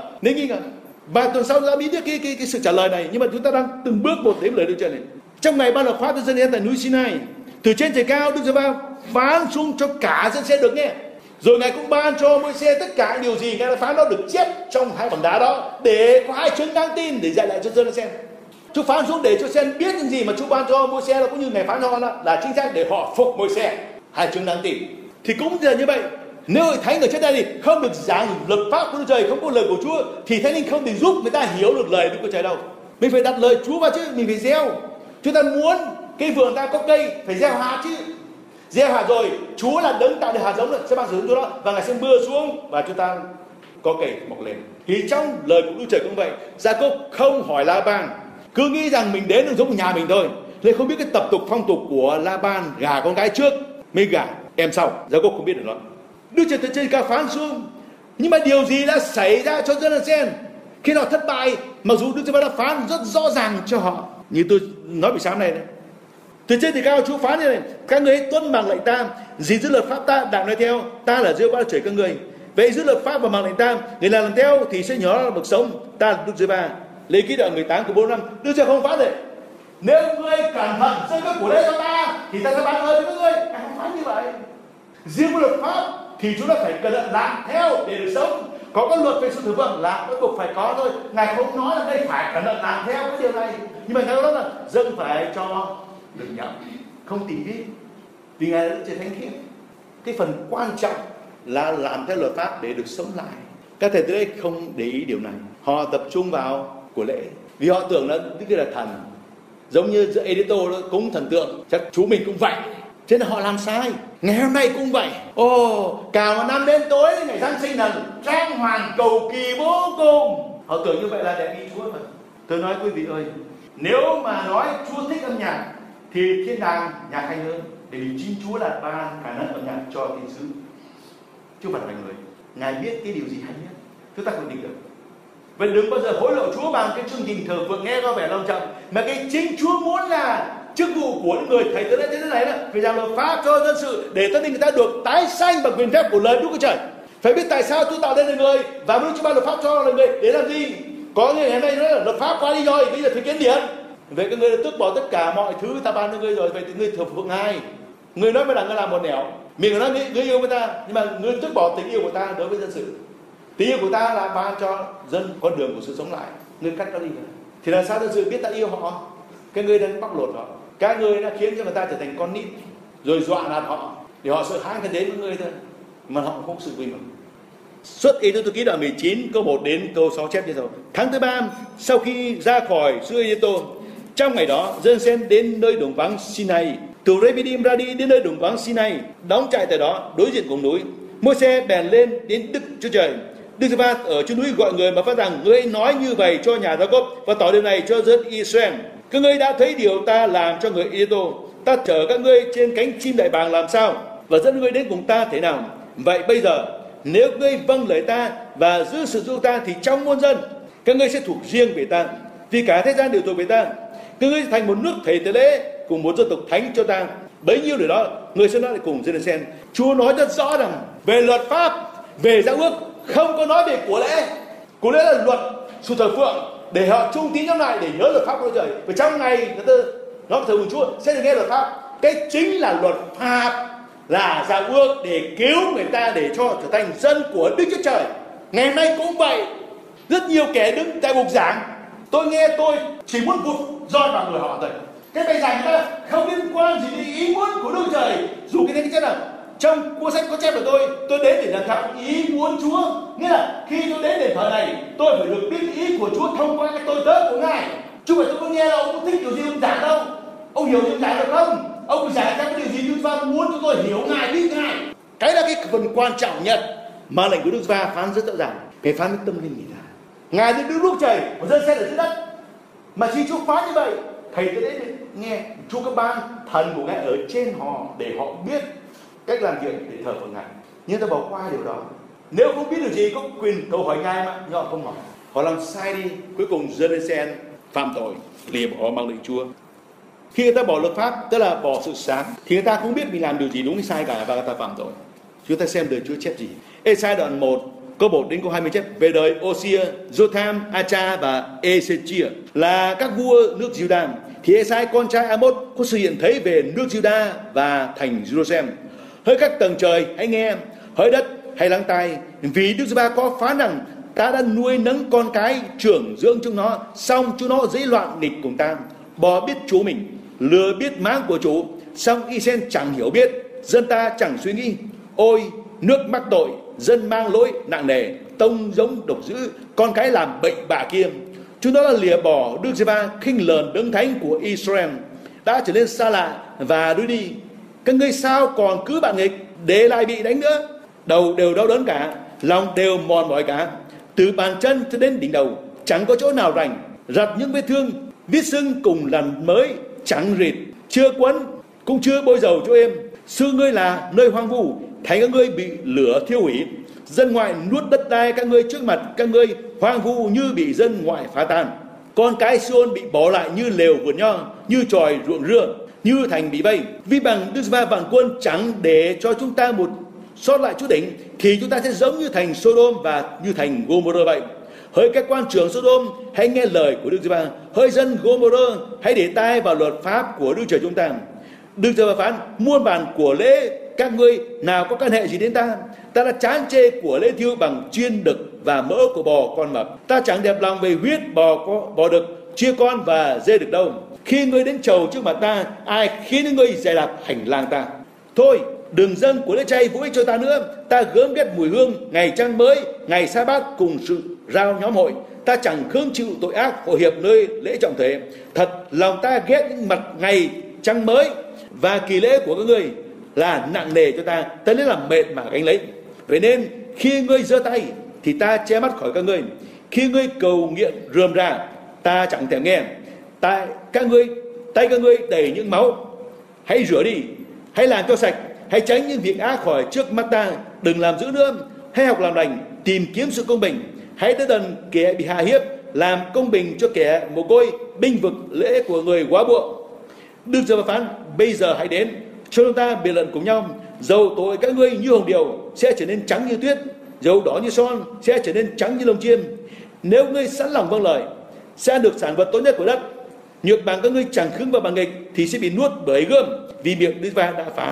Và tuần sau đã biết cái sự trả lời này, nhưng mà chúng ta đang từng bước một đến lời Đức Trời này. Trong ngày ban luật pháp cho dân Israel tại núi Sinai, từ trên trời cao Đức Giê-hô-va phán xuống cho cả dân sẽ được nghe. Rồi Ngài cũng ban cho Môi-se tất cả điều gì Ngài đã phán đó được chép trong hai bằng đá đó, để có hai chứng đáng tin để dạy lại cho dân Israel. Chúa phán xuống để cho Israel biết những gì mà Chúa ban cho Môi-se là cũng như Ngài phán cho họ là chính xác, để họ phục Môi-se. Hai chứng đáng tin. Thì cũng giờ như vậy, nếu hội thánh ở trên đây thì không được giảng luật pháp của Đức Trời, không có lời của Chúa, thì Thánh Linh không thể giúp người ta hiểu được lời Đức Chúa Trời đâu. Mình phải đặt lời Chúa vào chứ, mình phải gieo. Chúng ta muốn cây vườn ta có cây phải gieo hạt chứ. Gieo hạt rồi, Chúa là đấng tạo được hạt giống, sẽ ban sử dụng Chúa đó, và Ngài sẽ mưa xuống và chúng ta có cây mọc lên. Thì trong lời của Đức Trời cũng vậy, Gia-cốp không hỏi La-ban, cứ nghĩ rằng mình đến được giống nhà mình thôi, nên không biết cái tập tục phong tục của La-ban, gả con gái trước mới gả em sau. Gia-cốp không biết được nó. Đức Trời từ trên cao phán xuống, nhưng mà điều gì đã xảy ra cho dân Israel khi họ thất bại, mặc dù Đức Chúa đã phán rất rõ ràng cho họ, như tôi nói buổi sáng này đấy. Từ trên thì cao Chúa phán như này: các ngươi tuân bằng lệnh ta, gìn giữ luật pháp ta, đặng nói theo, ta là Giê-hô-va Trời các ngươi. Vậy giữ luật pháp và bằng lệnh ta, người làm theo thì sẽ nhớ là bậc sống, ta là Đức Giê-hô-va. Lê Ký đoạn 18 của 4 năm, Đức Giê-hô-va không phán vậy: nếu ngươi cẩn thận dâng các của lễ cho ta thì ta sẽ ban ơn cho các ngươi. Ngài không phán như vậy. Riêng với luật pháp thì chúng ta phải cẩn thận làm theo để được sống. Có cái luật về sự thờ phượng là bắt buộc phải có thôi. Ngài không nói là đây phải cẩn thận làm theo cái điều này, nhưng mà Ngài nói là dâng phải cho được nhận, không tỉ vết, vì Ngài đã trở thánh khiết. Cái phần quan trọng là làm theo luật pháp để được sống lại. Các thầy tới đây không để ý điều này, họ tập trung vào của lễ vì họ tưởng là Đức Chúa là thần, giống như giữa Edito đó cúng thần tượng, chắc chú mình cũng vậy. Thế nên họ làm sai. Ngày hôm nay cũng vậy. Cả một năm đến tối ngày Giáng sinh là trang hoàng cầu kỳ vô cùng. Họ tưởng như vậy là để đi Chúa mà. Tôi nói quý vị ơi, nếu mà nói Chúa thích âm nhạc thì thiên đàng nhạc hay hơn, bởi vì chính Chúa là ban khả năng âm nhạc cho thiên sứ, chứ không phải là người. Ngài biết cái điều gì hay nhất, chúng ta không định được. Vậy đừng bao giờ hối lộ Chúa bằng cái chương trình thờ phượng nghe có vẻ long trọng, mà cái chính Chúa muốn là chức vụ của những người thầy tới đây thế này là phải làm luật pháp cho dân sự để tất nhiên người ta được tái sanh bằng quyền phép của lời Đức Chúa Trời. Phải biết tại sao Chúa tạo nên là người và Đức Chúa ban luật pháp cho là người để làm gì. Có người ngày nay nói là luật pháp qua đi rồi, bây giờ phải kiến điển. Vậy các ngươi đã tước bỏ tất cả mọi thứ ta ban cho ngươi rồi, vậy thì ngươi thờ phượng ai? Ngươi nói với là ngươi làm một nẻo, mình nói ngươi yêu với ta, nhưng mà ngươi tước bỏ tình yêu của ta đối với dân sự. Tình yêu của ta là ban cho dân con đường của sự sống lại, ngươi cắt nó đi. Thì làm sao dân sự biết ta yêu họ? Các ngươi đang bóc lột họ, các ngươi đã khiến cho người ta trở thành con nít, rồi dọa nạt họ, để họ sợ hãi cái đến với ngươi thôi, mà họ không sự vui mừng. Xuất Ê-tô ký đoạn 19 câu 1 đến câu 6 chép như sau: tháng thứ 3 sau khi ra khỏi xứ Ê-tô, trong ngày đó dân Sen đến nơi đồng vắng Sinai, từ Refidim ra đi đến nơi đồng vắng Sinai, đóng trại tại đó đối diện cùng núi. Môi-se bèn lên đến Đức Chúa Trời. Đức Giê-hô-va ở trên núi gọi người mà phát rằng: ngươi nói như vậy cho nhà Gia-cốp và tỏ điều này cho dân Israel. Các ngươi đã thấy điều ta làm cho người Ê-tô, ta chở các ngươi trên cánh chim đại bàng làm sao, và dẫn ngươi đến cùng ta thế nào. Vậy bây giờ nếu ngươi vâng lời ta và giữ sự dụ ta thì trong muôn dân các ngươi sẽ thuộc riêng về ta, vì cả thế gian đều thuộc về ta. Các ngươi thành một nước thầy tế lễ cùng một dân tộc thánh cho ta. Bấy nhiêu điều đó ngươi sẽ nói lại cùng dân Israel. Chúa nói rất rõ rằng về luật pháp, về giao ước không có nói về của lễ. Của lễ là luật sự thờ phượng để họ trung tín nhau lại để nhớ luật pháp của Trời. Và trong ngày người ta nói thờ phượng Chúa sẽ được nghe luật pháp. Cái chính là luật pháp, là giao ước để cứu người ta để cho trở thành dân của Đức Chúa Trời. Ngày nay cũng vậy, rất nhiều kẻ đứng tại bục giảng Tôi nghe tôi chỉ muốn vụt roi vào người họ thôi. Cái bài giảng người ta không liên quan gì đến ý muốn của Đức Trời. Dù cái thế chết nào trong cuốn sách có chép của tôi đến để làm theo ý muốn Chúa. Nghĩa là khi tôi đến đền thờ này, tôi phải được biết ý của Chúa thông qua cái tôi tớ của Ngài. Chứ phải tôi có nghe đâu, ông thích điều gì ông giảng đâu. Ông hiểu điều giảng được không? Ông giảng theo cái điều gì Đức Giê-va muốn chúng tôi hiểu Ngài, biết Ngài. Cái là cái phần quan trọng nhất mà lệnh của Đức Giê-va phán rất rõ ràng. Cái phán với tâm linh người ta. Ngài đến đứng lúc trời và dân xét ở dưới đất. Mà khi Chúa phán như vậy, thầy tới đấy nghe Chúa có ban thần của Ngài ở trên họ để họ biết cách làm việc để thờ phượng Ngài. Nhưng ta bỏ qua điều đó. Nếu không biết điều gì có quyền cầu hỏi Ngài mà, nhưng họ không hỏi. Họ làm sai đi, cuối cùng dân Israel phạm tội, lìa bỏ mang lệnh Chúa. Khi người ta bỏ luật pháp, tức là bỏ sự sáng, thì người ta không biết mình làm điều gì đúng hay sai cả và người ta phạm tội. Chúng ta xem đời Chúa chép gì. Ê-sai đoạn 1 câu 1 đến câu 20 chép về đời Ô-xia, Jotham, Acha và Ê-xê-chia là các vua nước Giu-đa. Thì Ê-sai con trai A-mốt có sự hiện thấy về nước Giu-đa và thành Jerusalem. Hỡi các tầng trời hãy nghe, hỡi đất hãy lắng tai, vì Đức Giê-va có phán rằng ta đã nuôi nấng con cái trưởng dưỡng chúng nó, xong chúng nó dễ loạn nghịch cùng ta, bỏ biết chủ mình, lừa biết máng của chủ, xong Israel chẳng hiểu biết, dân ta chẳng suy nghĩ. Ôi nước mắc tội, dân mang lỗi nặng nề, tông giống độc dữ, con cái làm bệnh bạ kia. Chúng nó đã lìa bỏ Đức Giê-va, khinh lờn đấng thánh của Israel, đã trở nên xa lạ và đuổi đi. Các ngươi sao còn cứ bạn nghịch để lại bị đánh nữa? Đầu đều đau đớn cả, lòng đều mòn mỏi cả, từ bàn chân cho đến đỉnh đầu chẳng có chỗ nào rành, rặt những vết thương, vết sưng cùng lần mới chẳng rịt, chưa quấn cũng chưa bôi dầu cho em. Xứ ngươi là nơi hoang vu, thấy các ngươi bị lửa thiêu hủy, dân ngoại nuốt đất đai các ngươi trước mặt các ngươi, hoang vu như bị dân ngoại phá tan. Con cái Sion bị bỏ lại như lều vườn nho, như tròi ruộng rưa, như thành bị vây. Vì bằng Đức Giê-va vạn quân chẳng để cho chúng ta một sót lại chút đỉnh, thì chúng ta sẽ giống như thành Sodom và như thành Gomorrah vậy. Hỡi các quan trưởng Sodom, hãy nghe lời của Đức Giê-va. Hỡi dân Gomorrah, hãy để tai vào luật pháp của Đức Trời chúng ta. Đức Giê-va phán: muôn vàn của lễ các ngươi nào có căn hệ gì đến ta? Ta đã chán chê của lễ thiêu bằng chiên đực và mỡ của bò con mập. Ta chẳng đẹp lòng về huyết bò đực, chia con và dê đực đâu. Khi ngươi đến chầu trước mặt ta, ai khiến ngươi dày đạp hành lang ta? Thôi, đừng dâng của lễ chay vô ích cho ta nữa. Ta gớm ghét mùi hương ngày trăng mới, ngày sa bát cùng sự rao nhóm hội. Ta chẳng khương chịu tội ác hội hiệp nơi lễ trọng thể. Thật lòng ta ghét những mặt ngày trăng mới và kỳ lễ của các ngươi là nặng nề cho ta. Ta nên làm mệt mà gánh lấy. Vậy nên khi ngươi giơ tay thì ta che mắt khỏi các ngươi. Khi ngươi cầu nguyện rườm rà, ta chẳng thèm nghe. Tay các ngươi đầy những máu, hãy rửa đi, hãy làm cho sạch, hãy tránh những việc ác khỏi trước mắt ta. Đừng làm dữ nữa, hãy học làm lành, tìm kiếm sự công bình. Hãy tới gần kẻ bị hạ hiếp, làm công bình cho kẻ mồ côi, binh vực lễ của người quá buộc. Đức Giê-va phán: bây giờ hãy đến, cho chúng ta biện luận cùng nhau. Dầu tội các ngươi như hồng điều sẽ trở nên trắng như tuyết, dầu đỏ như son sẽ trở nên trắng như lông chiên. Nếu ngươi sẵn lòng vâng lời, sẽ ăn được sản vật tốt nhất của đất. Nhược bằng các ngươi chẳng khứng vào bằng nghịch thì sẽ bị nuốt bởi gươm, vì miệng Đức Giê-va đã phán.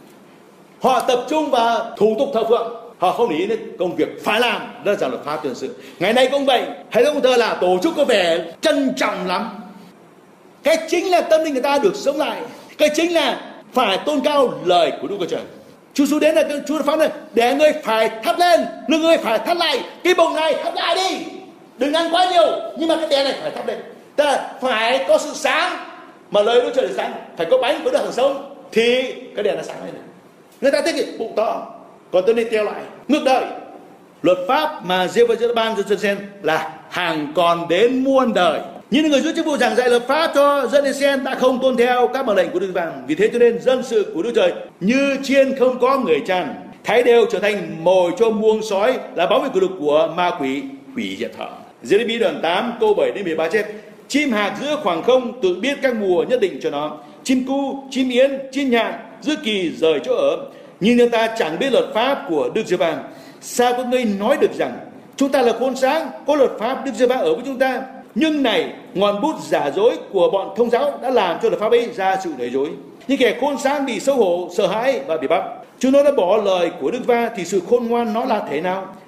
Họ tập trung vào thủ tục thờ phượng, họ không nghĩ đến công việc phải làm, đó là luật pháp tuyên sự. Ngày nay cũng vậy, hãy ông thờ là tổ chức có vẻ trân trọng lắm. Cái chính là tâm linh người ta được sống lại. Cái chính là phải tôn cao lời của Đức Chúa Trời. Chúa Giêsu đến là Chúa phán này: để ngươi phải thắp lên, lưng ngươi phải thắp lại, cái bồng này thắp lại đi. Đừng ăn quá nhiều, nhưng mà cái đèn này phải thắp lên. Ta phải có sự sáng, mà lời Đức Trời là sáng. Phải có bánh, có được hàng sống thì cái đèn nó sáng lên. Người ta thích cái bụng to, còn tôi nên treo lại ngược đời. Luật pháp mà Giê-va ban cho dân là hàng còn đến muôn đời. Nhưng người giữ chức vụ giảng dạy luật pháp cho dân Israel đã không tuân theo các mệnh lệnh của Đức Giê-va. Vì thế cho nên dân sự của Đức Trời như chiên không có người chăn, thái đều trở thành mồi cho muông sói, là báu vật của lực của ma quỷ hủy diệt họ. Giê-rê-mi đoạn 8 câu 7 đến 13 chép: chim hạc giữa khoảng không tự biết các mùa nhất định cho nó, chim cu, chim yến, chim nhạn giữa kỳ rời chỗ ở. Nhưng người ta chẳng biết luật pháp của Đức Giê-va. Sao các ngươi nói được rằng chúng ta là khôn sáng, có luật pháp Đức Giê-va ở với chúng ta? Nhưng này, ngọn bút giả dối của bọn thông giáo đã làm cho luật pháp ấy ra sự lừa dối. Những kẻ khôn sáng bị xấu hổ, sợ hãi và bị bắt. Chúng nó đã bỏ lời của Đức Va thì sự khôn ngoan nó là thế nào?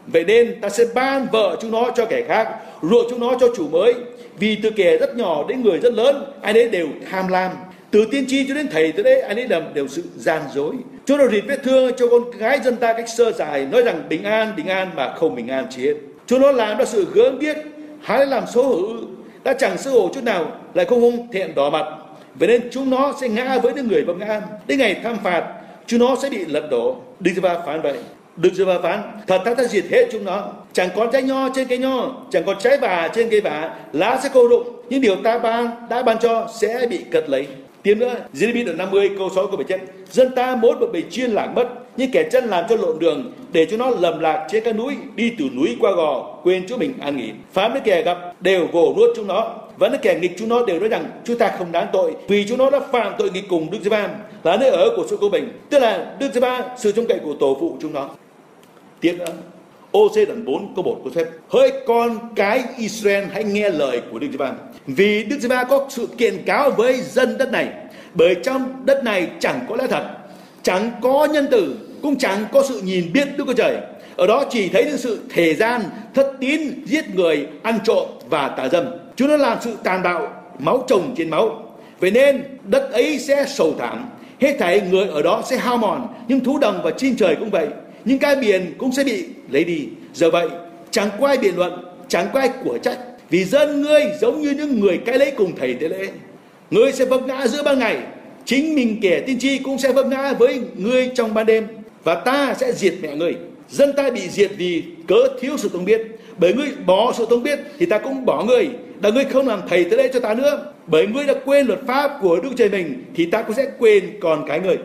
Vậy nên ta sẽ ban vợ chúng nó cho kẻ khác, ruộng chúng nó cho chủ mới. Vì từ kẻ rất nhỏ đến người rất lớn, ai nấy đều tham lam. Từ tiên tri cho đến thầy tới đấy, ai nấy làm đều sự gian dối. Chúng nó rịt vết thương cho con gái dân ta cách sơ sài, nói rằng bình an mà không bình an chi hết. Chúng nó làm ra sự gớm ghiếc, hái làm xấu hổ, đã chẳng xấu hổ chút nào, lại không thẹn đỏ mặt. Vậy nên chúng nó sẽ ngã với những người vấp ngã. Đến ngày tham phạt, chúng nó sẽ bị lật đổ. Đức Giê-hô-va phán vậy. Đức Giê-hô-va phán, thật ta đã diệt hết chúng nó. Chẳng còn trái nho trên cây nho, chẳng còn trái vả trên cây vả, lá sẽ khô rụng. Nhưng điều ta đã ban cho sẽ bị cật lấy. Tiếp nữa, Giê-rê-mi đoạn 50 câu 6 câu 7 chép: dân ta mỗi một bầy chiên lạc mất, nhưng kẻ chân làm cho lộn đường, để cho nó lầm lạc trên các núi, đi từ núi qua gò, quên chỗ mình an nghỉ. Phán với kẻ gặp đều vồ nuốt chúng nó, và những kẻ nghịch chúng nó đều nói rằng chúng ta không đáng tội, vì chúng nó đã phạm tội nghịch cùng Đức Giê-hô-va, là nơi ở của sự công bình, tức là Đức Giê-hô-va, sự trông cậy của tổ phụ chúng nó. Tiếp nữa, Ô-sê đoạn 4 câu 1 câu phép: hỡi con cái Israel, hãy nghe lời của Đức Giê-hô-va, vì Đức Giê-hô-va có sự kiện cáo với dân đất này, bởi trong đất này chẳng có lẽ thật, chẳng có nhân từ, cũng chẳng có sự nhìn biết Đức Chúa Trời. Ở đó chỉ thấy những sự thể gian, thất tín, giết người, ăn trộm và tà dâm. Chúng nó làm sự tàn bạo, máu chồng trên máu. Vậy nên đất ấy sẽ sầu thảm, hết thảy người ở đó sẽ hao mòn, nhưng thú đồng và chim trời cũng vậy, nhưng cái biển cũng sẽ bị lấy đi. Giờ vậy chẳng có ai biện luận, chẳng có ai của trách, vì dân ngươi giống như những người cãi lấy cùng thầy tế lễ. Ngươi sẽ vấp ngã giữa ban ngày, chính mình kẻ tiên tri cũng sẽ vấp ngã với ngươi trong ban đêm, và ta sẽ diệt mẹ ngươi. Dân ta bị diệt vì cớ thiếu sự thông biết, bởi ngươi bỏ sự thông biết thì ta cũng bỏ ngươi, đã ngươi không làm thầy tế lễ cho ta nữa. Bởi ngươi đã quên luật pháp của Đức Trời mình, thì ta cũng sẽ quên con cái ngươi.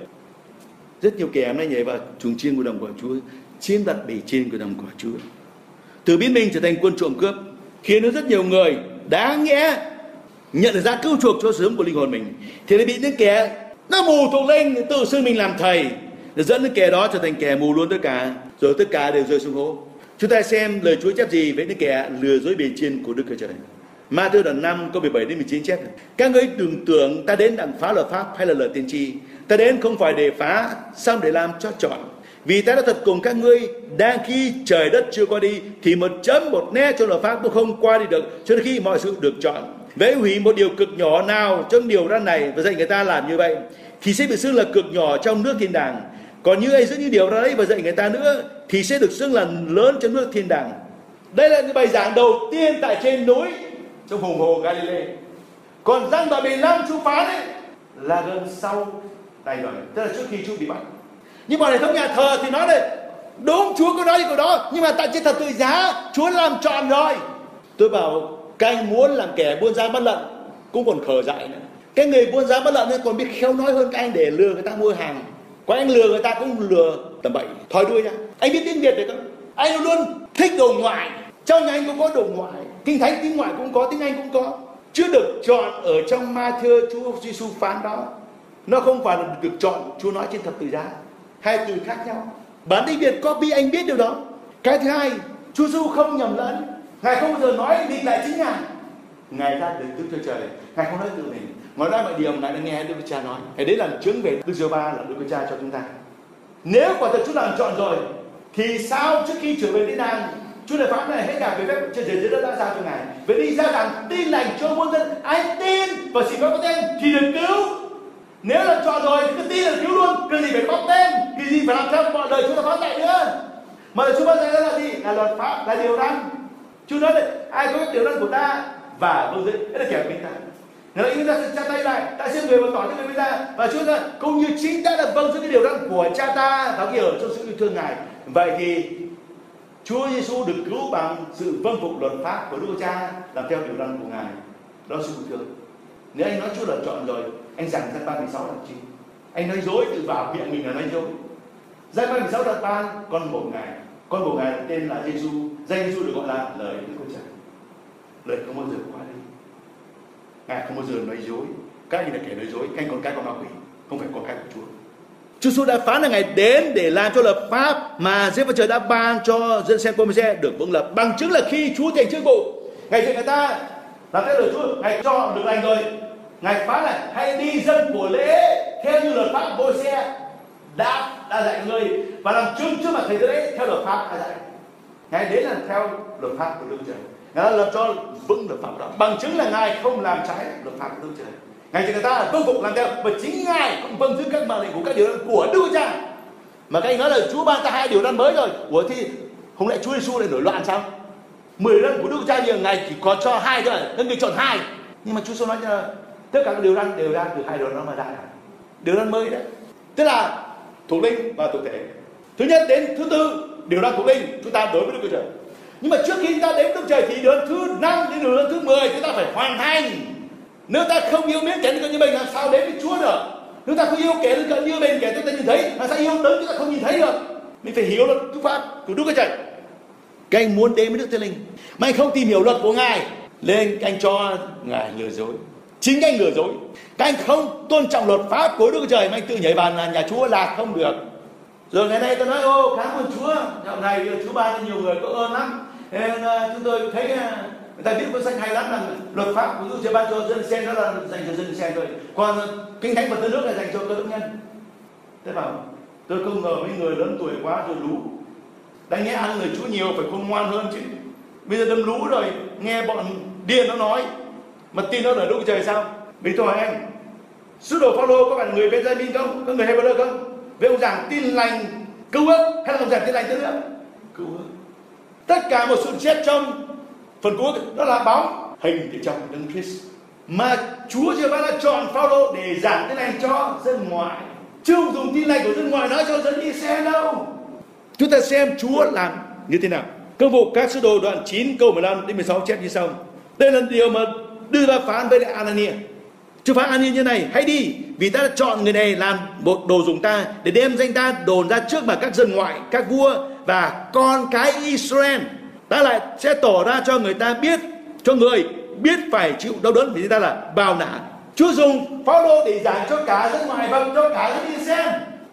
Rất nhiều kẻ hôm nay nhảy vào chuồng chiên của đồng của Chúa, chiếm đặt bể chiên của đồng của Chúa, từ biến mình trở thành quân trộm cướp, khiến nó rất nhiều người đáng nghĩa nhận được ra cứu chuộc cho sự sống của linh hồn mình, thì lại bị những kẻ nó mù thuộc linh tự xưng mình làm thầy, để dẫn đến kẻ đó trở thành kẻ mù luôn tất cả, rồi tất cả đều rơi xuống hố. Chúng ta xem lời Chúa chép gì về những kẻ lừa dối bề trên của Đức Chúa Trời. Ma-thi-ơ đoạn 5 câu 17 đến 19 chép: các ngươi đừng tưởng ta đến đặng phá luật pháp hay là lời tiên tri, ta đến không phải để phá, xong để làm cho trọn. Vì ta đã thật cùng các ngươi, đang khi trời đất chưa qua đi, thì một chấm một nét cho luật pháp cũng không qua đi được, cho đến khi mọi sự được chọn. Vậy hủy một điều cực nhỏ nào trong điều răn này và dạy người ta làm như vậy, thì sẽ bị xưng là cực nhỏ trong nước thiên đàng. Còn như ai giữ những điều ra đấy và dạy người ta nữa, thì sẽ được xưng là lớn trong nước thiên đàng. Đây là những bài giảng đầu tiên tại trên núi trong vùng hồ Galilee. Còn răn đoạn 15 Chúa phán ấy là gần sau này rồi, tức là trước khi Chúa bị bắt. Nhưng mà để trong nhà thờ thì nói đây, đúng Chúa có nói câu đó, nhưng mà tại trên thập tự giá Chúa làm trọn rồi. Tôi bảo các anh muốn làm kẻ buôn giá bán lận cũng còn khờ dại nữa. Cái người buôn giá bán lận ấy còn biết khéo nói hơn các anh để lừa người ta mua hàng. Có anh lừa người ta cũng lừa tầm bậy, thòi đuôi ra. Anh biết tiếng Việt được không? Anh luôn thích đồ ngoại, trong nhà anh cũng có đồ ngoại, kinh thánh tiếng ngoại cũng có, tiếng Anh cũng có. Chưa được chọn ở trong Ma-thi-ơ Chúa Giêsu phán đó. Nó không phải là được chọn Chúa nói trên thập tự giá. Hai từ khác nhau. Bản tiếng Việt copy anh biết điều đó. Cái thứ hai, Chúa Giêsu không nhầm lẫn. Ngài không bao giờ nói định lại chính Ngài. Ngài ra từ Đức Chúa Trời, Ngài không nói tự mình. Ngoài ra mọi điều Ngài đã nghe Đức Chúa Cha nói. Thế đấy là chứng về Đức Giê-hô-va là Đức Chúa Cha cho chúng ta. Nếu quả thật Chúa làm chọn rồi, thì sao trước khi trở về thiên đàng Chúa lại phán này hết cả về phép trên trời dưới đất đã giao cho Ngài. Vậy đi ra rằng tin lành cho muôn dân, ai tin và xin phép có tên thì được cứu. Nếu là chọn rồi thì cứ tin là cứu luôn, cần gì phải bóc tên, thì gì phải làm theo mọi lời Chúa đã phán dạy nữa. Mà lời Chúa phán dạy đó là gì? Là luật pháp, là điều răn. Chúa nói là ai có các điều răn của ta và vâng giữ, đấy là kẻ mình ta. Nếu ý ta sẽ chắp tay lại, ta sẽ người và tỏ cho người bên ta. Và Chúa nói cũng như chính ta là vâng giữ cái điều răn của Cha ta và cái ở trong sự yêu thương Ngài. Vậy thì Chúa Giêsu được cứu bằng sự vâng phục luật pháp của Đức Chúa Cha, làm theo điều răn của Ngài. Đó là sự yêu thương. Nếu anh nói Chúa là chọn rồi, anh giảng Giăng 3:16 làm chi? Anh nói dối tự vào miệng mình là nói dối. Giăng 3:16 đặt ban con một Ngài, con một Ngài tên là Giêsu, danh Giêsu được gọi là lời Đức Chúa Trời. Lời không bao giờ qua đi. Ngài không bao giờ nói dối. Các anh là kẻ nói dối, các anh con cái con ma quỷ, không phải con cái của Chúa. Chúa Giêsu đã phán là Ngài đến để làm cho luật pháp mà Giê-hô-va Trời đã ban cho dân xem Cô-mê-se được vững lập. Bằng chứng là khi Chúa thành chức vụ, Ngài dạy người ta làm theo lời Chúa, Ngài cho được lành rồi. Ngài phán là hãy đi dân của lễ theo như luật pháp Môi-se đã dạy người và làm chứng trước mặt thầy tế lễ theo luật pháp đã dạy. Ngài đến là theo luật pháp của Đức Trời. Ngài đã làm cho vững luật pháp đó. Bằng chứng là Ngài không làm trái luật pháp của Đức Trời. Ngài chỉ người ta là vâng phục làm theo, và chính Ngài cũng vâng giữ các mệnh lệnh của các điều răn của Đức Cha. Mà các anh nói là Chúa ban ta 2 điều răn mới rồi. Ủa thì không lẽ Chúa Giêsu lại nổi loạn sao? 10 răn của Đức Cha bây giờ Ngài chỉ có cho 2 thôi, nên người chọn 2. Nhưng mà Chúa Giêsu nói là tất cả các điều răn đều ra từ 2 điều đó mà ra. Điều răn mới đấy, tức là thuộc linh và thuộc thể. Thứ nhất đến thứ tư điều răn thuộc linh chúng ta đối với Đức Chúa Trời. Nhưng mà trước khi chúng ta đến Đức Trời thì điều răn thứ 5 đến điều răn thứ 10 chúng ta phải hoàn thành. Nếu ta không yêu mến kẻ như mình làm sao đến với Chúa được? Nếu ta không yêu kẻ như mình, kẻ chúng ta nhìn thấy, làm sao yêu đấng chúng ta không nhìn thấy được? Mình phải hiểu luật pháp của Đức Chúa Trời. Các anh muốn đến với Đức Thánh Linh mà anh không tìm hiểu luật của Ngài, nên các anh cho Ngài lừa dối. Chính các anh lừa dối. Các anh không tôn trọng luật pháp của Đức Chúa Trời mà anh tự nhảy vào là nhà Chúa là không được. Rồi ngày nay tôi nói cảm ơn Chúa, dạo này Chúa ban cho nhiều người có ơn lắm. Nên chúng tôi thấy người ta viết cuốn sách hay lắm, là luật pháp của Đức Chúa Trời ban cho dân Israel, đó là dành cho dân Israel thôi. Còn kinh thánh và tân nước là dành cho cơ đốc nhân. Thế bảo tôi không ngờ mấy người lớn tuổi quá rồi lú. Đáng nghe ăn người Chúa nhiều phải khôn ngoan hơn chứ. Bây giờ đâm lú rồi nghe bọn điên nó nói mà tin nó là Đức Chúa Trời sao? Vì tôi hỏi anh, sứ đồ Phaolô có phải người Benjamin không? Có người Hebrew không? Về ông giảng tin lành cứu ước hay là ông giảng tin lành tân nước? Cứu ước. Tất cả một sự chết trong phần cuối đó là bóng hình từ trong Đấng Christ. Mà Chúa Giê-hô-va đã chọn Phaolô để giảng tin lành cho dân ngoại, chứ không dùng tin lành của dân ngoại nói cho dân Israel đâu. Chúng ta xem Chúa làm như thế nào. Công vụ các sứ đồ đoạn 9 câu 15 đến 16 chép như sau. Đây là điều mà đưa ra phán với Anania. Chúa phán Anania như này: hãy đi, vì ta đã chọn người này làm một đồ dùng ta, để đem danh ta đồn ra trước mặt các dân ngoại, các vua và con cái Israel. Ta lại sẽ tỏ ra cho người ta biết, cho người biết phải chịu đau đớn vì ta là bào nã. Chúa dùng Phaolô để giảng cho cả dân ngoại và cho cả dân Israel.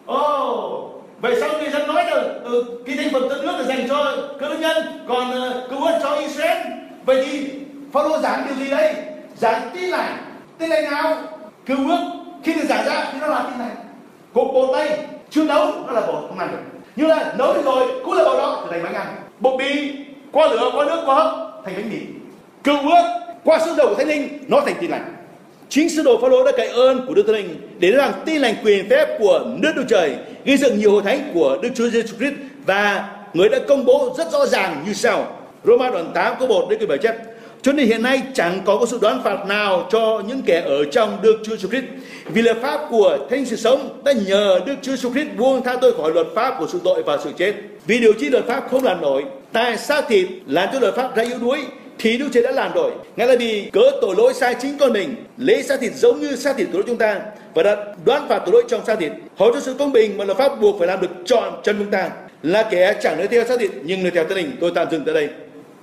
Vậy sao người dân nói là cái danh phận tân nước là dành cho cơ đốc nhân, còn cứu ước cho Israel? Vậy thì Phaolô giảng điều gì đây? Giảng tin lành. Tin lành nào? Cứu ước khi được giảng ra thì nó là tin lành. Cục bột đây chưa nấu nó là bột không ăn được. Nhưng là nấu rồi cũng là bột đó thành bánh ăn. Bột mì qua lửa qua nước qua hấp thành bánh mì. Cứu ước qua sứ đồ của Thánh Linh nó thành tin lành. Chính sứ đồ Phaolô đã cậy ơn của Đức Thánh Linh để nói rằng tin lành quyền phép của nước Đức Trời, gây dựng nhiều hội thánh của Đức Chúa Giêsu Christ, và người đã công bố rất rõ ràng như sau. Roma đoạn 8 câu 1 đến câu 7 chép: cho nên hiện nay chẳng có sự đoán phạt nào cho những kẻ ở trong Đức Chúa Giêsu Christ, vì luật pháp của Thánh sự sống đã nhờ Đức Chúa Giêsu Christ buông tha tôi khỏi luật pháp của sự tội và sự chết. Vì điều chi luật pháp không làm nổi, tại xác thịt làm cho luật pháp ra yếu đuối, thì Đức Chúa đã làm rồi. Ngay là vì cớ tội lỗi sai chính con mình, lấy xác thịt giống như xác thịt của chúng ta, và đã đoán phạt tội lỗi trong xác thịt, hầu cho sự công bình mà luật pháp buộc phải làm được trọn chân chúng ta, là kẻ chẳng nơi theo xác thịt nhưng nơi theo Thánh Linh. Tôi tạm dừng tại đây.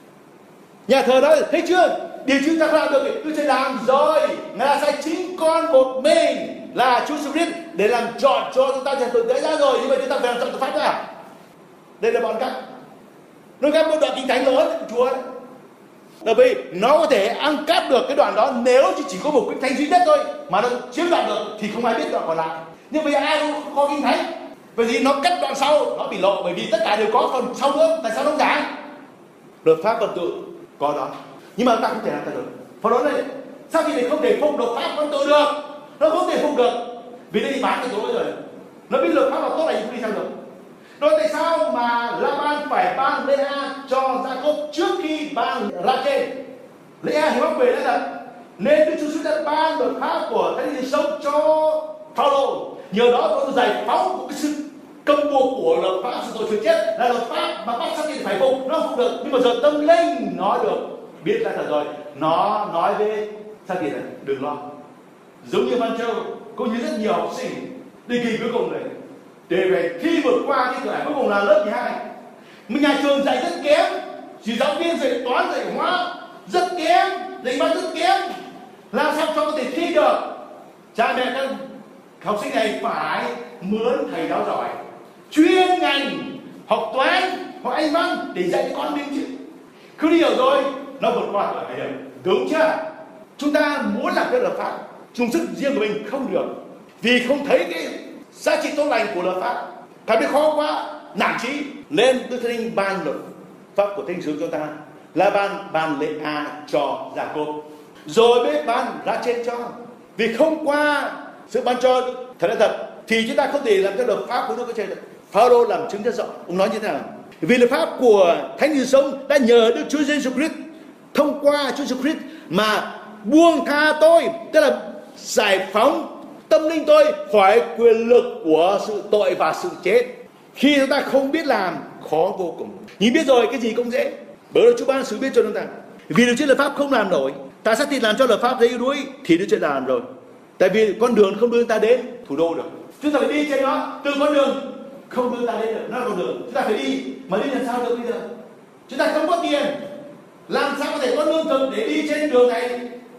Nhà thờ nói thấy chưa, điều chúng ta làm được Đức Chúa làm rồi. Ngài đã sai chính con một mình là Chúa Jesus Christ để làm trọn cho chúng ta, tội lỗi ra rồi. Như vậy chúng ta phải làm trọn luật pháp ra. Đây là bọn cắt. Nó cắt một đoạn kinh thánh lớn của Chúa đấy. Bởi vì nó có thể ăn cắp được cái đoạn đó nếu chỉ có một kinh thánh duy nhất thôi mà nó chiếm đoạt được thì không ai biết đoạn còn lại. Nhưng bây giờ ai cũng có kinh thánh, bởi vì nó cắt đoạn sau nó bị lộ, bởi vì tất cả đều có còn sau nữa, tại sao nó không giảng? Luật pháp văn tự có đó, nhưng mà ta không thể làm ta được. Phần đó này sao thì không thể phục luật pháp văn tự được? Nó không thể phục được vì nó đi bán cái dối rồi. Nó biết luật pháp là tốt này không đi sao được. Rồi tại sao mà La-ban phải ban Lê-a cho Gia-cốp trước khi ban Ra-chê? Lê-a hiểu không về đấy là nên Đức Chúa Giêsu đã ban luật pháp của Thánh Linh sống cho Phaolô. Nhờ đó có giải phóng của cái sự công buộc của luật pháp sự tội chết, là luật pháp mà bắt xác thịt phải phục, nó không phục được. Nhưng mà giờ tâm linh nói được, biết ra thật rồi, nó nói với xác thịt này đừng lo. Giống như Văn Châu cũng như rất nhiều học sinh đi kỳ cuối cùng này để về thi vượt qua cái cửa ải cuối cùng là lớp 12. Mình nhà trường dạy rất kém, chỉ giáo viên dạy toán dạy hóa rất kém, dạy văn rất kém, làm sao cho có thể thi được? Cha mẹ các học sinh này phải mướn thầy giáo giỏi chuyên ngành học toán hoặc anh văn để dạy cho con mình chứ. Cứ đi hiểu rồi nó vượt qua cửa ải được, đúng chưa? Chúng ta muốn làm cái luật pháp dùng sức riêng của mình không được, vì không thấy cái giá trị tốt lành của luật pháp, cảm thấy khó quá, nản chí, nên Đức Thánh Linh ban luật pháp của Thánh Sứ chúng ta là ban lễ cho Gia-cốp, rồi mới ban ra-trên cho. Vì không qua sự ban cho thật là thật thì chúng ta không thể làm theo luật pháp của Đức Chúa Trời được. Phao-rô làm chứng rất rõ. Ông nói như thế nào? Vì luật pháp của Thánh Sự sống đã nhờ Đức Chúa Giêsu Christ, thông qua Chúa Giêsu Christ mà buông tha tôi, tức là giải phóng tâm linh tôi khỏi quyền lực của sự tội và sự chết. Khi chúng ta không biết làm, khó vô cùng. Nhưng biết rồi cái gì cũng dễ, bởi vì Chúa ban sự biết cho chúng ta. Vì Đức Chúa luật pháp không làm nổi, ta xác thịt làm cho luật pháp thấy yếu đuối thì Đức Chúa làm rồi. Tại vì con đường không đưa ta đến thủ đô được, chúng ta phải đi trên đó. Từ con đường không đưa ta đến được, nó là con đường chúng ta phải đi, mà đi làm sao được bây giờ? Chúng ta không có tiền, làm sao có thể có lương thực để đi trên đường này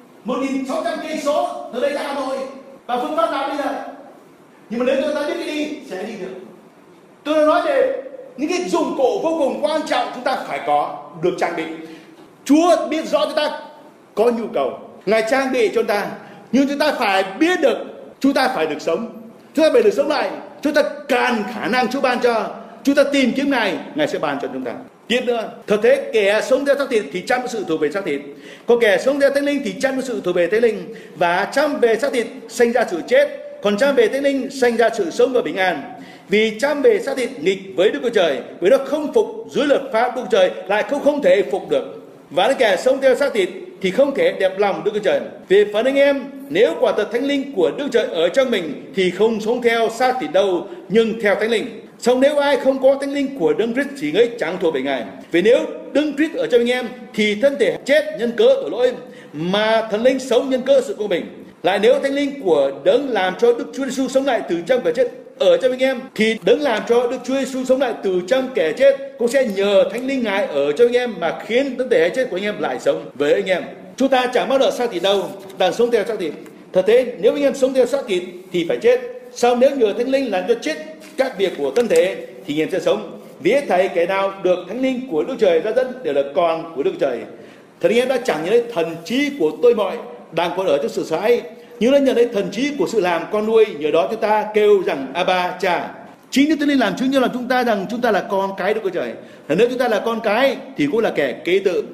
1.600 cây số từ đây ra Hà Nội? Và phương pháp nào bây giờ? Nhưng mà nếu chúng ta biết cái đi sẽ đi được. Tôi đã nói về những cái dụng cụ vô cùng quan trọng chúng ta phải có được trang bị. Chúa biết rõ chúng ta có nhu cầu, Ngài trang bị cho chúng ta, nhưng chúng ta phải biết được chúng ta phải được sống. Chúng ta phải được sống lại. Chúng ta cần khả năng Chúa ban cho. Chúng ta tìm kiếm Ngài, Ngài sẽ ban cho chúng ta. Tiếp nữa, thật thế kẻ sống theo xác thịt thì chăm sự thuộc về xác thịt, còn kẻ sống theo Thánh Linh thì chăm sự thuộc về Thánh Linh. Và chăm về xác thịt sinh ra sự chết, còn chăm về Thánh Linh sinh ra sự sống và bình an. Vì chăm về xác thịt nghịch với Đức Chúa Trời, vì nó không phục dưới luật pháp Đức Chúa Trời, lại không thể phục được. Và kẻ sống theo xác thịt thì không thể đẹp lòng Đức Chúa Trời. Về phần anh em, nếu quả thật Thánh Linh của Đức Chúa Trời ở trong mình thì không sống theo xác thịt đâu, nhưng theo Thánh Linh. Xong nếu ai không có Thánh Linh của Đấng Christ thì ấy chẳng thuộc về Ngài. Vì nếu Đấng Christ ở trong anh em thì thân thể chết nhân cớ tội lỗi, mà Thần Linh sống nhân cớ sự công bình. Lại nếu Thánh Linh của Đấng làm cho Đức Chúa Giêsu sống lại từ trong kẻ chết ở trong anh em, thì Đấng làm cho Đức Chúa Giêsu sống lại từ trong kẻ chết cũng sẽ nhờ Thánh Linh Ngài ở trong anh em mà khiến thân thể chết của anh em lại sống với anh em. Chúng ta chẳng bao giờ xác thịt đâu, đang sống theo xác thịt. Thật thế, nếu anh em sống theo xác thịt thì phải chết. Sao nếu nhờ Thánh Linh làm cho chết các việc của thân thể thì anh em sẽ sống. Vì hết thảy kẻ nào được Thánh Linh của Đức Trời ra dẫn đều là con của Đức Trời. Thật anh em đã chẳng nhận thấy thần trí của tôi mọi đang còn ở trong sự sợ hãi, nhưng đã nhận thấy thần trí của sự làm con nuôi. Nhờ đó chúng ta kêu rằng Abba Cha. Chính Đức Thánh Linh làm chứng cho làm chúng ta rằng chúng ta là con cái Đức Chúa Trời. Và nếu chúng ta là con cái thì cũng là kẻ kế tự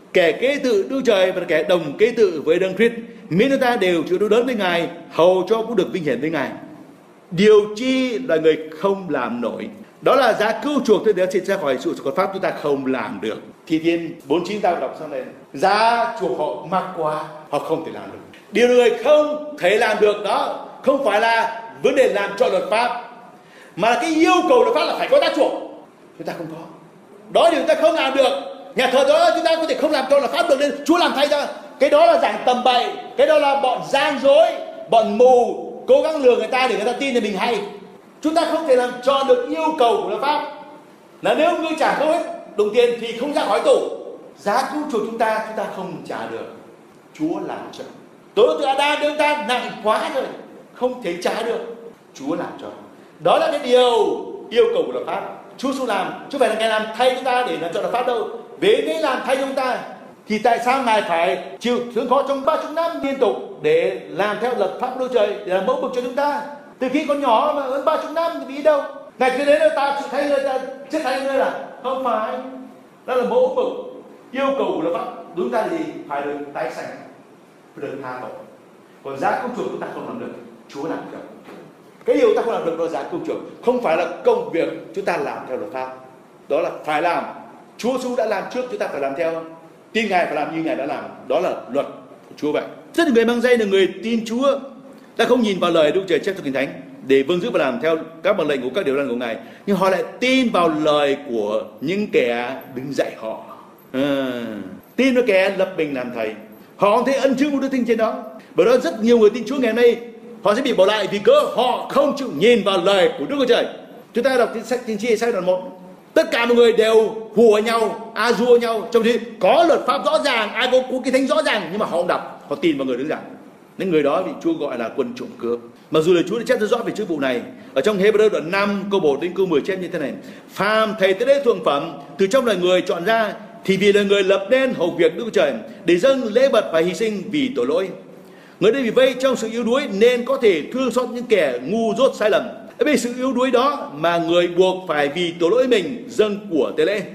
Đức Trời và kẻ đồng kế tự với Đấng Christ. Miễn chúng ta đều chịu đau đớn với Ngài, hầu cho cũng được vinh hiển với Ngài. Điều chi là người không làm nổi, đó là giá cứu chuộc tôi đã xin ra khỏi sự luật pháp chúng ta không làm được. Thi Thiên 49 ta đọc sau này, giá chuộc họ mắc quá, họ không thể làm được. Điều người không thể làm được đó không phải là vấn đề làm cho luật pháp, mà là cái yêu cầu luật pháp là phải có giá chuộc. Chúng ta không có. Đó là điều chúng ta không làm được. Nhà thờ đó chúng ta có thể không làm cho luật pháp được nên Chúa làm thay cho. Cái đó là giảng tầm bậy, cái đó là bọn gian dối, bọn mù, cố gắng lừa người ta để người ta tin là mình hay. Chúng ta không thể làm cho được yêu cầu của luật pháp. Là nếu ngươi trả không hết đồng tiền thì không ra khỏi tù. Giá cứu chuộc chúng ta không trả được. Chúa làm cho. Tội từ Adam chúng ta nặng quá rồi, không thể trả được. Chúa làm cho. Đó là cái điều yêu cầu của luật pháp. Chúa sẽ làm, chứ không phải là Ngài làm thay chúng ta để làm cho luật pháp đâu. Vì Ngài làm thay chúng ta thì tại sao Ngài phải chịu thương khó trong 30 năm liên tục để làm theo luật pháp của Đức Trời, để làm mẫu mực cho chúng ta? Từ khi còn nhỏ mà hơn 30 năm thì đi đâu? Ngài cứ đến nơi ta chịu thay người ta chết thay người là không phải. Đó là mẫu mực yêu cầu của luật pháp. Chúng ta thì phải được tái sanh, phải được tha tội. Còn giá cứu chuộc chúng ta không làm được, Chúa làm được. Cái điều ta không làm được đó là giá cứu chuộc, không phải là công việc chúng ta làm theo luật pháp. Đó là phải làm. Chúa Giêsu đã làm trước, chúng ta phải làm theo. Tin Ngài phải làm như Ngài đã làm. Đó là luật của Chúa vậy. Rất nhiều người mang danh là người tin Chúa, ta không nhìn vào lời Đức Trời chép trong Kinh Thánh để vâng giữ và làm theo các mệnh lệnh của các điều răn của Ngài, nhưng họ lại tin vào lời của những kẻ đứng dạy họ. Tin vào kẻ lập mình làm thầy. Họ không thấy ân chứng của Đức Thánh trên đó. Bởi đó rất nhiều người tin Chúa ngày nay họ sẽ bị bỏ lại vì cớ họ không chịu nhìn vào lời của Đức Chúa Trời. Chúng ta đọc sách Tiên tri Ê-sai đoạn 1, tất cả mọi người đều hùa nhau, a-dua nhau, trong khi có luật pháp rõ ràng, ai có cái thánh rõ ràng, nhưng mà họ không đọc, họ tin vào người đứng giảng. Nên người đó bị Chúa gọi là quân trộm cướp. Mặc dù là Chúa đã chép rất rõ về chức vụ này. Ở trong Hê-bơ-rơ đoạn 5 câu 1 đến câu 10 chép như thế này: phàm thầy tế lễ thượng phẩm từ trong loài người chọn ra thì vì là người lập nên hầu việc Đức Chúa Trời, để dâng lễ vật và hy sinh vì tội lỗi. Người đây bị vây trong sự yếu đuối nên có thể thương xót những kẻ ngu dốt sai lầm. Vì sự yếu đuối đó mà người buộc phải vì tội lỗi mình dâng của tế lễ.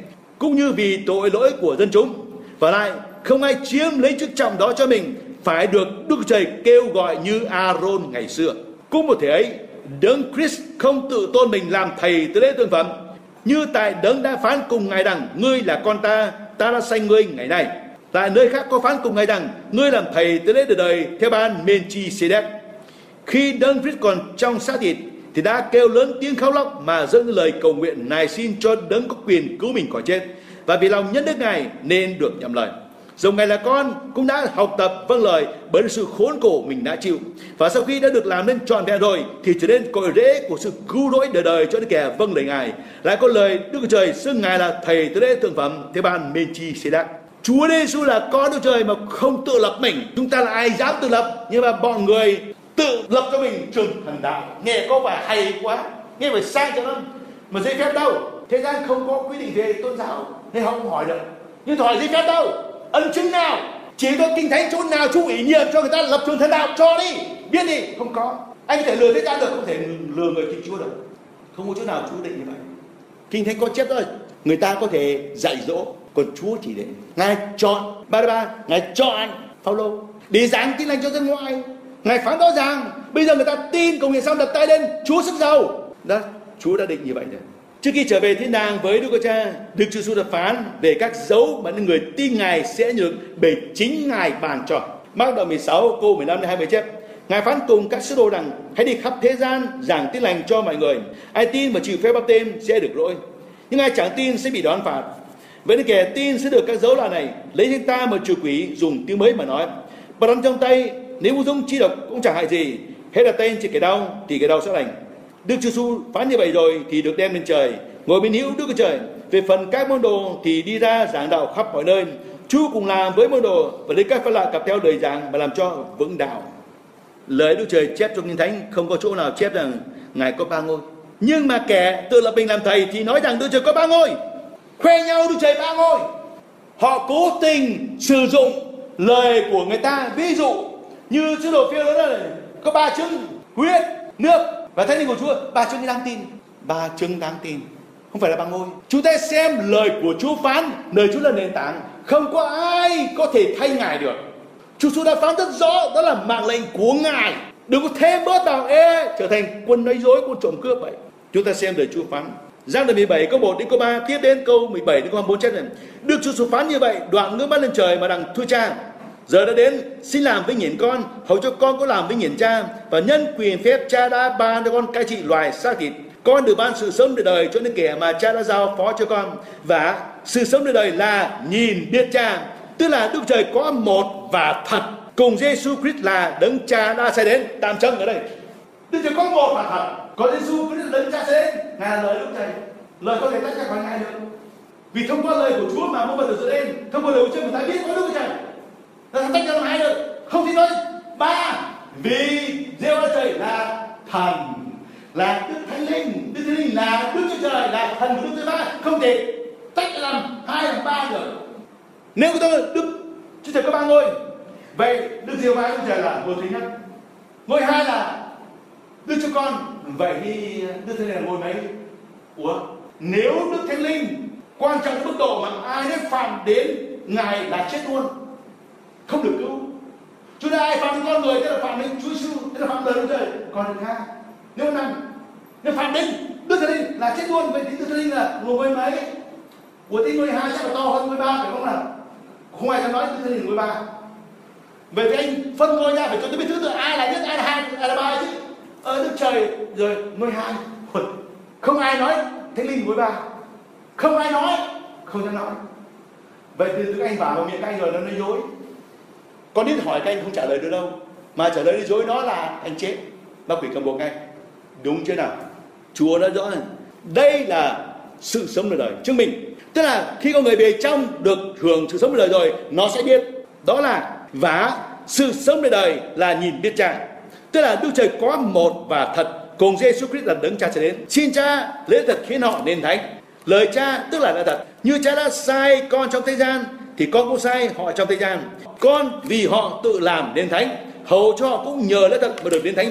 cũng như vì tội lỗi của dân chúng. Và lại không ai chiếm lấy chức trọng đó cho mình, phải được Đức Chúa Trời kêu gọi như Aaron ngày xưa. Cũng một thể ấy, Đấng Christ không tự tôn mình làm thầy tế lễ tương phẩm, như tại Đấng đã phán cùng Ngài rằng: ngươi là con ta, ta đã sanh ngươi ngày nay. Tại nơi khác có phán cùng Ngài rằng: ngươi làm thầy tế lễ đời đời theo ban Melchi-sedec. Khi Đấng Christ còn trong xác thịt thì đã kêu lớn tiếng khóc lóc mà dẫn lời cầu nguyện nài xin cho Đấng có quyền cứu mình khỏi chết, và vì lòng nhân đức Ngài nên được nhậm lời. Dù Ngài là con cũng đã học tập vâng lời bởi sự khốn khổ mình đã chịu, và sau khi đã được làm nên trọn vẹn rồi thì trở nên cội rễ của sự cứu rỗi đời đời cho những kẻ vâng lời Ngài. Lại có lời Đức Chúa Trời xưng Ngài là thầy tế lễ thượng phẩm theo ban Melchi-sedec. Chúa Giêsu là con Đức Trời mà không tự lập mình. Chúng ta là ai dám tự lập, nhưng mà bọn người tự lập cho mình trường thần đạo. Nghe có vẻ hay quá, nghe phải sang cho lắm, mà giấy phép đâu? Thế gian không có quy định về tôn giáo nên họ không hỏi được. Nhưng hỏi giấy phép đâu? Ân chứng nào? Chỉ có kinh thánh chỗ nào Chúa ủy nhiệm cho người ta lập trường thần đạo cho đi, biết đi. Không có. Anh có thể lừa thế gian được, không thể lừa người tin Chúa được. Không có chỗ nào Chúa định như vậy. Kinh thánh có chép thôi, người ta có thể dạy dỗ, còn Chúa chỉ để Ngài chọn Ba-ra-ba, Ngài chọn Phao-lô để giảng tin lành cho dân ngoại. Ngài phán rõ ràng, bây giờ người ta tin cầu nguyện xong đặt tay lên, Chúa sức giàu. Đó, Chúa đã định như vậy rồi. Trước khi trở về thiên đàng với Đức Chúa Cha, Đức Chúa Giêsu đã phán về các dấu mà những người tin Ngài sẽ nhận bởi chính Ngài ban cho. Mác đoạn 16 câu 15 đến 20 chép: Ngài phán cùng các sứ đồ rằng: hãy đi khắp thế gian giảng tin lành cho mọi người. Ai tin và chịu phép báp têm sẽ được lỗi, nhưng ai chẳng tin sẽ bị đoán phạt. Vậy nên kẻ tin sẽ được các dấu lạ này: lấy danh ta mà trừ quỷ, dùng tiếng mới mà nói, bật đắm trong tay, nếu vô dung chi độc cũng chẳng hại gì, hết đặt tay trên kẻ đau thì kẻ đau sẽ lành. Đức Chúa Giêsu phán như vậy rồi thì được đem lên trời, ngồi bên hữu Đức Chúa Trời. Về phần các môn đồ thì đi ra giảng đạo khắp mọi nơi. Chúa cùng làm với môn đồ và lấy các phép lạ cặp theo lời giảng mà làm cho vững đạo. Lời Đức Trời chép trong Kinh Thánh không có chỗ nào chép rằng Ngài có 3 ngôi. Nhưng mà kẻ tự lập mình làm thầy thì nói rằng Đức Trời có 3 ngôi, khoe nhau Đức Trời 3 ngôi. Họ cố tình sử dụng lời của người ta, ví dụ như sứ đồ Phêrô đó có 3 chứng: huyết, nước và thánh linh của Chúa. 3 chứng đáng tin, 3 chứng đáng tin, không phải là 3 ngôi. Chúng ta xem lời của Chúa phán, lời Chúa là nền tảng, không có ai có thể thay Ngài được. Chúa đã phán rất rõ, đó là mạng lệnh của Ngài, đừng có thêm bớt vào trở thành quân nói dối, quân trộm cướp vậy. Chúng ta xem lời Chúa phán. Giăng đoạn 17 câu 1 đến câu 3, tiếp đến câu 17 đến câu 24 chép này: Đức Chúa phán như vậy, đoạn ngước mắt lên trời mà đặng: thưa Cha, giờ đã đến, xin làm với nhiễn con, hầu cho con có làm với nhiễn cha, và nhân quyền phép Cha đã ban cho con cai trị loài xác thịt. Con được ban sự sống đời đời cho những kẻ mà Cha đã giao phó cho con, và sự sống đời đời là nhìn biết Cha, tức là Đức Trời có một và thật, cùng Giêsu Christ là Đấng Cha đã sai đến. Tạm chấm ở đây, Đức Trời có một và thật, còn Giêsu Christ là Đấng Cha sai đến. Ngài là lời Đức Trời, lời có thể tách ra khỏi Ngài được, vì thông qua lời của Chúa mà muôn vật được dựng lên. Thông qua lời của Chúa người ta biết có Đức Trời, ta tách ra làm hai được. Không thể nói ba, vì Giê-hô-va Trời là thần, là Đức Thánh Linh, Đức Thánh Linh là Đức Chúa Trời, là thần của Đức Giê-hô-va, không thể tách ra làm hai làm ba được. Nếu chúng ta Đức Chúa Trời có 3 ngôi, vậy Đức Giê-hô-va Đức Trời là ngôi thứ nhất, ngôi hai là Đức Chúa Con, vậy thì Đức Thánh Linh là ngôi mấy? Ủa, nếu Đức Thánh Linh quan trọng đến mức độ mà ai đến phạm đến Ngài là chết luôn, không được cứu. Chúng ta ai phạm đến con người, tức là phạm đến Chúa Giêsu, tức là phạm lời Đức Trời. Còn thứ hai, nếu phạm đến Đức Thánh Linh là chết luôn, vậy thì Đức Thánh Linh là ngôi mấy? Ủa, thì ngôi hai chắc là to hơn ngôi 3 phải không nào? Không ai dám nói Đức Thánh Linh là ngôi 3. Vậy thì anh phân ngôi ra phải cho tôi biết thứ tự ai là nhất, ai là hai, ai là ba chứ. Đức Trời rồi ngôi 2. Không ai nói Thánh Linh ngôi 3. Không ai nói, không dám nói. Vậy thì các anh vào miệng các anh rồi nó nói dối. Con đến hỏi các anh không trả lời được đâu, mà trả lời nói dối đó là anh chết, ma quỷ cầm buộc anh. Đúng chưa nào? Chúa đã rõ rằng đây là sự sống đời đời chứng minh. Tức là khi con người về trong được hưởng sự sống đời đời rồi, nó sẽ biết đó là và sự sống đời đời là nhìn biết Cha. Tức là Đức Trời có một và thật, cùng Giêsu Christ là Đấng Cha sẽ đến. Xin Cha lấy thật khiến họ nên thánh. Lời Cha tức là đã thật. Như Cha đã sai con trong thế gian thì con cũng sai họ trong thế gian. Con vì họ tự làm nên thánh, hầu cho họ cũng nhờ lẽ thật mà được đến thánh vậy.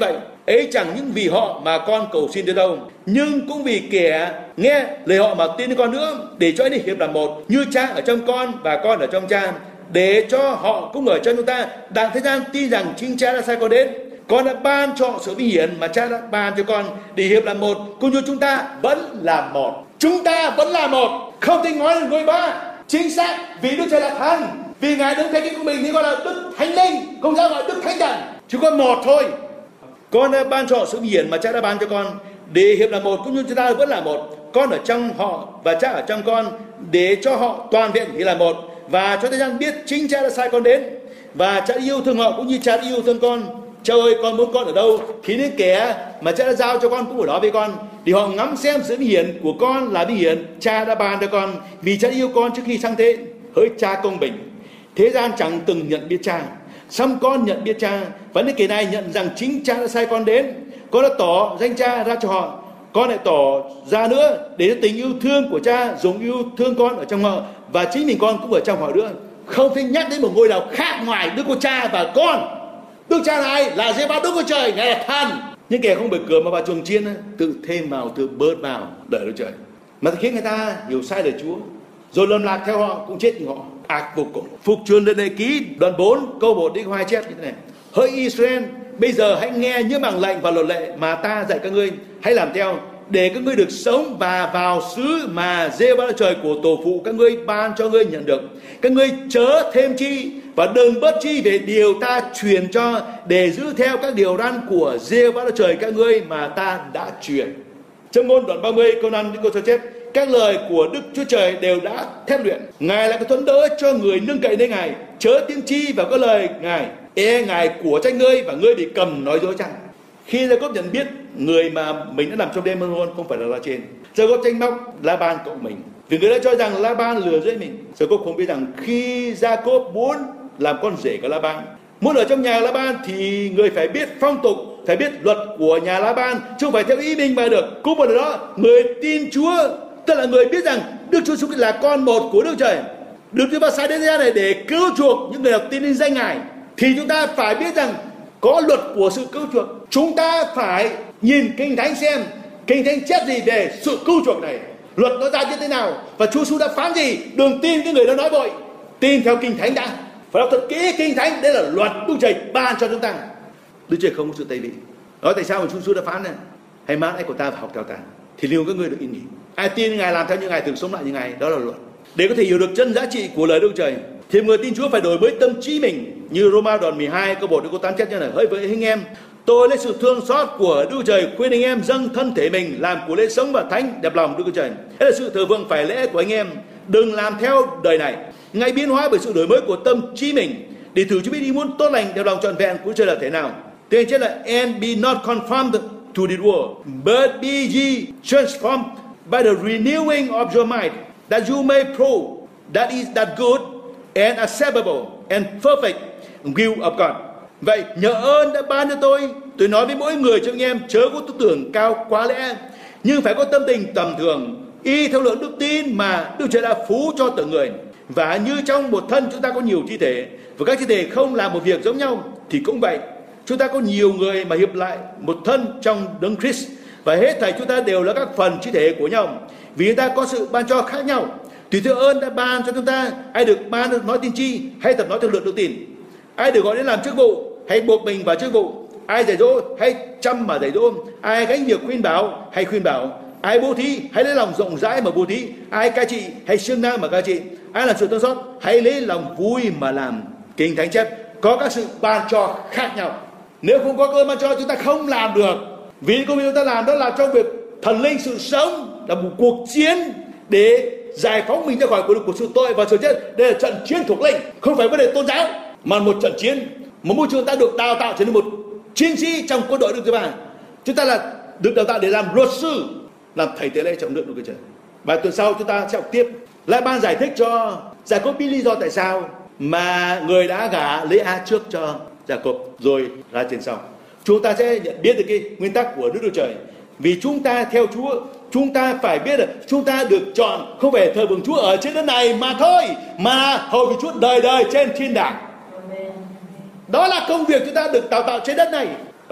Ấy chẳng những vì họ mà con cầu xin Chúa đâu, nhưng cũng vì kẻ nghe lời họ mà tin đến con nữa, để cho ấy hiệp làm một, như cha ở trong con và con ở trong cha, để cho họ cũng ở trong chúng ta. Đặng thế gian tin rằng chính cha đã sai con đến. Con đã ban cho họ sự vinh hiển mà cha đã ban cho con, để hiệp làm một, cũng như chúng ta vẫn là một. Chúng ta vẫn là một, không thể nói được người ba. Chính xác, vì Đức Trời là Thần, vì Ngài đứng thánh của mình thì gọi là Đức Thánh Linh, không sao gọi Đức Thánh Thần. Chỉ có một thôi. Con đã ban cho họ sự vinh hiển mà cha đã ban cho con, để hiệp là một, cũng như chúng ta vẫn là một. Con ở trong họ và cha ở trong con, để cho họ toàn vẹn thì là một, và cho thế gian biết chính cha đã sai con đến, và cha yêu thương họ cũng như cha đã yêu thương con. Cha ơi, con muốn con ở đâu thì những kẻ mà cha đã giao cho con cũng ở đó với con, để họ ngắm xem sự vinh hiển của con là vinh hiển cha đã ban cho con, vì cha yêu con trước khi sang thế. Hỡi cha công bình, thế gian chẳng từng nhận biết cha, song con nhận biết cha, và những kẻ này nhận rằng chính cha đã sai con đến. Con đã tỏ danh cha ra cho họ, con lại tỏ ra nữa, để tình yêu thương của cha dùng yêu thương con ở trong họ, và chính mình con cũng ở trong họ nữa. Không thể nhắc đến một ngôi nào khác ngoài Đức Chúa Cha và con. Đức Cha là ai? Là giê-va Đức Chúa Trời, Ngài là Thần. Những kẻ không bởi cửa mà vào chuồng chiên tự thêm vào, tự bớt vào đời Đức Trời, mà khiến người ta hiểu sai lời Chúa, rồi lầm lạc theo họ, cũng chết như họ, ác vô cùng. Phục truyền Luật Lệ Ký đoạn 4 câu 1 đến 2 chép như thế này: hỡi Israel, bây giờ hãy nghe những bằng lệnh và luật lệ mà ta dạy các ngươi, hãy làm theo, để các ngươi được sống và vào xứ mà giê-va Đức Trời của tổ phụ các ngươi ban cho ngươi nhận được. Các ngươi chớ thêm chi và đừng bớt chi về điều ta truyền cho, để giữ theo các điều răn của giê-va Đức Trời các ngươi mà ta đã truyền. Trong ngôn đoạn 30 câu 5 đến câu 6 chép: các lời của Đức Chúa Trời đều đã thép luyện, Ngài là cái thuẫn đỡ cho người nương cậy đến Ngài. Chớ tin chi vào các lời Ngài, Ngài của trách ngươi và ngươi bị cầm nói dối chăng. Khi Gia-cốp nhận biết người mà mình đã làm trong đêm hôn không phải là La-trên, Gia-cốp tranh móc La-ban cậu mình, vì người đã cho rằng La-ban lừa dối mình. Gia-cốp không biết rằng khi Gia-cốp muốn làm con rể của La-ban, muốn ở trong nhà La-ban thì người phải biết phong tục, phải biết luật của nhà La-ban, chứ không phải theo ý mình mà được. Cũng một đó, người tin Chúa, tức là người biết rằng Đức Chúa Jesus là con một của Đức Trời, được Chúa sai đến thế gian này để cứu chuộc những người nào tin đến danh Ngài, thì chúng ta phải biết rằng có luật của sự cứu chuộc. Chúng ta phải nhìn Kinh Thánh xem Kinh Thánh chép gì về sự cứu chuộc này, luật nó ra như thế nào, và Chúa Jesus đã phán gì. Đừng tin cái người đó nói bội, tin theo Kinh Thánh đã, phải đọc thật kỹ Kinh Thánh. Đây là luật Đức Trời ban cho chúng ta. Đức Trời không có sự tây vị. Nói tại sao mà Chúa Jesus đã phán này: hãy mang ai của ta và học theo ta, thì liệu các ngươi được yên nghỉ. Ai tin Ngài làm theo như Ngài, thường sống lại như Ngài, đó là luật. Để có thể hiểu được chân giá trị của lời Đức Trời, thì người tin Chúa phải đổi mới tâm trí mình, như Roma đoạn 12 câu 1 đến câu 8 chép như này: hỡi với anh em, tôi lấy sự thương xót của Đức Trời khuyên anh em dâng thân thể mình làm của lễ sống và thánh đẹp lòng Đức Trời. Đây là sự thờ phượng phải lễ của anh em. Đừng làm theo đời này, ngài biến hóa bởi sự đổi mới của tâm trí mình, để thử cho biết ý muốn tốt lành đẹp lòng trọn vẹn của Đức Trời là thế nào. Tiếng chết là and be not conformed to the world, but be ye transformed by the renewing of your mind, that you may prove that is that good and acceptable and perfect will of God. Vậy nhờ ơn đã ban cho tôi nói với mỗi người trong anh em, chớ có tư tưởng cao quá lẽ, nhưng phải có tâm tình tầm thường, y theo lượng đức tin mà Đức Trời đã phú cho từng người. Và như trong một thân chúng ta có nhiều chi thể, và các chi thể không làm một việc giống nhau, thì cũng vậy, chúng ta có nhiều người mà hiệp lại một thân trong Đấng Christ, và hết thảy chúng ta đều là các phần chi thể của nhau, vì chúng ta có sự ban cho khác nhau tùy theo ơn đã ban cho chúng ta. Ai được ban được nói tiên tri, hay tập nói theo lượng đức tin. Ai được gọi đến làm chức vụ, hay buộc mình vào chức vụ. Ai dạy dỗ, hay chăm mà dạy dỗ. Ai gánh việc khuyên bảo, hay khuyên bảo. Ai bố thí, hay lấy lòng rộng rãi mà bố thí. Ai cai trị, hay siêng năng mà cai trị. Ai làm sự thương xót, hay lấy lòng vui mà làm. Kinh Thánh chép có các sự ban cho khác nhau. Nếu không có cơ ban cho, chúng ta không làm được. Vì công việc chúng ta làm đó là trong việc thần linh sự sống, là một cuộc chiến để giải phóng mình ra khỏi của sự tội và sự chết. Đây là trận chiến thuộc linh, không phải vấn đề tôn giáo, mà một trận chiến. Một môi trường ta được đào tạo trở nên một chiến sĩ trong quân đội Đức Chúa Trời. Chúng ta là được đào tạo để làm luật sư, làm thầy tế lễ trong nước Đức Chúa Trời. Bài tuần sau chúng ta sẽ học tiếp. Lại ban giải thích cho Gia-cốp biết lý do tại sao mà người đã gả Lê-a trước cho Gia-cốp, rồi ra trên sau. Chúng ta sẽ nhận biết được cái nguyên tắc của Đức Chúa Trời. Vì chúng ta theo Chúa, chúng ta phải biết là chúng ta được chọn không phải thờ phượng Chúa ở trên đất này mà thôi, mà hầu vì Chúa đời đời trên thiên đàng. Đó là công việc chúng ta được đào tạo trên đất này.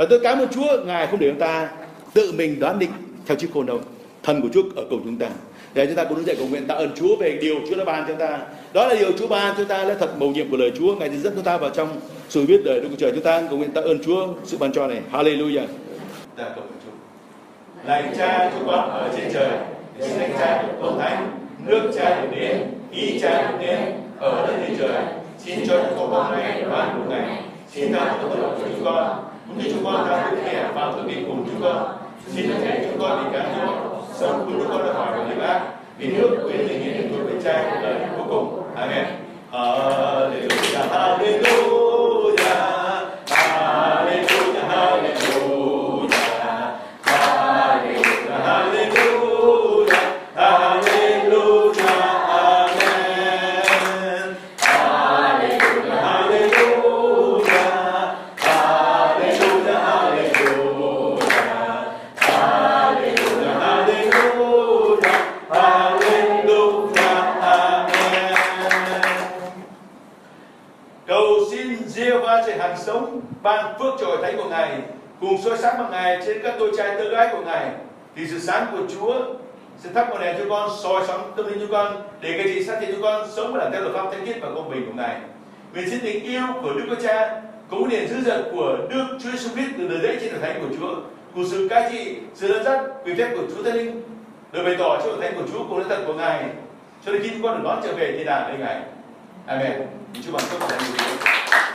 Và tôi cảm ơn Chúa, Ngài không để chúng ta tự mình đoán định theo trí khôn đâu. Thần của Chúa ở cùng chúng ta. Để chúng ta cùng đứng dậy cầu nguyện tạ ơn Chúa về điều Chúa đã ban cho chúng ta. Đó là điều Chúa ban chúng ta, lẽ thật mầu nhiệm của lời Chúa. Ngài sẽ dẫn chúng ta vào trong sự biết đời Đức Chúa Trời. Chúng ta cầu nguyện tạ ơn Chúa sự ban cho này. Hallelujah. Ta cầu nguyện Chúa. Lạy Cha chúng con ở trên trời, xin danh Cha được tôn thánh, nước Cha được đến, ý Cha được đến ở đất trên trời. Xin cho chúng con hôm nay và ăn của ngày. Xin tha thứ tội lỗi của chúng con, cũng như chúng con tha thứ kẻ phạm tội lỗi cùng chúng con. Xin đừng để chúng con bị cám dỗ, sống của chúng con ra khỏi những ác. Vì nước quyền tình nghĩa thuộc về Cha cuộc đời cuối cùng. Amen. Hallelujah, hallelujah, hallelujah, hallelujah, hallelujah, hallelujah, hallelujah, amen. Hallelujah, hallelujah, hallelujah, hallelujah, hallelujah, hallelujah, hallelujah, amen. Cầu xin Giê-hô-va trời hàng sống ban phước cho hội thánh của Ngài, cùng soi sáng bằng Ngài trên các tôi trai tớ gái của Ngài, thì sự sáng của Chúa sẽ thắp vào đèn cho con, soi sáng tâm linh cho con, để cái gì xác định cho con sống và làm theo luật pháp thánh khiết và công bình của Ngài. Nguyện xin tình yêu của Đức Chúa Cha, cũng niềm dữ dật của Đức Chúa Giêsu Christ từ đời đấy trên hội thánh của Chúa, cùng sự cai trị, sự dẫn dắt, quyền phép của Chúa Thánh Linh được bày tỏ cho hội thánh của Chúa cùng lẽ thật của Ngài, cho đến khi chúng con được đón trở về thiên đàng với Ngài. Amen. Chúa ban phước của thánh của Chúa.